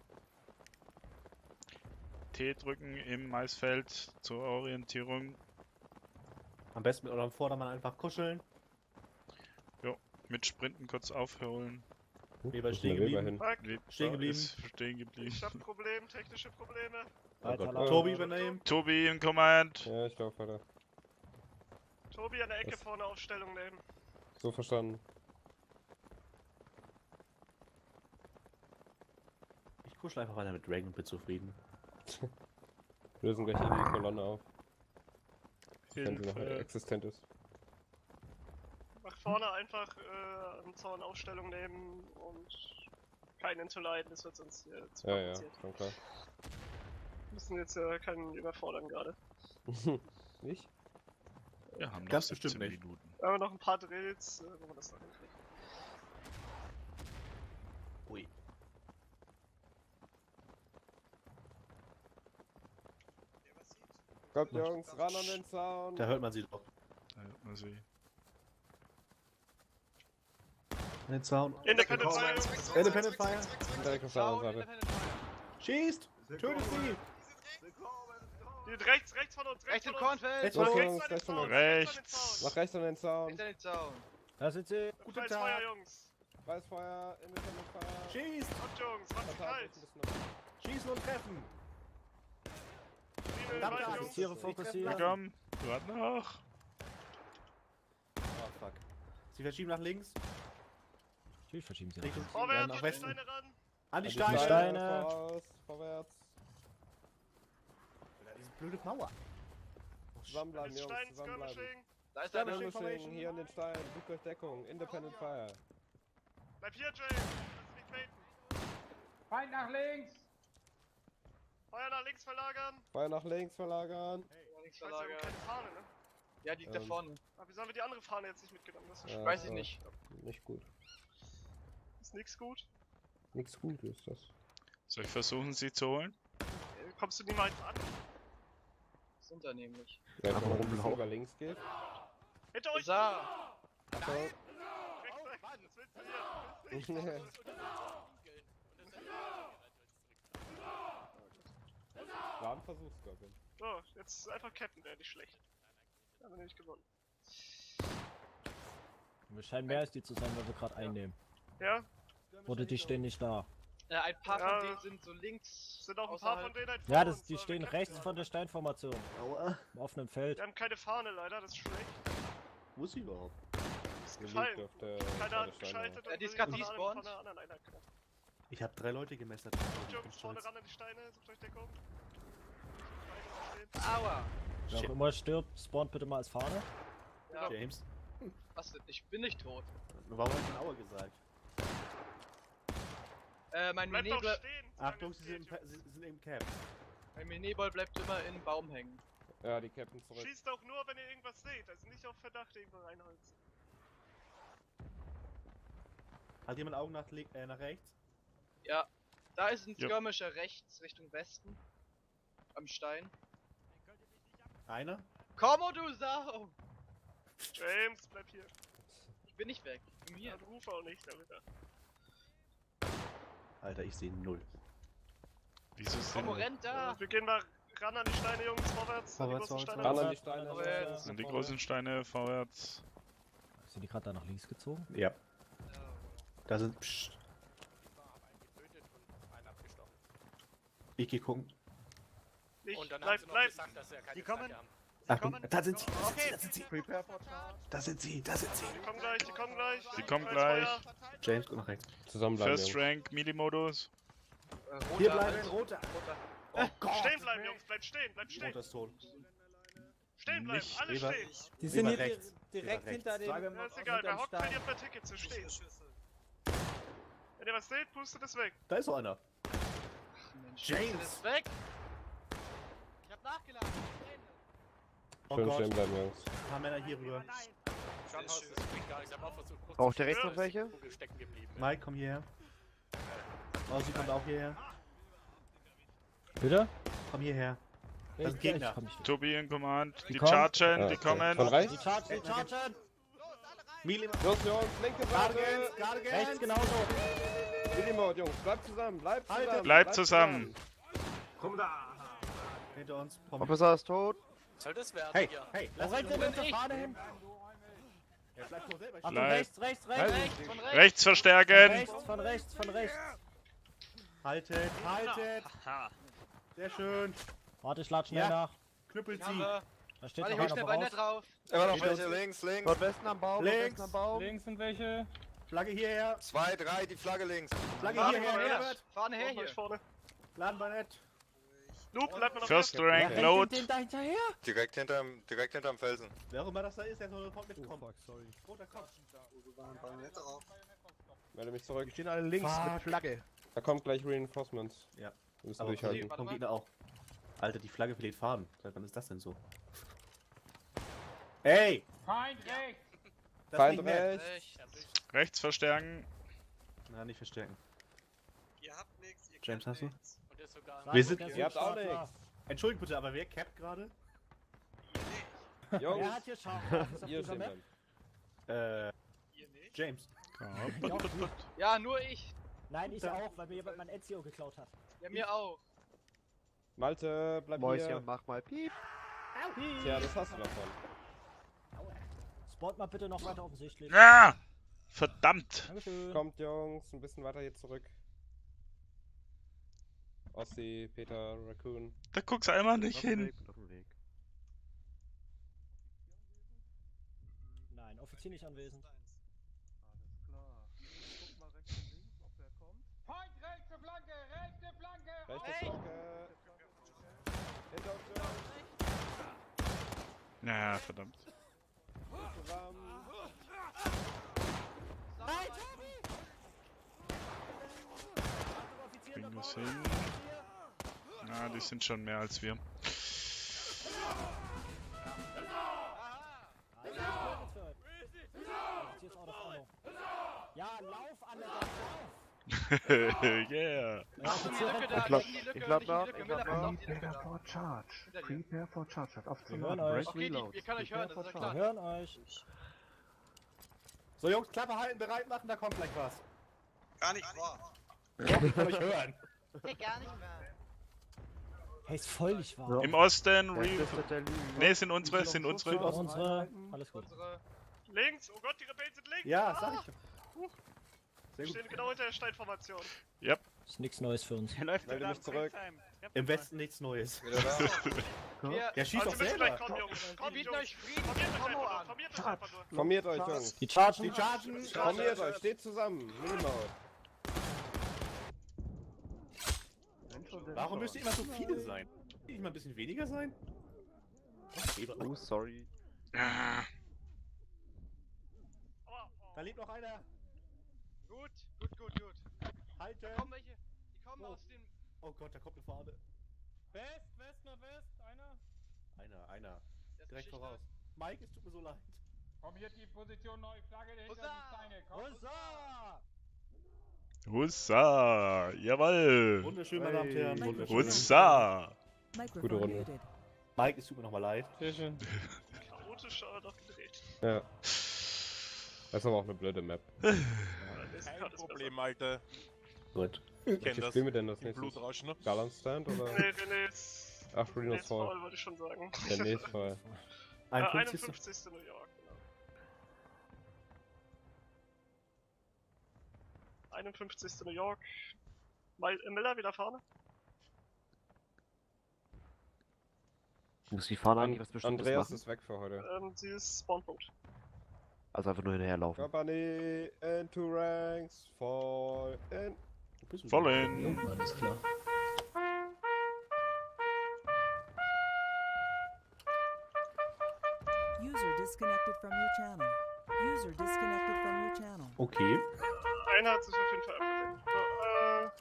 T drücken im Maisfeld zur Orientierung. Am besten mit eurem Vordermann einfach kuscheln. Jo, mit Sprinten kurz aufholen. Weber Wo ist stehen denn der Weber geblieben. hin? Weber Stehen geblieben. ist stehen geblieben. Ich hab ein Problem, technische Probleme. Oh Gott. Weiter Tobi laufen. übernehmen. Tobi in Command. Ja, ich glaube weiter. Tobi an der Ecke Das- vorne Aufstellung nehmen. So verstanden. Ich kuschel einfach weiter mit Dragon und bin zufrieden. Lösen gleich in die Kolonne auf. Wenn sie noch Hilfe. existent ist. Nach vorne einfach äh, am Zaun Aufstellung nehmen und keinen zu leiden, das wird sonst hier zu Ja, ja, kompliziert. schon klar. Wir müssen jetzt äh, keinen überfordern gerade. Nicht? Wir haben noch Ganz siebzehn bestimmt nicht. Minuten. Wir haben noch ein paar Drills, äh, wo man das noch hinkriegt. Ui. Kommt Jungs, ran an den Zaun! Da hört man sie doch. Da hört man sie. Den Zaun. Independent Fire! Independent Fire. Direkt auf der anderen Seite. Schießt! Tötet sie! Die rechts, rechts von uns, Rechts im von uns. Kornfeld! Rechts Los, von uns. Jungs, rechts von uns. Rechts! Mach rechts an den Zaun! Rechts an den Zaun! Da sind sie. Guten Freies Tag. Feuer, Jungs! Freies Feuer, Independent Fire! Schießt! Kommt, Jungs, macht sie Verteilt kalt! ein bisschen auf. Schießen und treffen! Liebe Verdammt, Leute, das Jungs. ist Tiere fokussieren. Komm, warte noch. Oh fuck. Sie verschieben nach links. Natürlich verschieben sie. Richtung Vorwärts, nach an die Westen. Steine ran! An die An die Steine! Steine. Voraus, vorwärts. Oder diese blöde Mauer. Zusammenbleiben, Mit Jungs, Steinen zusammenbleiben. skirmishing! Da ist einer! Skirmishing, hier an den Steinen, sucht euch Deckung, Independent Fire. Bleib hier, Jay! Lass dich nicht baiten! Feind nach links! Feuer nach links verlagern! Feuer nach links verlagern. Ich weiß, wir haben keine Fahne, ne? Ja, die liegt da Ähm. vorne. Aber wieso haben wir die andere Fahne jetzt nicht mitgenommen? Das ist, Ja, Weiß ich äh, nicht. Nicht gut. ist nix gut. Nichts gut ist das. Soll ich versuchen, sie zu holen? Äh, Kommst du niemals an? Sind da nämlich. Vielleicht Aber noch ein warum bisschen blau? über links geht. Hinter euch! Da! Achtung. Rechts, rechts! Was willst du hier? Willst du nicht? War ein Versuchsgürtel. So, jetzt ist einfach Captain, wäre nicht schlecht. Da haben wir nämlich gewonnen. Wir scheinen mehr als die zu sein, weil wir gerade einnehmen. Ja? Oder die stehen nicht da. Ja, ein paar Ja. von denen sind so links. Sind auch ein paar von außerhalb. denen halt vor Ja, das, uns, die weil wir stehen Captain rechts haben. von der Steinformation. Aua. Im offenen Feld. Wir haben keine Fahne leider, das ist schlecht. Wo ist sie überhaupt? Ist Gelegt gefallen. auf der Keiner Seite hat Steine. geschaltet Ja, und die ist will grad von der despawned. anderen- von der anderen Einheit knapp. Ich habe drei Leute gemessert. Kommt, Jungs, vorne ran an die Steine, sucht euch Deckung. Stehen. Aua! Wer auch immer stirbt, spawnt bitte mal als Fahne. Ja, James. was denn? Ich bin nicht tot. Warum hast du Aua gesagt? Äh, mein Bleib Mini doch ble stehen! Achtung, sie sind, im- sie sind im Cap. mein Miniball bleibt immer in den Baum hängen. Ja, die Captain zurück. Schießt doch nur, wenn ihr irgendwas seht, also nicht auf Verdacht irgendwo reinholzen. Hat jemand Augen nach, li- äh, nach rechts? Ja, da ist ein Jo. Skirmisher rechts Richtung Westen. Am Stein. Einer? Komm, oh, du Sau! James, bleib hier. Ich bin nicht weg. Ich bin hier. Ja, ruf auch nicht, damit er. Alter, ich sehe null. Wieso ist Komm, denn... rennt da! Wir gehen mal ran an die Steine, Jungs, vorwärts. An die Vorwärts, großen vorwärts, Steine. Ran an die Steine. Vorwärts. Sind die großen Steine vorwärts? Sind die gerade da nach links gezogen? Ja. Da sind. Psst. Ich geh gucken. Nicht, Und dann bleib, haben sie noch bleib. gesagt, dass sie ja keine Die Flagge kommen. haben. Achtung, da sind sie, da sind sie, Okay. da sind sie. Prepare for charge. Da sind sie, da sind sie. Die kommen gleich, die kommen gleich. Die kommen Feuer. gleich. James, guck nach rechts. Zusammenbleiben. First Jungs. Rank, Melee-Modus. Äh, roter Hier bleiben, halt. roter. Oh Gott. Stehen bleiben, Jungs, bleibt stehen, bleibt stehen. Roter ist tot. Stehen bleiben, Nicht alle Lieber- stehen. Die sind Lieber hier rechts. di- direkt Lieber hinter rechts. dem. Ja, ist egal, wer hinterm hockt, wenn Stein. ihr per Ticket zu stehen. Wenn ihr was seht, pustet es weg. Da ist so einer. Mensch, James. James ist weg! Ich hab nachgeladen. Oh Schön Gott. stehen bleiben, Jungs. Ein paar Männer hier rüber. Schattenhaus, das bringt gar nichts. Ich hab auch versucht, kurz Braucht zu der rechts stehen, noch welche? ist die Kugel stecken geblieben. Mike, komm hierher. Oh, sie kommt auch hierher. Bitte? Komm hierher. Das Ja, sind Gegner. ich komm nicht. Tobi in Command. Die, kommen. chargen, Ja, die okay. kommen. Von rechts? Die chargen, die chargen! Melee. Los, Jungs, linke Seite! Gerade Rechts genauso! Minimode, Jungs, bleibt zusammen, bleibt Haltet. zusammen! Bleibt zusammen. Komm da. Hinter uns. Komm. Officer ist tot. Soll das werden Hey, hier? hey, Wo lass rennt uns denn ruhig. unsere Fahne hin? Er bleibt doch selber Achtung, stehen. Bleib. rechts, rechts, rechts! Rechts, von rechts! Rechts Von verstärken. rechts, von rechts, von rechts! Haltet, haltet. Sehr schön. Warte, ich lade schnell Ja. nach. Knüppelt Haben sie. wir. Da steht Warte, ich noch hol einer schnell Beine voraus. drauf. Immer noch Steht welche uns- links, links. Nordwesten am Baum, Links. Nordwesten am Baum. Links sind welche. Flagge hierher. Zwei, drei, die Flagge links. Flagge Fahne hierher, her, Herbert. Fahne her Hier hier. vorne. Ladenbeinett. Luke, bleib mal noch First hier. Rank, Rennt Load. den da hinterher? Direkt hinterm, direkt hinterm Felsen. Wer auch immer das da ist, der soll sofort mitkommen. fuck, sorry. Roter kommt. Melde mich zurück. Die stehen alle links Fuck. mit Flagge. Da kommt gleich Reinforcements. Ja. Wir müssen Aber durchhalten. vom Gegner auch. Alter, die Flagge verliert Faden. Seit wann ist das denn so? Ey! Feind rechts! Das ist Feind nicht nett. rechts. Rechts. Rechts verstärken. Na, nicht verstärken. Ihr habt nichts, ihr James, hast du? Und ist sogar Wir sind- Der Ihr habt auch Südstaatler. nichts. Entschuldigt bitte, aber wer cappt gerade? Wer Jungs, hat hier scharf auf ihr dieser stehen Map? bleiben. Äh. James. Ja, nur ich. Nein, ich auch, weil mir jemand mein Ezio geklaut hat. Ja, mir auch. Malte, bleib Mäuschen, hier. mach mal Piep. Tja, das hast du davon. Sport mal bitte noch weiter offensichtlich. Ah! Verdammt. Dankeschön. Kommt, Jungs, ein bisschen weiter hier zurück. Ossi, Peter, Raccoon. Da guckst du einmal nicht Auf dem hin. Weg, auf dem Weg. Nein, Offizier nicht anwesend. Feind rechte Flanke! Rechte Flanke! Rechte Hey. Flanke. Hinter uns, Jungs. Ja, verdammt. Zusammen. Kriegen wir's hin. Na, die sind schon mehr als wir. Ja, lauf, Anna, Yeah. lauf! Offizier rennt Ich weg. glaub, in die Lücke, ich glaub nicht in die nach, Lücke, ich glaub Miller, nach. pass auf, die Lücke da. for charge. Hinter dir. Prepare for charge. Hört auf zu Wir laden. hören euch. Break Okay, die, reload. wir können euch hören, das ist ja Wir klar. hören euch. So, Jungs, Klappe halten, bereit machen, da kommt gleich was. Gar nicht wahr. Doch, ich kann euch hören. Nee, gar nicht mehr. Hey, ist voll nicht wahr. Im Osten, Der Re stiftet der Lügen. Ne, sind unsere, sind unsere. Unsere. Alles gut. Unsere. Links, oh Gott, die Rebellen sind links. Ja, sag ich. Wir Sehr gut. stehen genau hinter der Steinformation. Yep. Ist nichts Neues für uns. Melde mich zurück. Im Westen nichts Neues. Wieder da. Wir, Der schießt Also doch wir müssen gleich selber. kommen, Jungs. wir Kommt, bieten Jungs. euch Frieden Formiert euch und Kommo einfach nur, an. formiert euch einfach nur. Formiert euch, Jungs. Die chargen. Die chargen. Formiert euch, steht zusammen. Minimode. Warum müsst ihr immer so viele sein? Nicht mal ein bisschen weniger sein? Oh, sorry. Ah, Da lebt noch einer. Gut, gut, gut, gut. Halten! Da kommen welche. Die kommen Oh. aus dem. Oh Gott, da kommt eine Fahne. West, West, Nordwest, einer. Einer, einer. Der ist Direkt Geschichte. voraus. Mike, es tut mir so leid. Probiert die Position neu, Flagge hinter Hussa! die Steine. Komm. Hussa! Hussa! Jawoll! Wunderschön, meine Damen und Herren. Wunderschön. Hussa! Gute Microphone Runde. muted. Mike, es tut mir nochmal leid. Sehr schön. Chaotisch, aber doch gedreht. Ja. Das ist aber auch eine blöde Map. Kein Problem, Alter. Gut. Ich kenn Welches das. Spielen wir denn das Im nächste? Blutrausch, ne? Gallant Stand oder? Nee, René's. Ach, Reno's René's Fall, Fall. wollte ich schon sagen. René's Fall. Äh, einundfünfzigste einundfünfzigste New York, genau. einundfünfzigste New York. Mil äh, Miller wieder vorne. Muss die Fahne An eigentlich was Bestimmtes Andreas machen? ist weg für heute. Ähm, sie ist Spawnpunkt. Also einfach nur hinterherlaufen. Company into ranks, fall in. Fallen! Alles klar. User disconnected from your channel. User disconnected from your channel. Okay. Einer hat sich auf jeden Fall abgedeckt. So,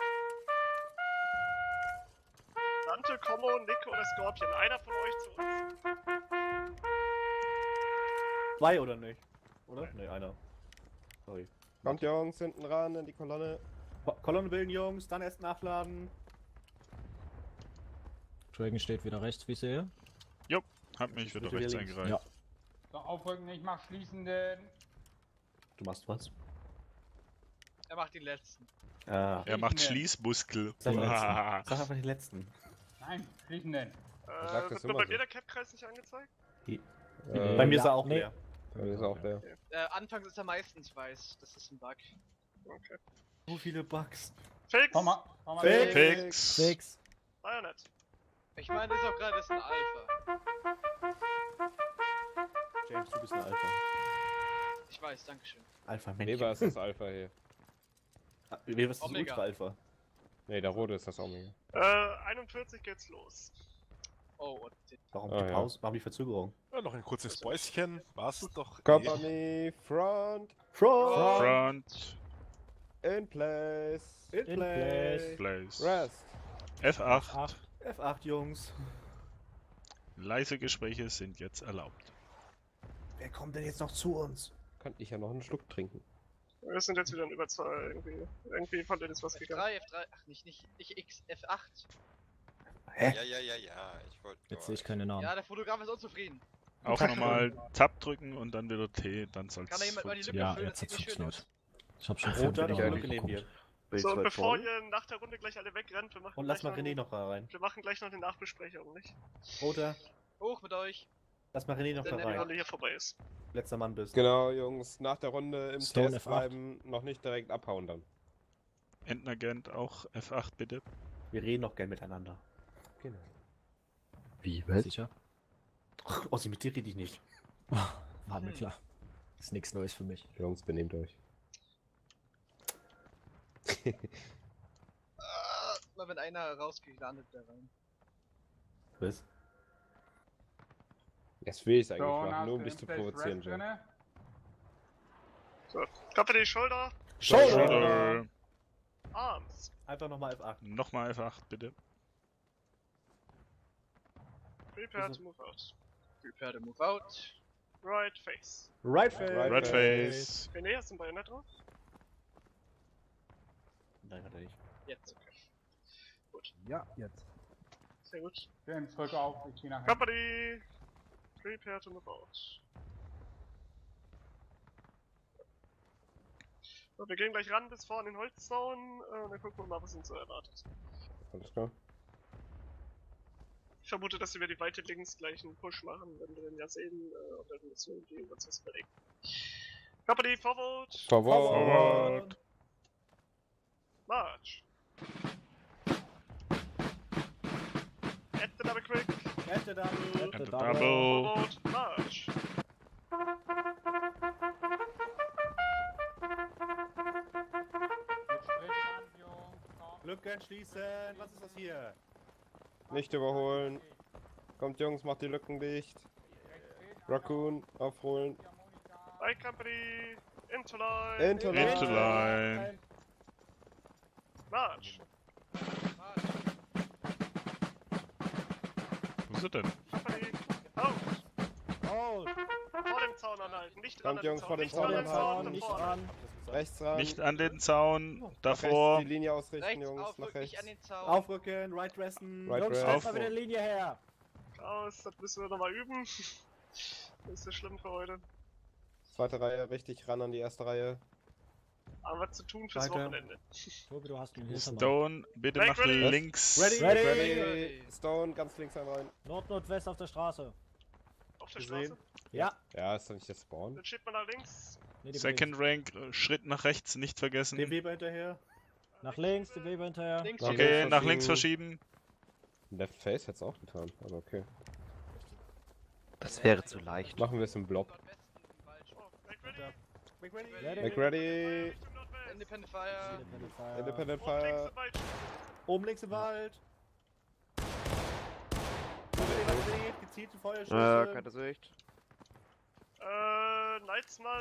äh. Dante, Commo, Nick oder Scorpion. Einer von euch zu uns. Zwei oder nicht? Oder? Ne, einer. Sorry. Kommt Jungs, hinten ran in die Kolonne. Ko- Kolonne bilden, Jungs, dann erst nachladen. Dragon steht wieder rechts, wie ich sehe. Jo, hab mich wieder wieder rechts links. eingereiht. Ja. So, aufrücken, ich mach schließenden. Du machst was? Er macht den letzten. Ah. Er macht Schließmuskel. Sag, den letzten. Sag einfach den letzten. Nein, schließenden. Äh, sagt das wird immer nur bei so. mir der Cap-Kreis nicht angezeigt? Äh, Bei mir ist ja, er auch nee. leer. Bei mir ist er auch der. Äh, anfangs ist er meistens weiß. Das ist ein Bug. Okay. So viele Bugs. Fix! Komm mal, komm mal. Fix. Fix! Six. Bayonet. Ich meine, das ist auch gerade das ist ein Alpha. James, du bist ein Alpha. Ich weiß, dankeschön. Alpha Männchen. Weber ist das Alpha hier. Ah, Weber ist das Omega. Ultra Alpha. Ne, der rote ist das Omega. Äh, einundvierzig geht's los. Oh, und den Warum Ah, die ja. Pause? Warum die Verzögerung? Ja, noch ein kurzes Päuschen. War's doch. Company front Front! Front! in place. In place. Place. Rest. F acht. F acht, Jungs. Leise Gespräche sind jetzt erlaubt. Wer kommt denn jetzt noch zu uns? Kann ich ja noch einen Schluck trinken. Wir sind jetzt wieder in Überzahl irgendwie. Irgendwie von denen ist was F gegangen. drei, F drei, ach nicht, nicht, nicht X, F acht. Hä? Ja, ja, ja, ja. Ich wollte. Jetzt sehe ich keine Namen. Ja, der Fotograf ist unzufrieden. Auch nochmal Tab drücken und dann wieder T, dann soll's Kann da jemand mal die Lücke Ja, füllen, jetzt dass hat's die nicht schön funktioniert. ist? Ich hab schon Roter, vorhin die wieder Lücke nehmen wir. geguckt. So, und bevor ihr nach der Runde gleich alle wegrennt, wir machen Und lass gleich mal noch, René noch rein. wir machen gleich noch eine Nachbesprechung, nicht? Roter, Hoch mit euch, lass mal René noch Wenn da die rein. Runde hier vorbei ist. Letzter Mann bist. Genau, Jungs, nach der Runde im Stone Test F acht. bleiben, noch nicht direkt abhauen dann. Endagent auch F acht bitte. Wir reden noch gern miteinander. Genau. Wie, Sicher? Oh, sie mit dir rede ich nicht. War mir klar. Ist nichts Neues für mich. Jungs, benehmt euch. ah, mal wenn einer rausgeht, landet der rein. Was? Jetzt will ich eigentlich So, machen, nach nur um dem dich zu Place provozieren, Rest Jim. drinne. So, Company Shoulder, Shoulder! Arms. Einfach nochmal F acht. Nochmal F acht bitte. Prepare to move out. Prepare to move out. Right face. Right face. Right Red Face. René, hast du ein Bajonett drauf? Nein, hat er nicht. Jetzt, okay. Gut, Ja, jetzt. sehr gut. James, drück auf, ich geh nachher. Company, prepare to move out. So, wir gehen gleich ran bis vorne in den Holzzaun, äh, und dann gucken wir mal, was uns so erwartet. Alles klar. Ich vermute, dass wir die Weite links gleich einen Push machen, wenn wir den ja sehen, äh, und dann müssen wir uns was überlegen. Company, forward! Forward. Forward. March! At the double quick! At the double. And the double. double. Forward, march! Jetzt sprich an, Jungs, komm. Lücken schließen. Was ist das hier? Nicht überholen. Kommt Jungs, macht die Lücken dicht. Raccoon, aufholen. Right company, into line! Into line. Into line. Marsch! Wo ist er denn? Company, out! Oh, Vor dem Zaun anhalten, nicht dran Kommt an den Jungs, Zaun, vor dem nicht Zaun dran an den Zaun, anhalten. von nicht vorne. dran. Rechts ran. Nicht an den Zaun, Nach davor. rechts die Linie ausrichten, Rechts Jungs. Nach aufrücken, nicht rechts. an den Zaun. Aufrücken, right dressen. Right Jungs, rest. stellt mal wieder Linie her. Chaos, das müssen wir nochmal üben. Das ist so schlimm für heute. Zweite Reihe, richtig ran an die erste Reihe. Aber was zu tun fürs Weiter. Wochenende. Tobi, du hast einen Hintermann. Stone, bitte Make nach ready. links. Ready. Ready. Ready. Stone, ganz links ein rein. Nord-Nordwest auf der Straße. Auf der Gesehen. Straße. Ja. Ja, ist doch nicht der Spawn. Dann schiebt man nach links. Nee, die Second Rank, äh, Schritt nach rechts, nicht vergessen. Den Weber hinterher. Nach links, die Weber hinterher. Links Nach Okay, links nach links verschieben. Left Face hätte es auch getan, aber okay. Das wäre zu leicht. Machen wir es im Blob. Make ready. Ready. Make ready. Richtung Nordwest. Independent Fire. Independent Fire. Independent Oben links Fire. im Wald. Oben links im Wald. Wenn ihr was seht, gezielte Äh, Feuerschüsse. keine Sicht. Äh, Knightsmann,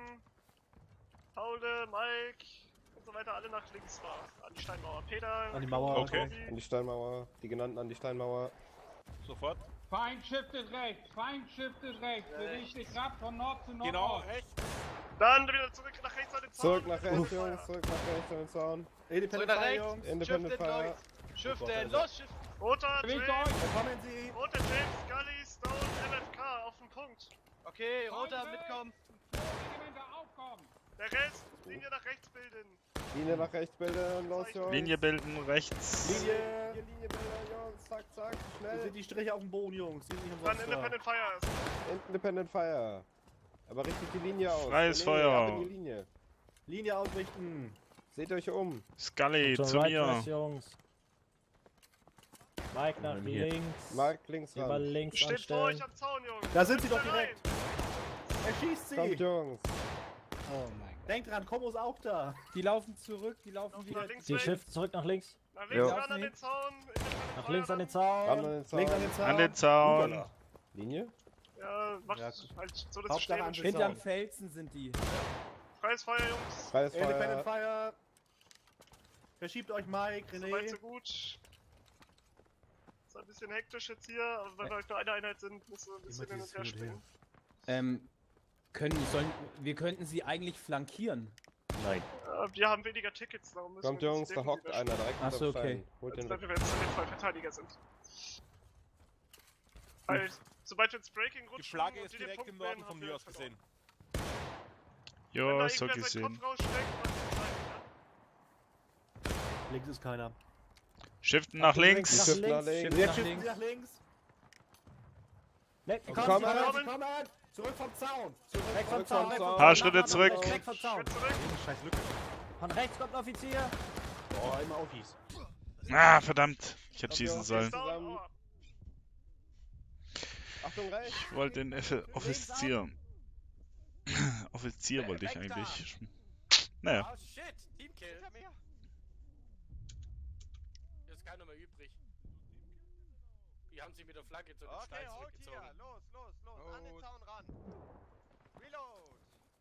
Paule, Mike und so weiter, alle nach links war. An die Steinmauer. Peter, An die Mauer. Okay. Tobi. An die Steinmauer. Die genannten an die Steinmauer. Sofort. Feind shiftet rechts, Feind shiftet rechts. Bewegt sich grad von Nord zu Nord. Genau, aus. rechts. Dann wieder zurück nach rechts an den Zaun. Zurück nach rechts, Uff. Jungs. Zurück nach rechts an den Zaun. Independent Zurück nach Fire, rechts. Jungs. Independent Shiften, Fire. Leute. Shiften, los, shiften. Roter, Bewegt James, euch. Wo kommen Sie? Roter James, Scully, Stone, M F K auf den Punkt. Okay, roter, mitkommen. Regimenter aufkommen. Der Rest, Linie nach rechts bilden. Linie nach rechts bilden. Los, Jungs. Linie bilden, rechts. Linie. Hier Linie bilden, Jungs. Zack, zack. Hier Schnell. sind die Striche auf dem Boden, Jungs. Die sind nicht Dann umsonst da. Independent Fire erst. Independent Fire. Aber richtet die Linie aus. Freies Nee, Feuer. ab in die Linie. Linie ausrichten. Seht euch um. Scully, Zur zu Right mir. West, Jungs. Mike nach Hier. links. Mark links Lieber ran. links Steht vor euch anstellen. am Zaun, Jungs. Da sind sie doch Rein. direkt. Er schießt sie. Kommt, Jungs. Oh mein Gott. Denkt dran, Komo ist auch da. Die laufen zurück, die laufen Nach wieder. links Die weg. Shift zurück nach links. Nach links Ja. ran an den Zaun. Independent Nach Fire links an den dann. Ran an Zaun. den Zaun. Links an den Zaun. An den Zaun. Upala. Linie? Ja, macht Ja, halt so, dass sie Hauptsache stehen an und den schießen. Hinterm Felsen sind die. Freies Feuer, Jungs. Freies Independent Feuer. Fire. Verschiebt euch Mike, So weit, René. so gut. Ist ein bisschen hektisch jetzt hier, aber weil wir halt nur eine Einheit sind, müssen wir ein bisschen hin und her springen. Ähm, können, sollen, wir könnten sie eigentlich flankieren. Nein. Äh, wir haben weniger Tickets, darum müssen Kommt, wir Jungs, da hockt einer direkt Ach so, unterm okay. Stein. Holt Also, den weil weg. wir jetzt in dem Fall Verteidiger sind. Weil, sobald wir ins Breaking rutschen Die Flagge und ist die den direkt Punkt im Norden wählen, von haben mir wir aus verloren. gesehen. Wenn Ja, da so irgendwer seinen gesehen. Kopf rausstreckt, dann ist es ja. Links ist keiner. Shiften nach links. Nach Shift nach links. links. Shift Jetzt nach shiften links. sie nach links. Ne, Sie kommen, kommen, sie kommen, kommen. sie kommen. Zurück vom Zaun. Weg vom Zurück Zaun. vom weg Zaun. vom Paar Zaun. Schritte Nach- zurück. nach- Weg vom Zaun. Schritt zurück. Scheiß Lücke. Von rechts kommt ein Offizier. Oh, immer Aufis. Ah, verdammt. Ich hätte Kommt, schießen Jungs, sollen. Down, zusammen. Aua. Achtung, rechts. Ich wollte den F Offizier. Offizier wollte ich eigentlich. Naja. Oh shit, Teamkill. Hinter mir. Hier ist keiner mehr übrig. Die haben sich mit der Flagge zu den Okay, Stein hold zurückgezogen. hier. Los, los, los. An den Zaun ran. Reload.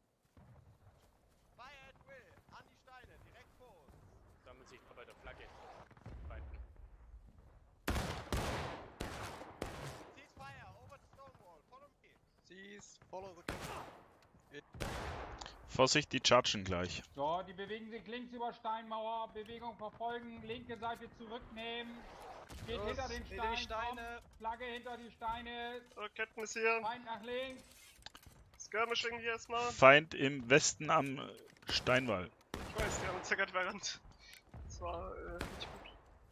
Fire at will. An die Steine. Direkt vor uns. Sammeln sich bei der Flagge. Finden. Ceasefire over the stone wall. Follow me. Cease. Follow the Vorsicht, die chargen gleich. So, die bewegen sich links über Steinmauer. Bewegung verfolgen. Linke Seite zurücknehmen. Geht Los, hinter den hinter Stein. die Steine. Kommt. Flagge hinter die Steine. So, Captain ist hier. Feind nach links. Skirmishing hier erstmal. Feind im Westen am Steinwall. Ich weiß, die haben uns ja gerade verrannt. Das war äh, nicht gut.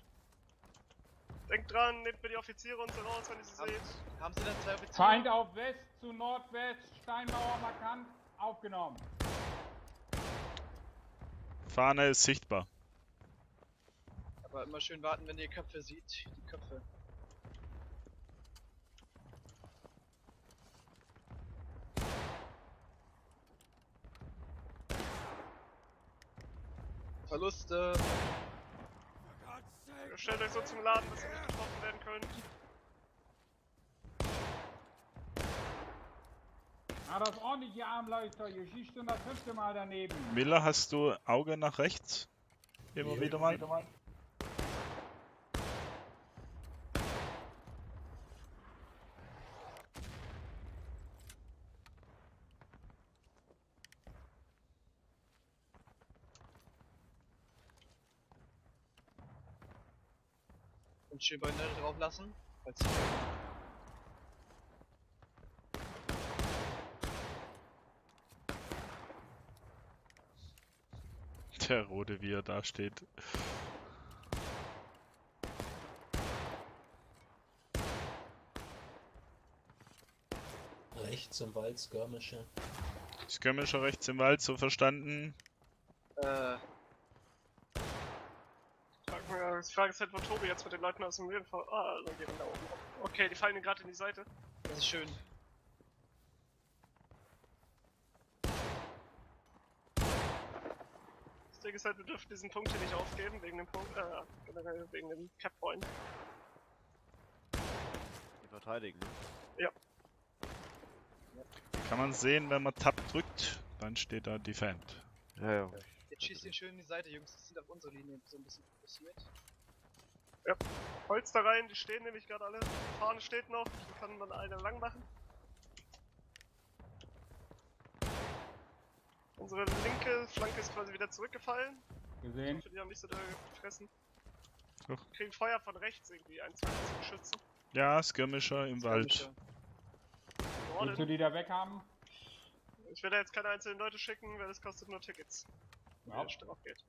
Denkt dran, nehmt mir die Offiziere und so raus, wenn ihr sie seht. Haben sie dann zwei Offiziere? Feind auf West zu Nordwest. Steinmauer markant. Aufgenommen. Fahne ist sichtbar. Aber immer schön warten, wenn ihr Köpfe sieht. Die Köpfe. Verluste. Stellt euch so zum Laden, dass ihr nicht getroffen werden könnt. Ah, das ist ordentliche Armleuchter. Ihr schießt schon das fünfte Mal daneben. Miller, hast du Auge nach rechts? Immer wieder mal. Und schön Beine drauf lassen. Falls Der Rote, wie er da steht. Rechts im Wald, Skirmische. Skirmischer rechts im Wald, so verstanden. Äh. Frag mal, die Frage ist halt, wo Tobi jetzt mit den Leuten aus dem Leben vor. Ah, also die da oben. Okay, die fallen gerade in die Seite. Das ist schön. Das Ding ist halt, wir dürfen diesen Punkt hier nicht aufgeben, wegen dem Punkt, äh, generell wegen dem Cap Point. Die verteidigen. Ja. Kann man sehen, wenn man Tab drückt, dann steht da Defend. Ja, ja. Jetzt schießt ihn schön in die Seite, Jungs. Das sind auf unsere Linie so ein bisschen fokussiert. Ja. Holz da rein, die stehen nämlich gerade alle. Die Fahne steht noch, die kann man eine lang machen. Unsere linke Flanke ist quasi wieder zurückgefallen. Gesehen. Ich hoffe, die haben nicht so doll gefressen. Doch. Kriegen Feuer von rechts irgendwie, ein, zwei Geschützen. Ja, Skirmischer im Wald. Willst du die da weg haben? Ich werde jetzt keine einzelnen Leute schicken, weil das kostet nur Tickets. Ja. Wenn es drauf geht.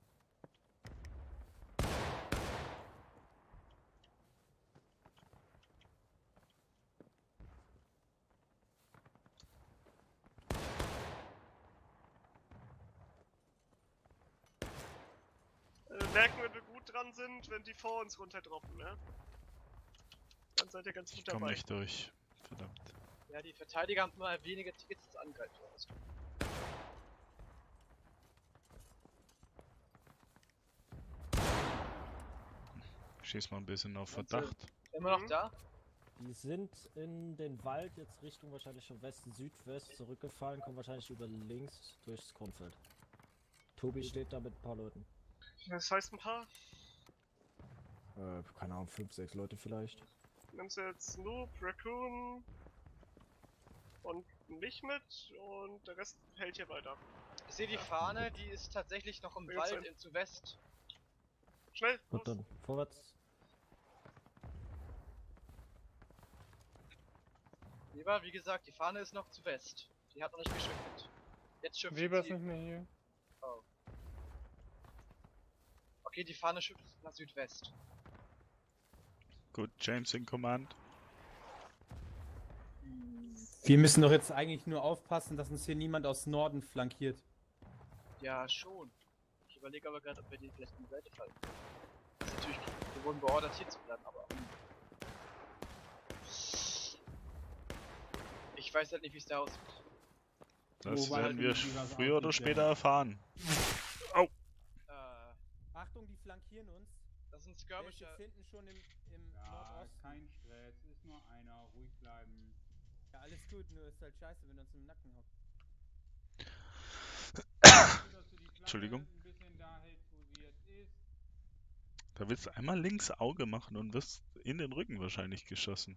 Äh, merken, wenn wir gut dran sind, wenn die vor uns runterdroppen, ne? Dann seid ihr ganz gut Ich komm dabei. nicht durch. Verdammt. Ja, die Verteidiger haben mal weniger Tickets als Angreifer. Also. Schieß mal ein bisschen auf Verdacht. Immer noch da? Die sind in den Wald jetzt Richtung wahrscheinlich von Westen, Südwest zurückgefallen, kommen wahrscheinlich über links durchs Kornfeld. Tobi steht da mit ein paar Leuten. Das heißt ein paar. Äh, keine Ahnung, fünf, sechs Leute vielleicht. Nimmst du jetzt Noob, Raccoon und mich mit und der Rest hält hier weiter. Ich sehe die Fahne, die ist tatsächlich noch im Wo geht's Wald hin? in zu West. Schnell! Gut, dann vorwärts. Lieber, wie gesagt, die Fahne ist noch zu West. Die hat noch nicht geschiftet. Jetzt schimpft Weber ist sie. nicht mehr hier. Oh. Okay, die Fahne schifft nach Südwest. Gut, James in Command. Wir müssen doch jetzt eigentlich nur aufpassen, dass uns hier niemand aus Norden flankiert. Ja, schon. Ich überlege aber gerade, ob wir die vielleicht an die Seite fallen. Das ist natürlich, wir wurden beordert hier zu bleiben, aber... Ich weiß halt nicht, wie es da aussieht. Das Wo werden weiß wir ich, wie das früher oder aussieht, später ja. erfahren. Äh, Achtung, die flankieren uns. das sind Der ist Skirmisher. jetzt hinten schon im, im Ja, Nordosten. kein Stress, ist nur einer, ruhig bleiben. Ja, alles gut, nur ist halt scheiße, wenn er uns im Nacken hockt. Entschuldigung. Ein bisschen da hältst, wo sie jetzt ist. Da willst du einmal links Auge machen und wirst in den Rücken wahrscheinlich geschossen.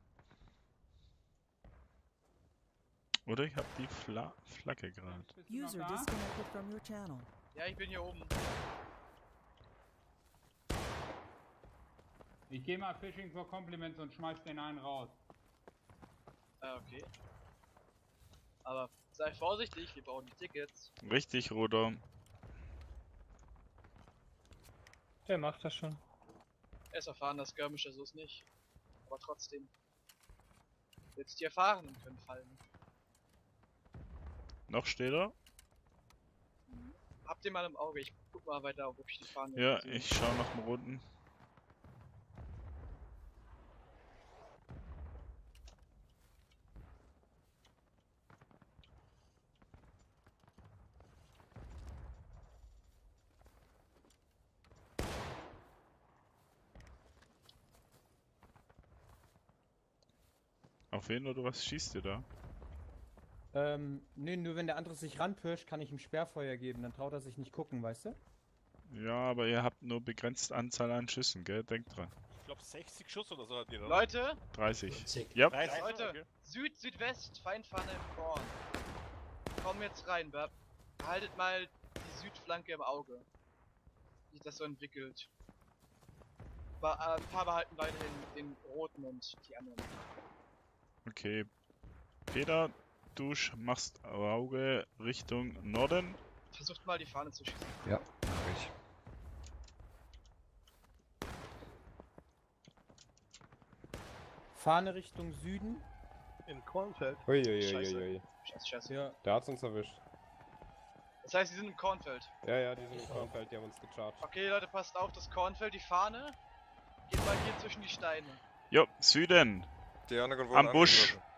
Oder ich habe die Fla Flagge gerade. User disconnected from your channel. Ja, ich bin hier oben. Ich gehe mal Fishing for Compliments und schmeiß den einen raus. Ah, okay. Aber sei vorsichtig, wir brauchen die Tickets. Richtig, Roder. Der macht das schon. Er ist erfahrener Skirmisher, so ist nicht. Aber trotzdem. Jetzt die Erfahrenen können fallen. Noch steht er? Habt ihr mal im Auge, ich guck mal weiter, ob ich die Fahne Ja, sehe. ich schau nach dem Roten. Auf wen oder was schießt ihr da? Ähm, nee, nur wenn der andere sich ranpirscht, kann ich ihm Sperrfeuer geben, dann traut er sich nicht gucken, weißt du? Ja, aber ihr habt nur begrenzt Anzahl an Schüssen, gell? Denkt dran. Ich glaube sechzig Schuss oder so hat jeder. Leute! dreißig. Ja. Yep. Leute, Okay. Süd, Südwest, Feindfahne im Korn. Kommen jetzt rein, Bab. Haltet mal die Südflanke im Auge. Wie sich das so entwickelt. Ba äh, ein paar behalten weiterhin den roten und die anderen. Okay. Peter, du sch- machst Auge Richtung Norden. Versucht mal die Fahne zu schießen. Ja, mach ich. Fahne Richtung Süden. In Kornfeld. Uiuiuiui. Scheiße, scheiße. Ja. Der hat's uns erwischt. Das heißt, die sind im Kornfeld. Ja, ja, die sind im Kornfeld, die haben uns gecharged. Okay, Leute, passt auf, das Kornfeld, die Fahne. Geht mal hier zwischen die Steine. Jo, Süden. Die anderen wurden Am Busch. angegriffen.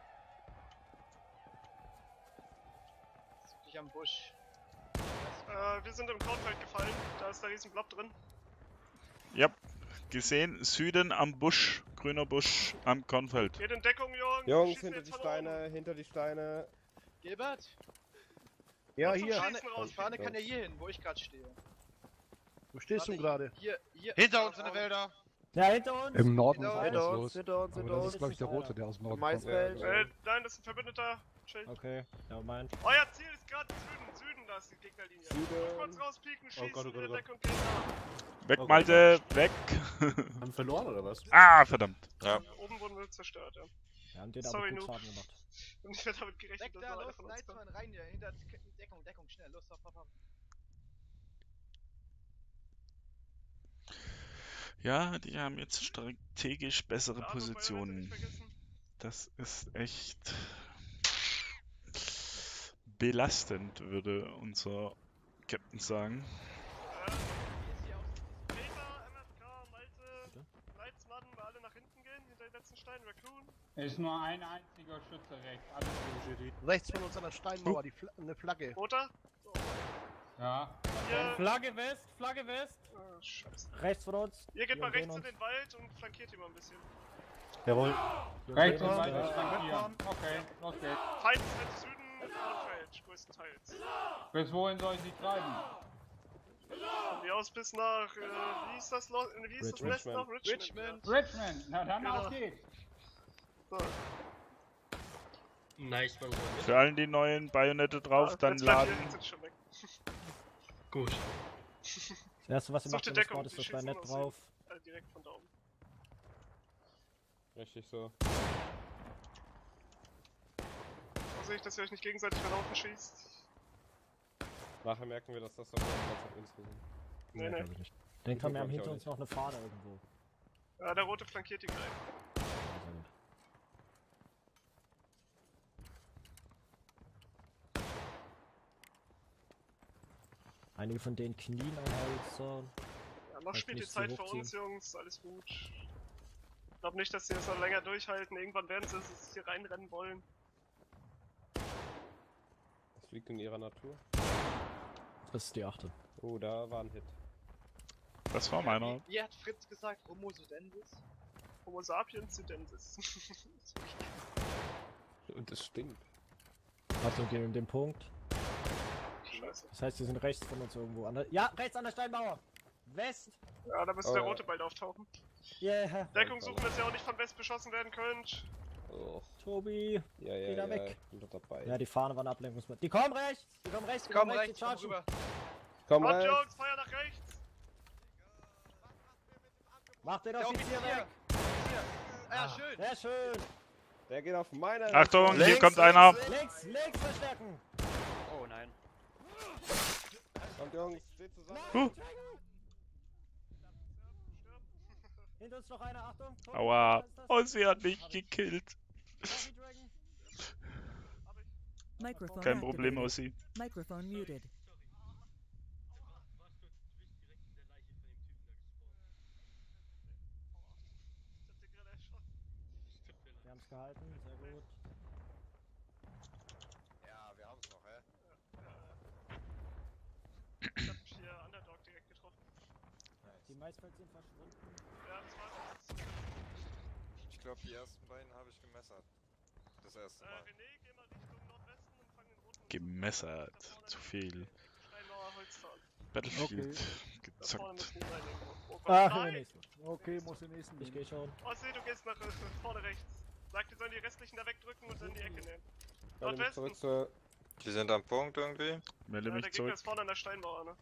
Wirklich am Busch. Äh, wir sind im Kornfeld gefallen. Da ist der riesen Blob drin. Ja, gesehen. Süden am Busch. Grüner Busch am Kornfeld. Geht in Deckung, Jungs. Jungs, Schießen hinter jetzt die von Steine, hinter die Steine. Gilbert? Ja, Die hier. Fahne, die Fahne kann ja hier hin, wo ich gerade stehe. Wo stehst du Warte, gerade? Hier, hier. Hinter uns in den Wäldern. Ja, hinter uns! Im Norden ist Hinter alles uns, los. hinter uns, Aber hinter das uns. ist, glaube ich, der Rote, der aus dem Norden kommt. Maisfeld. Äh, nein, das ist ein Verbündeter. Chill. Okay, ja, mein. Euer Ziel ist gerade Süden. Süden, da ist die Gegnerlinie. Süden. Kurz rauspieken, schießen, Oh Gott, oh Gott, oh wieder Gott. weg und gehen nach. Weg, Oh Gott. Malte, weg. Haben wir verloren oder was? Ah, verdammt. Ja. Oben wurden wir zerstört, ja. Wir haben den Sorry, aber gut Noob. Schaden gemacht. Und ich werde damit gerechnet, Weg dass da, er einer los, von uns kommt. Nightsman, rein hier, hinter Deckung, Deckung, schnell, los, hopp, hopp, hopp. Ja, die haben jetzt strategisch bessere Lado, Feuerwehr Positionen. nicht vergessen. Das ist echt belastend, würde unser Captain sagen. Äh, hier aus Peter, M F K, Malte, Leitzmann, mal alle nach hinten gehen, hinter den letzten Stein, Raccoon. Ist nur ein einziger Schütze rechts. Alles gut. Rechts von uns an der Steinmauer, die Fla eine Flagge. Roter? Ja. Ihr, Flagge West, Flagge West. oh, scheiße. Rechts von uns. Ihr geht Wir mal umgehen rechts in uns. den Wald und flankiert ihn mal ein bisschen. Jawohl. Wir Rechts umgehen und uns, weiter äh, flankieren. Okay, los geht's. Feind ist im Süden, Kornfeld, größtenteils. Bis wohin soll ich sie treiben? Von mir aus bis nach, äh, wie ist das, Lo wie ist das Nest noch? Richmond. Richmond. Richmond, na dann Genau. auf geht's. So. Nice, man. Für allen die neuen Bayonette drauf, Ah, dann jetzt bleibt laden. ihr- sind schon weg. Gut. Das erste, was ihr Sucht macht, die wenn das Deckung, Wort ist, die das schießen Bajonett aus drauf. Äh, direkt von da oben. Richtig so. Vorsicht, dass ihr euch nicht gegenseitig von unten schießt. Nachher merken wir, dass das doch auf uns sind. Nee, Ja, nee. glaub ich nicht. Denkt dran, wir haben Glaub ich hinter auch uns noch eine Fahne irgendwo. Ja, der Rote flankiert ihn gleich. Ja, sehr gut. Einige von denen knien an Hölzern. Ja, noch Halt spielt die nicht so Zeit für hochziehen. uns, Jungs. Alles gut. Ich glaube nicht, dass sie das noch länger durchhalten. Irgendwann werden sie es hier reinrennen wollen. Das liegt in ihrer Natur. Das ist die achte. Oh, da war ein Hit. Das war meiner. Wie, wie hat Fritz gesagt? Homo sudensis? Homo sapiens sudensis. Und es stinkt. Achtung, gehen in den Punkt. Scheiße. Das heißt, die sind rechts von uns irgendwo an der... Ja, rechts an der Steinmauer! West! Ja, da müsste Oh, der ja. Rote bald auftauchen. Yeah! Deckung suchen, dass ihr auch nicht von West beschossen werden könnt. Oh. Tobi! Ja, ja, Wieder ja. weg. Ich bin doch dabei. Ja, die Fahne war eine Ablenkungsmittel. Die kommen rechts! Die kommen rechts! Die Komm kommen rechts, die komm chargen. rüber. Komm Kommt, rein. Jungs, Feuer nach rechts! Macht den Der Offizier Offizier! weg! Offizier. Ah, ja, schön. Sehr schön! Der geht auf meine. Achtung, hier Links, kommt einer. Links, links verstärken! Oh nein. Kommt, Jungs, steht zusammen. Huh. Hinter uns noch einer, Achtung! Tobi, Aua. was ist das? Oh, sie hat mich gekillt. Coffee Dragon. Microphone Kein Problem, activated. Ossi. Microphone muted. Wir haben es gehalten, sehr gut. Ja, wir haben es noch, hä? Ich hab hier Underdog direkt getroffen. Die Maisfeld sind verschwunden. Ja, das war's. Ich glaube, die ersten beiden habe ich gemessert. Das erste Äh, Mal. René, geh mal Richtung Nordwesten und fang den Roten. Gemessert. Zu viel. Steinmauer Holzzaun. Battlefield Da vorne gezockt. müssen die sein irgendwo. Oh, Ach, nein! der nächste. Okay, muss den nächsten Ich nehmen. geh schon. Ossi, du gehst nach äh, vorne rechts. Sag, die sollen die restlichen da wegdrücken und dann die Ecke nehmen. Melde mich Nordwesten. zurück zur... Die sind am Punkt irgendwie. Melde Ja, mich der Gegner zurück. ist vorne an der Steinmauer, ne?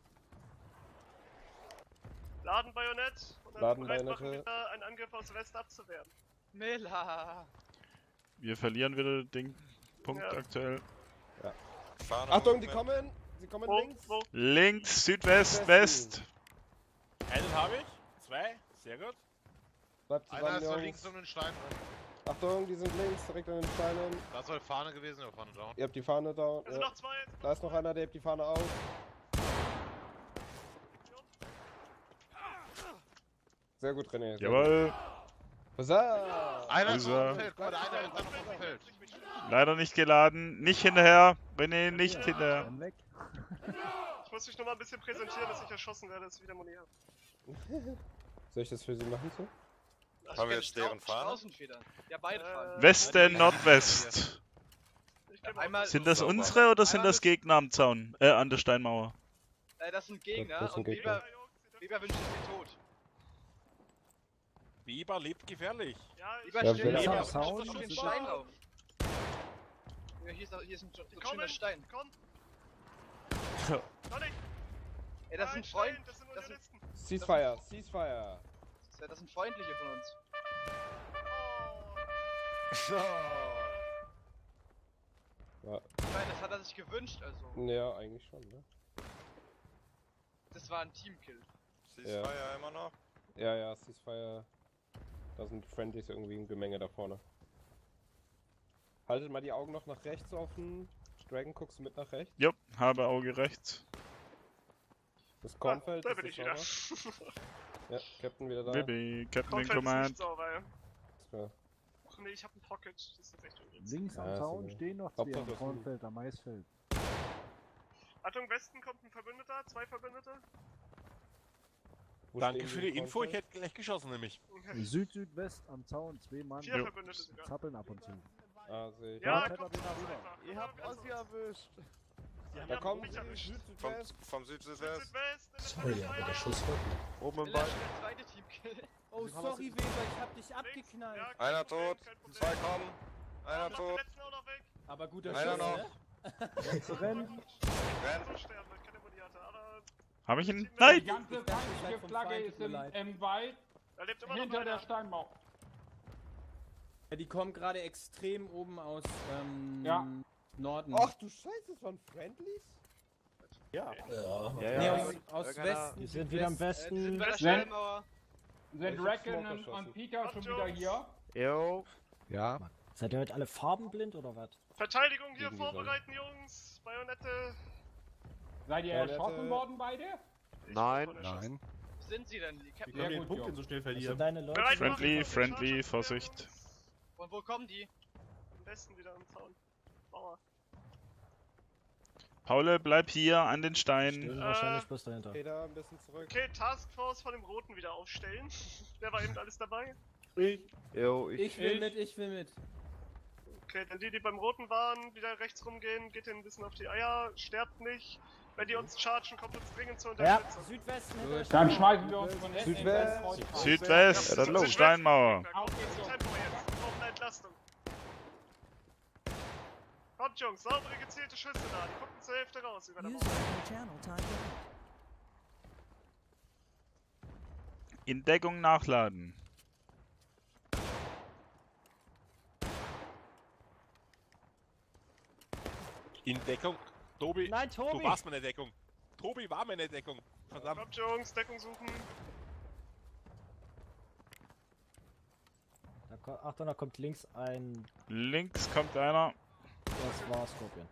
Laden Bajonett und dann Laden bereit machen, Bajonette. wieder einen Angriff aus West abzuwehren. Mela! Wir verlieren wieder den Punkt Ja. aktuell. Ja. Fahne Achtung, die Movement. kommen! Sie kommen Wo? links! Wo? Links, Südwest, Westen. West. Einen habe ich. Zwei. Sehr gut. Bleibt Einer zusammen, ist da Jungs. links um den Stein. Achtung, die sind links, direkt an den Steinen. Da soll Fahne gewesen, aber Fahne down. Ihr habt die Fahne down. Da sind Ja. noch zwei. Da ist noch einer, der hebt die Fahne auf. Sehr gut, René. Sehr Jawohl. Gut. So. Einer ist Loser. auf dem Feld. Guck mal, der eine rennt da noch auf dem Feld. Leider nicht geladen. Nicht hinterher. René, nicht hinterher. Dann weg. Ich muss mich noch mal ein bisschen präsentieren, dass ich erschossen werde, dass ich wieder Moni habe. Soll ich das für Sie machen, so? Haben wir jetzt deren Fahne? Straußenfedern. Ja, beide Fahnen. Westen, Nordwest. Ich geh mal Einmal, Sind das Sauber. unsere oder sind Einmal das Gegner am Zaun? Äh, an der Steinmauer? äh, das sind Gegner Das sind und Gegner. Weber, Weber wünscht sich den Tod. Biber lebt gefährlich. Ja, ich Weber Ja, steht Weber- Weber Am auf Zaun, auf den sind Stein da- drauf. Ja, hier ist, hier ist ein, so ein schöner Stein. Komm! Noch nicht! Ey, das Nein, sind Freunde. Stein, das sind das unsere sind- Listen. Ceasefire, Ceasefire. Das, das sind Freundliche von uns. Ja, Ich meine, das hat er sich gewünscht, also. ja eigentlich schon, ne? Das war ein Teamkill. Ceasefire immer noch. Ja, ja, Ceasefire. Da sind Friendlies irgendwie im Gemenge da vorne. Haltet mal die Augen noch nach rechts offen. Dragon, guckst du mit nach rechts? Jupp, habe Auge rechts. Das Kornfeld, Da ist bin das ich wieder. sauber? Ja, Captain wieder da. Bibi, Captain in Komplett ist Command. nicht sauber, ja. Ja. Ach nee, ich hab ein Pocket. Das ist echt ungünstig. Links am Ja, ist Zaun okay. stehen noch zwei Hauptsache, am das ist Kornfeld, am Maisfeld. Achtung, Westen kommt ein Verbündeter, zwei Verbündete. Wo Danke stehen für die die Info, ich Kornfeld? hätte gleich geschossen nämlich. Süd-Südwest am Zaun, zwei Mann. Vier Verbündete sogar. Zappeln ab und zu. Ah, seh ich. Ja, Ja, kommt Peter, zu uns rüber. einfach. Ihr habt Ossi erwischt. Ja, Da wir haben kommen mich sie, erwischt. Süd, Vom, Südwest. vom Süd-Südwest. Südwest, in Sorry, aber der Schuss war gut. Oben im Miller Wald. schon der zweite Teamkill. Oh, sorry, Weber, ich hab dich abgeknallt. Ja, kein Einer Problem, tot. kein Problem. Zwei kommen. Einer Noch tot. den letzten auch noch weg. Aber guter Einer Schuss, noch. ne? Rennen. Renn. So sterben, weil ich keine Muni hatte, aber Habe ich ihn? Die Nein! ganze Ich dachte, ihr seid feindliche vom Flagge Feind, ist tut mir im, leid. im Wald da lebt immer noch hinter der einer. Steinmauer. Ja, die kommen gerade extrem oben aus ähm, Ja. Norden. Ach du Scheiße, das waren Friendlies? Ja. Ja. Ja, nee, ja. aus, aus Irgendeiner- Westen. Wir sind wieder am Südwest. Äh, die sind Westen. bei der Wenn- Steinmauer. Sind Ich hab Reckon Smoke und, erschossen. und Peter Kommt, schon wieder Jungs. hier? Jo. Ja. Seid ihr heute alle farbenblind oder was? Verteidigung hier Gegen die Sonne. vorbereiten, Jungs. Bajonette. Seid ihr Bajonette. erschossen worden beide? Ich Nein. wurde erschossen. Nein. Wo sind sie denn? Die Wie Captain. können wir Sehr den gut, Punkt ja. denn so schnell Das sind verlieren? deine Leute. Bereit Friendly, machen. friendly, Charge Vorsicht. Und wo kommen die? Am besten wieder am Zaun. Mauer. Paul, bleib hier an den Stein. Stehen Äh, wahrscheinlich bis dahinter. Peter, ein bisschen zurück. Okay, Taskforce von dem Roten wieder aufstellen. Wer war eben alles dabei? Ich. Jo, ich. Ich will Ich- mit, ich will mit. Okay, dann die, die beim Roten waren, wieder rechts rumgehen, geht denen ein bisschen auf die Eier, sterbt nicht. Wenn die uns chargen, kommt uns dringend zur Ja, Unterstützung. Südwesten hinter der Dann Steinmauer. schmeißen wir uns von Westen in Südwest. West raus. Südwest, Ja, dann los. Steinmauer. Auf geht's, Tempo jetzt. Wir brauchen eine Entlastung. Kommt Jungs, saubere gezielte Schüsse da. Die gucken zur Hälfte raus über der User Mauer. in your channel timed out. In Deckung nachladen. In Deckung. Tobi, Nein, Tobi! du warst meine Deckung. Tobi war meine Deckung. Verdammt. Kommt Jungs, Deckung suchen. Da ko- Achtung, da kommt links ein. Links kommt einer. Das war Scorpion.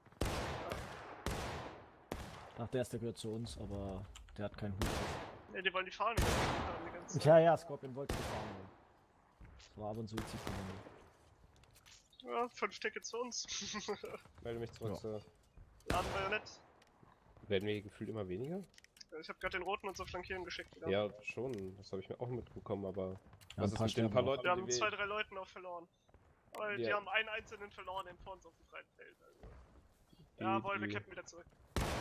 Ach, der erste gehört zu uns, aber der hat keinen Hut. Ne, die wollen die Fahne nicht haben, die ganze Zeit. Ja, ja, Scorpion wollte die fahren. wollen. Das war aber ein Suizid von mir. Ja, fünf Tickets für uns. Melde mich zurück. Ja. So. Laden Bajonett. Werden wir gefühlt immer weniger? Ich hab grad den Roten und so flankieren geschickt wieder. Ja, schon. Das habe ich mir auch mitbekommen, aber. Ja, was ein ist paar mit den paar sterben auch. Leuten, Wir haben die zwei, wir. drei Leuten auch verloren. Weil die Ja. haben einen einzelnen verloren, den vor uns auf dem freien Feld. Also. Die- Ja, wollen wir die- cappen wieder zurück.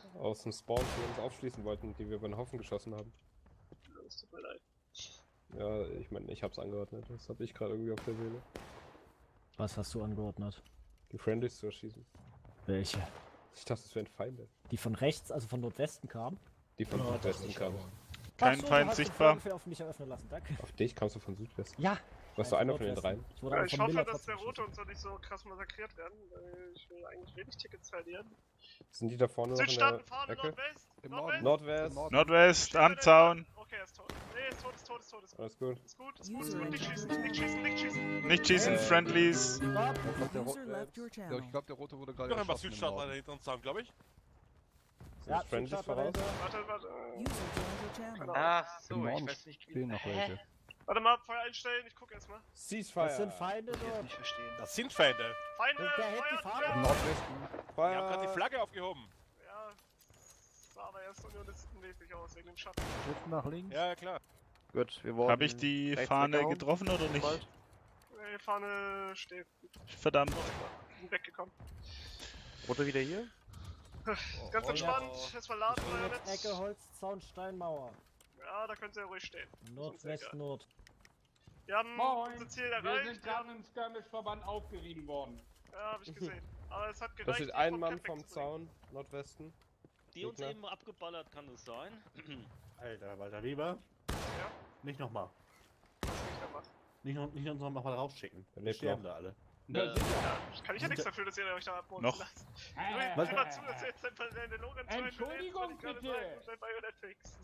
aus dem Spawn für uns aufschließen wollten, die wir über den Haufen geschossen haben. Das tut mir leid. Ja, ich meine, ich hab's angeordnet. Das habe ich gerade irgendwie auf der Seele. Was hast du angeordnet? Die Friendlies zu erschießen. Welche? Ich dachte, das wären Feinde. Die von rechts, also von Nordwesten kamen? Die von Oh, Südwesten kamen. Kein Ach so, Feind du hast den sichtbar. Feuerwehr auf mich eröffnen lassen, danke. Auf dich kamst du von Südwesten? Ja. Warst du Nein, einer von von den dreien? Nordwesten. Ich wurde Ja, aber ich von hoffe, Miller dass der trotzdem Rote uns doch nicht so krass massakriert werden, weil ich will eigentlich wenig Tickets verlieren. Sind die da vorne noch in Südstaaten, der Fahne, Ecke? Nordwest! Im Nordwest! Nordwest! Nordwest, am Zaun. Okay, er ist tot. Nee, ist tot, ist tot, ist tot, ist gut. Alles gut. Ist gut, ist gut, ist gut. Nicht schießen, nicht schießen, nicht schießen. Nicht schießen, Friendlies. User left your channel. Ich glaube, der Rote wurde gerade Noch ein paar erschossen im Südstaaten Norden. hinter uns zusammen, glaube ich. Ja, Friendlies Südstaat voraus? Warte, warte. User joined your channel. Ach so, Im ich Norden weiß nicht wie. stehen noch Hä? welche. Warte mal, Feuer einstellen, ich guck erstmal. Ceasefire! Das sind Feinde Ich jetzt dort. nicht verstehen. Das sind Feinde. Feinde, Der hält die Feuer! Fahne. Im Nordwesten. Wir haben gerade die Feuer! Flagge aufgehoben. Ja, sah aber erst unionistenmäßig aus, wegen dem Schatten. Schritt nach links. Ja, klar. Gut, wir wurden. Habe ich die rechts Fahne weggehauen. getroffen oder nicht? Bald. Nee, Fahne steht. Verdammt. Bin weggekommen. Rote wieder hier? Ganz Oh, entspannt, ja. erstmal laden, Ich bin euer jetzt Netz. Ecke, Holz, Zaun, Steinmauer. Ja, da könnt ihr ruhig stehen. Nordwest, Nord. Wir haben Moin. unser Ziel Wir erreicht. sind gerade im Skirmish-Verband aufgerieben worden. Ja, hab ich gesehen. Aber es hat gereicht. Das ist die ein vom Mann Camp vom wegzubringen. Zaun, Nordwesten. Die uns Gegner. eben abgeballert, kann das sein? Alter, Walter Weber. Ja, Nicht nochmal. was kann ich da machen? Nicht, noch, nicht noch mal rausschicken. Der Wir lebt sterben noch. da alle. Äh, Ja, kann ich ja nichts dafür, dass ihr euch da abmorden Noch? lasst. Äh, Nur immer zu, dass ihr jetzt einfach in den Lorenz Entschuldigung, bitte. Schnell Bayonet fix.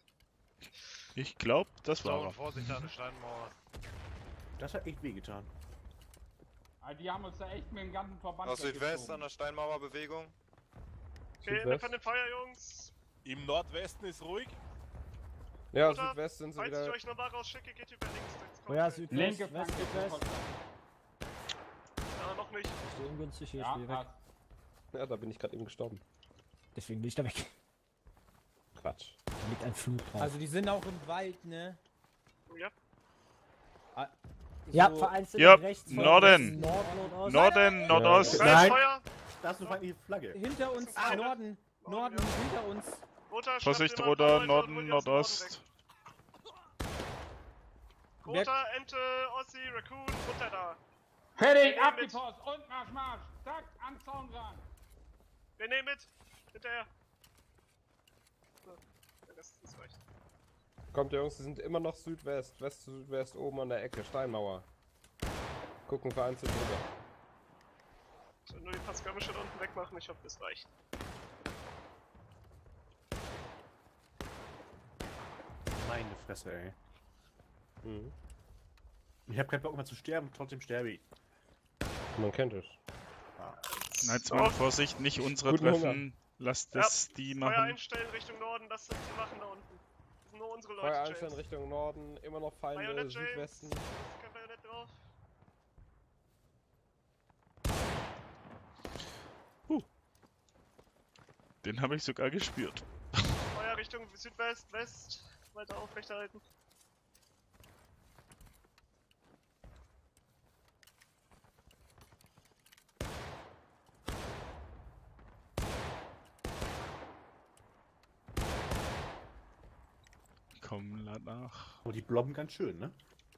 Ich glaube, das war Zaun, er. Vorsicht an der Steinmauer. Das hat echt wehgetan. Ah, die haben uns da echt mit dem ganzen Verband Aus Südwest weggezogen. an der Steinmauer Bewegung. Okay, Südwest. von den Feuer, Jungs. Im Nordwesten ist ruhig. Ja, Oder, Südwest sind sie Falls ich wieder. euch nochmal rausschicke, geht über links. Jetzt Oh ja, kommt- Südwest, Linke West, Flanke Südwest. ist Ja, noch nicht. Ich stehe ungünstig hier, ich Ja, stehe weg. passt. Ja, da bin ich gerade eben gestorben. Deswegen bin ich da weg. Quatsch. Da liegt ein Fluch drauf. Also die sind auch im Wald, ne? Ja. Ah, ja, so- vereinzelt Ja, rechts. von Norden. Westen, Nord, Nordost. Norden, Nordost. Da ist Feuer. Da ist eine feindliche Flagge. Hinter uns, Ah, Norden, Norden, hinter uns. Roter, schnappt Vorsicht, ihr mal ein paar Roter, Leute Norden, und holt die aus dem Nordost. Norden weg. Roter, Ente, Ossi, Raccoon, runter da. Fertig, Wir ab nehmen die mit. Post und Marsch, Marsch. Zack, an Zaun ran. Wir nehmen mit. Hinterher. So, der Rest ist reicht. Kommt, Jungs, sie sind immer noch Südwest. West zu Südwest, oben an der Ecke. Steinmauer. Gucken vereinzelt rüber. So, nur die paar Skirmische da unten wegmachen, ich hoffe, das reicht. Meine Fresse, ey. Mhm. Ich hab keinen Bock mehr zu sterben, trotzdem sterbe ich. Man kennt es. Neizmann, Vorsicht, nicht unsere Guten treffen. Lasst es Ja, die Feuer machen. einstellen Richtung Norden, das sind die machen da unten. Das sind nur unsere Feuer Leute, einstellen James. Richtung Norden. Immer noch Feinde, Bayonet, James. Südwesten. Kein Bayonet drauf. Den habe ich sogar gespürt. Feuer Richtung Südwest, West. Weiter aufrechterhalten. Komm, lad nach. Oh, die blobben ganz schön, ne?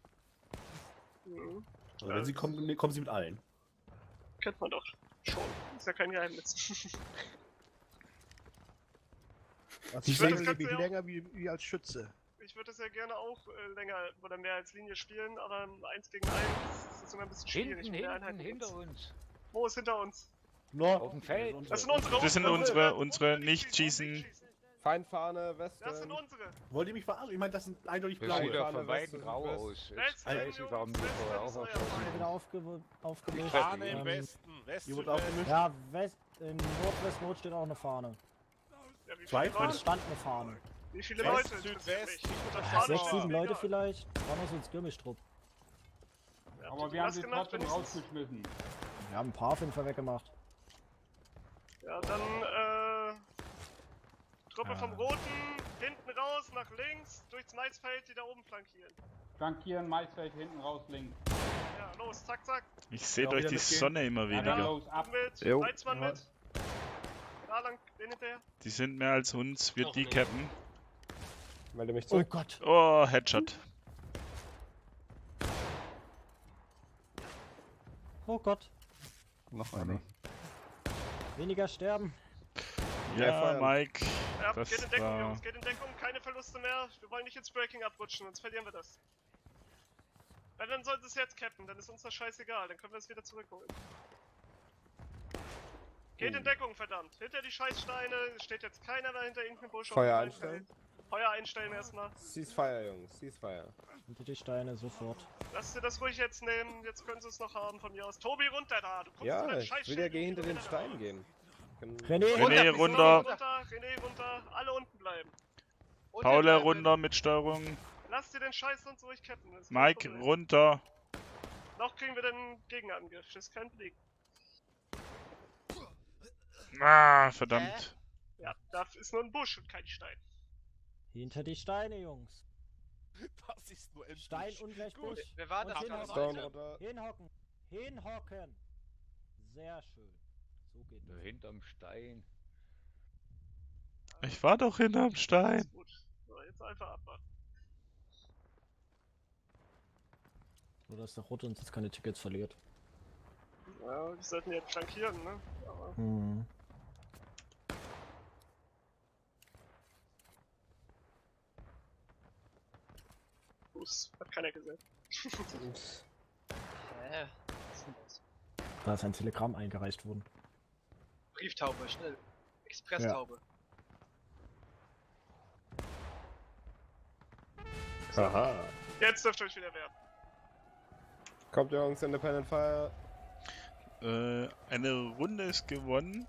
Mhm. Also wenn sie kommen, ne, kommen sie mit allen. Kennt man doch. Schon. Ist ja kein Geheimnis. Also Ich ich würde sehe das Ganze mich ja auch- länger wie, wie als Schütze. Ich würde das ja gerne auch äh, länger oder mehr als Linie spielen, aber eins gegen eins ist das immer ein bisschen schwierig. Hinten, mit der hinten, Einheit hinter uns. Wo ist hinter uns? Nord. Auf dem Feld. Das sind unsere. Das sind unsere, unsere nicht schießen. Feindfahne, Westen. Das sind unsere. Wollt ihr mich verarschen? Ich meine, das sind eindeutig Das sieht blaue. doch von Westen, Weitem grau West. aus. Jetzt Westen, weiß ich, warum wir Jungs, vorher auch Westen ist erschossen euer Wieder haben. aufge aufgelöst. Fahne im Ähm, Westen. West, Hier wird Südwest. aufgemischt. Ja, West, in Nordwest Nord steht auch eine Fahne. Ja, wie Zwei? viele Es Leute? stand eine Fahne. Wie viele West, Leute? Südwest. interessiert mich? Mit der Ja, Fahne sechs, steht sieben es Leute egal. vielleicht. War noch so ein Skirmish-Trupp. Ja, Aber du wir haben hast sie gemacht, trotzdem wenigstens. rausgeschmissen. Wir haben ein paar auf jeden Fall weggemacht. Ja, dann, äh. Truppe Ah. vom Roten, hinten raus, nach links, durchs Maisfeld, die da oben flankieren. Flankieren, Maisfeld hinten raus, links. Ja, los, zack, zack. Ich sehe Ja, durch wieder die mitgehen. Sonne immer Ja, dann weniger. los, ab. Mit, Jo. Leitzmann Ja. mit. A lang, den hinterher. Die sind mehr als uns, wir Noch die nicht. cappen. Melde mich Oh zurück. Gott. Oh, Headshot. Oh Gott. Noch einer. Weniger sterben. Ja, Mike. Ja, das geht in Deckung, war... Jungs, geht in Deckung, keine Verluste mehr. Wir wollen nicht ins Breaking abrutschen, sonst verlieren wir das. Weil dann sollten es jetzt cappen, dann ist uns das scheißegal, dann können wir es wieder zurückholen. Geht in Deckung, verdammt. Hinter die Scheißsteine, steht jetzt keiner mehr hinter irgendeinem Busch. Feuer einstellen. Feuer einstellen erstmal. Ceasefire, Jungs, Ceasefire. Hinter die Steine, sofort. Lasst ihr das ruhig jetzt nehmen, jetzt können sie es noch haben von mir aus. Tobi, runter da, du kommst Ja, zu deinem ich Scheiß will ja gehen hinter den Stein gehen. Können- René, René runter. runter, René runter, alle unten bleiben. Paula runter mit Steuerung. Lasst ihr den Scheiß uns ruhig cappen. das ist kein Mike Problem. runter. Noch kriegen wir den Gegenangriff, das ist kein Blick. Ah, verdammt. Ja, da ist nur ein Busch und kein Stein. Hinter die Steine, Jungs. Das ist nur ein Stein Busch. und gleich Gut. Busch. Wir warten Und auf hinhocken. Stone runter. Hinhocken. Hinhocken. Sehr schön. So geht Nur das. hinterm Stein. Ich war doch hinterm Stein. Gut, so, jetzt einfach abwarten. Nur dass der Rote uns jetzt keine Tickets verliert. Ja, wir sollten jetzt flankieren, ne? Aber Hm. Fuß, hat keiner gesehen. Hä? Was ist denn das? Da ist ein Telegramm eingereicht worden. Brieftaube, schnell. Expresstaube. Aha. Jetzt dürft ihr euch wieder wehren. Kommt, Jungs, Independent Fire. Äh, eine Runde ist gewonnen.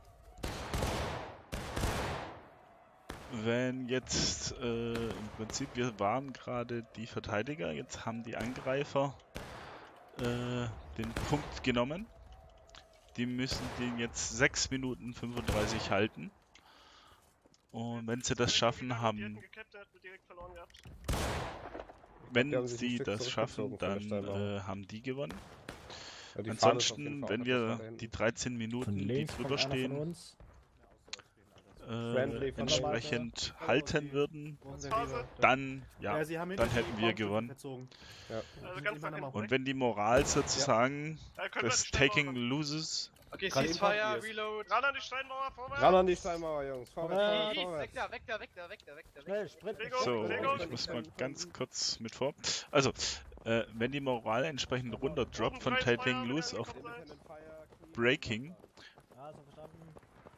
Wenn jetzt äh, im Prinzip, wir waren gerade die Verteidiger, jetzt haben die Angreifer äh, den Punkt genommen. Die müssen den jetzt sechs Minuten fünfunddreißig halten. Und wenn sie das schaffen, haben... Gekappt, der hat direkt verloren gehabt. Wenn Die haben sich ein sie Stück das schaffen, zurückgezogen von der dann Steinmauer. äh, haben die gewonnen. Ja, die Fahne ist auf jeden Ansonsten, Fall wenn auch wir etwas weiter hinten. die dreizehn Minuten, Von die links kommt drüber einer von stehen, uns. Friendly äh, von der entsprechend halten würden, Phase. dann, ja, Ja, sie haben dann hinter die hätten wir Baumstufen gewonnen. verzogen. Ja. Also ganz nach hinten. Und wenn die Moral sozusagen Ja, können wir des die Steinmauer Taking machen. loses, Okay, Gerade Ceasefire, eben Reload. Ran an die Steinmauer, vorwärts! Ran an die Steinmauer, Jungs. Vorwärts, Vorwärts. vorwärts, vorwärts. Weg da, weg da, weg da, weg da, weg da, weg Schnell, da. Sprint. Bewegung, so, Bewegung. ich muss mal ganz kurz mit vor. Also, äh, wenn die Moral entsprechend runterdroppt von Taking loose auf Breaking, Ja, so verstanden.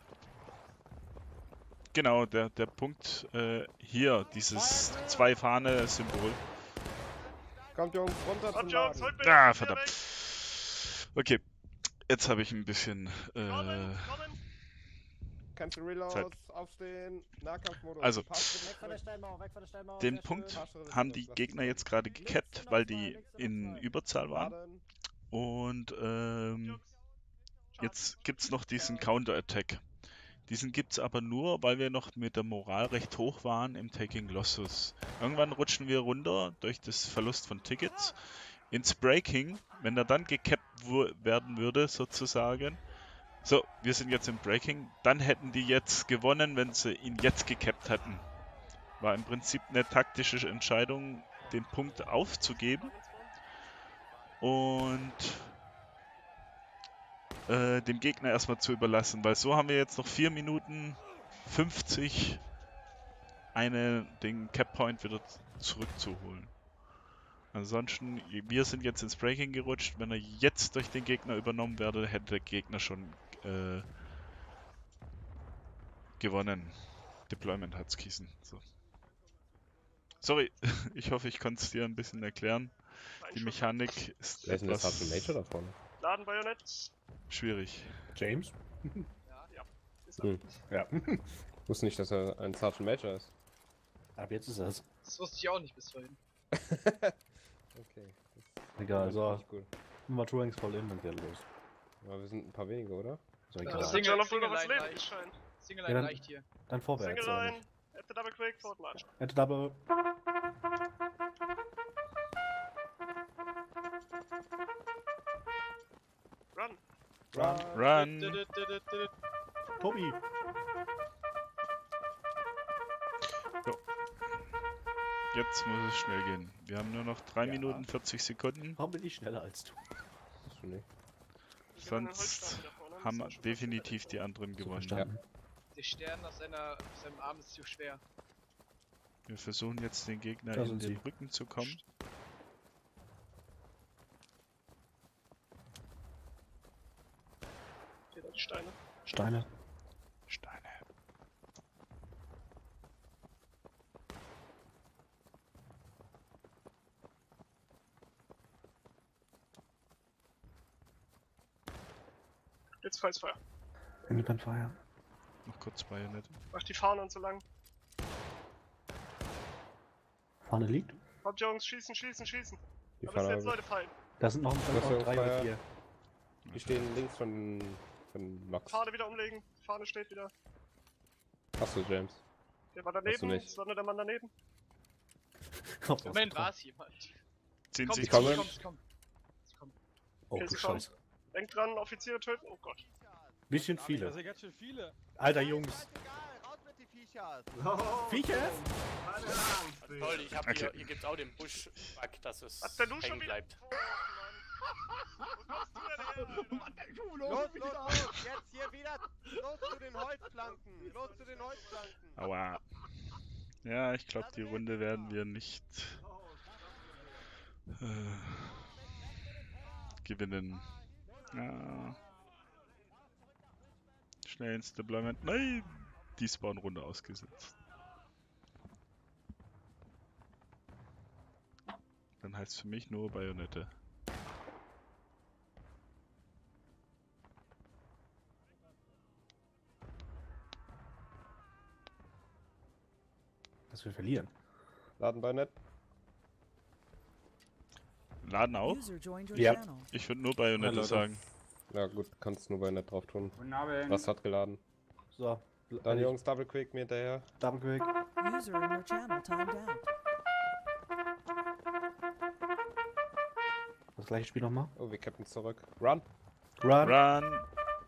genau, der, der Punkt äh, hier, dieses Zwei-Fahne-Symbol. Kommt, Jungs, runter zum Kommt, Jungs, Laden. holt mich Ah, wieder verdammt. weg. Okay, jetzt habe ich ein bisschen äh, Kommen, kommen. Cancel Reloads, Zeit. aufstehen, Nahkampfmodus. Also, Passt Weg von der Steinmauer, weg von der Steinmauer. den sehr Punkt schön. haben die Gegner jetzt gerade gekappt, weil die in Überzahl waren. Laden. Und ähm, jetzt gibt's noch diesen Counter-Attack. Diesen gibt's aber nur, weil wir noch mit der Moral recht hoch waren im Taking Losses. Irgendwann rutschen wir runter durch das Verlust von Tickets ins Breaking. Wenn er dann gekappt wo- werden würde, sozusagen. So, wir sind jetzt im Breaking. Dann hätten die jetzt gewonnen, wenn sie ihn jetzt gekappt hätten. War im Prinzip eine taktische Entscheidung, den Punkt aufzugeben. Und äh, dem Gegner erstmal zu überlassen, weil so haben wir jetzt noch vier Minuten fünfzig eine, den Cap Point wieder zurückzuholen. Ansonsten, wir sind jetzt ins Breaking gerutscht. Wenn er jetzt durch den Gegner übernommen werde, hätte der Gegner schon äh, gewonnen. Deployment hat's gießen. So. Sorry, ich hoffe, ich konnte es dir ein bisschen erklären. Die Mechanik ist Wer ist denn der etwas Sergeant Major da vorne? Laden Bajonett. schwierig. James? Ja, ist Hm. Ja. Ich wusste nicht, dass er ein Sergeant Major ist. Ab jetzt ist es. Das wusste ich auch nicht bis vorhin. Okay. Das Egal, so. Nicht gut. Mal Two voll in, dann geht los. Aber wir sind ein paar wenige, oder? So, Ja, egal. das Single- Single noch wohl noch was Single Leben Line scheint. Single Ja, Line dann- reicht hier. Dann vorwärts. Single oder Line, nicht? at the double quick, forward march. Hätte Double. Run. Run. Run! Did it, did it, did it. Tobi! jetzt muss es schnell gehen. Wir haben nur noch drei Ja. Minuten vierzig Sekunden. Warum bin ich schneller als du? Das ist schon nicht. Sonst haben wir definitiv die anderen gewonnen. verstanden. Der Stern aus, seiner, aus seinem Arm ist zu schwer. Wir versuchen jetzt den Gegner Da in sind den sie. Rücken zu kommen. Hier da die Steine. Steine. Steine. Jetzt freies Feuer. Independent Fire. Noch kurz Bajonette. Mach die Fahne und so lang. Vorne liegt. Kommt Jungs, schießen, schießen, schießen. Die Da müssen Fahne jetzt habe Leute fallen. Da sind noch, Das noch ist drei oder Feuer. vier. Die stehen links von, von Max. Fahne wieder umlegen. Die Fahne steht wieder. Achso, James. Der war Hast du daneben, nicht. ist war nur der Mann daneben. Moment, war es jemand? Zehn Komm, Sie komm, kommen. komm, komm. komm. Oh, Okay, du sie kommen. Scheiße. Denkt dran, Offiziere töten. Oh Gott. Bisschen viele. sind ganz schön viele. Alter Jungs. Raus mit die Viechers! Viecher? Toll, ich hab Okay. hier, hier gibt's auch den Busch, dass es Was denn du schon hängen wieder? bleibt. Los, los, los! Jetzt hier wieder! Los zu den Holzplanken! Los zu den Holzplanken! Aua. Ja, ich glaube, die Runde werden wir nicht äh, gewinnen. Ja. Schnell ins Deployment. Nein! Die Spawn-Runde ausgesetzt. Dann heißt es für mich nur Bajonette. Dass wir verlieren. Laden Bajonett. Laden auch? User joined your Ja. channel. Ich würde nur Bajonette Leute. sagen. Ja gut, kannst nur Bajonett drauf tun. Guten Abend. Was hat geladen? So. Dann Jungs, Double Quick mir hinterher. Double Quick. User in your channel timed out. Das gleiche Spiel nochmal. Oh, wir cappen zurück. Run! Run. Run!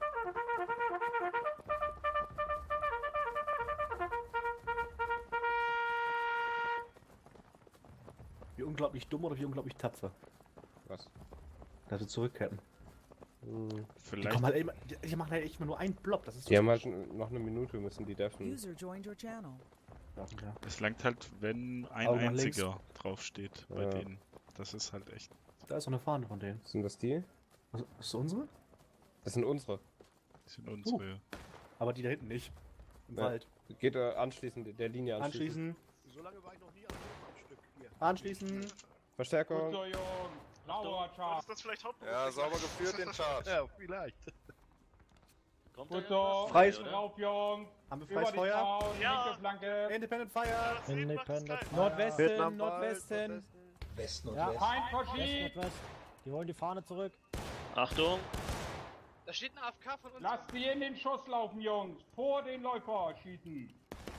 Wie unglaublich dumm oder wie unglaublich tapfer. Was? Dass wir zurückketten. Hm. Die, Vielleicht. kommen halt immer, die, die machen halt echt immer nur einen Blob. Das ist Die so haben halt noch eine Minute, müssen die deffen. User joined your channel. ja. Es langt halt, wenn ein Augen nach links. einziger draufsteht bei Ja. denen. Das ist halt echt. Da ist so eine Fahne von denen. Sind das die? Was, ist das unsere? Das sind unsere. Das sind unsere. Uh. Aber die da hinten nicht. Im Ja. Wald. Geht äh, anschließend der Linie anschließen. Anschließen. So lange war ich noch nie am Stück hier. Anschließen. Gut Verstärkung. so, Jungs. Sauber, Was Charles. ist das vielleicht Hauptberuf? Ja, sauber geführt den Charge. Ja, vielleicht. Kommt da Gut so. irgendwas? Freies- Nee, oder? Drauf, Jungs. Haben wir Über freies die Feuer? Zaun, Ja. linke Flanke. Independent Fire. Das sieht, macht es Independent gleich. Nordwesten, Vietnam, Nordwesten. Westen und Ja. Westen. Feind West, verschiebt. Nordwest. Die holen die Fahne zurück. Achtung! Da steht ein A F K von uns. Lasst sie in den Schuss laufen, Jungs. Vor den Läufer schießen.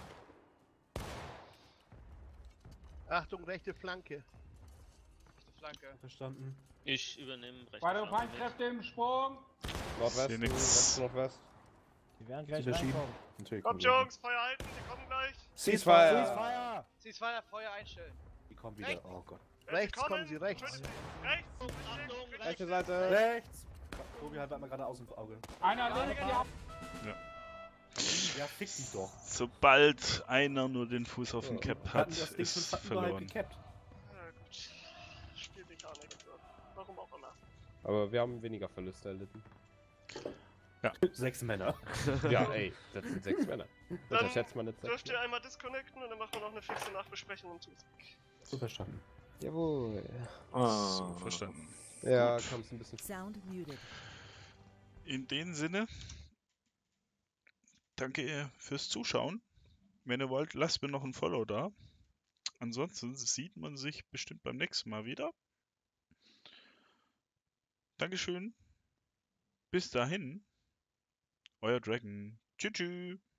Achtung, rechte Flanke. Rechte Flanke. Verstanden. Ich übernehme rechts. Weitere Feindkräfte im Sprung. Nordwesten, Seh nix. West, Nordwest. Die werden gleich Sie verschieben. reinkommen. Natürlich. Kommt kommen Jungs, Feuer halten, die kommen gleich. Ceasefire! Ceasefire! Ceasefire, Feuer einstellen. Die kommen wieder. Rechts. Oh Gott. Wenn Rechts kommen sie, rechts. tötet sie. Rechts. Richtig, richtig. Rechte Seite. Rechts. Tobi hat einmal gerade aus dem Auge. Einer links, ja. Ja, fick die doch. Sobald einer nur den Fuß auf dem Ja. Cap Hatten hat, das Ding schon ist fast überall verloren. gekappt. Ja gut. Spielt die Karne so. Warum auch immer. Aber wir haben weniger Verluste erlitten. Sechs Männer. Ja, ey, das sind sechs Männer. Dann Unterschätzt man nicht. Dürft ihr einmal disconnecten und dann machen wir noch eine fixe Nachbesprechung im Teams. So verstanden. Jawohl. So, verstanden. Ja, Gut. kommst ein bisschen. Sound muted. In dem Sinne, danke ihr fürs Zuschauen. Wenn ihr wollt, lasst mir noch ein Follow da. Ansonsten sieht man sich bestimmt beim nächsten Mal wieder. Dankeschön. Bis dahin. Euer Dragon. Tschüss. Tschüss.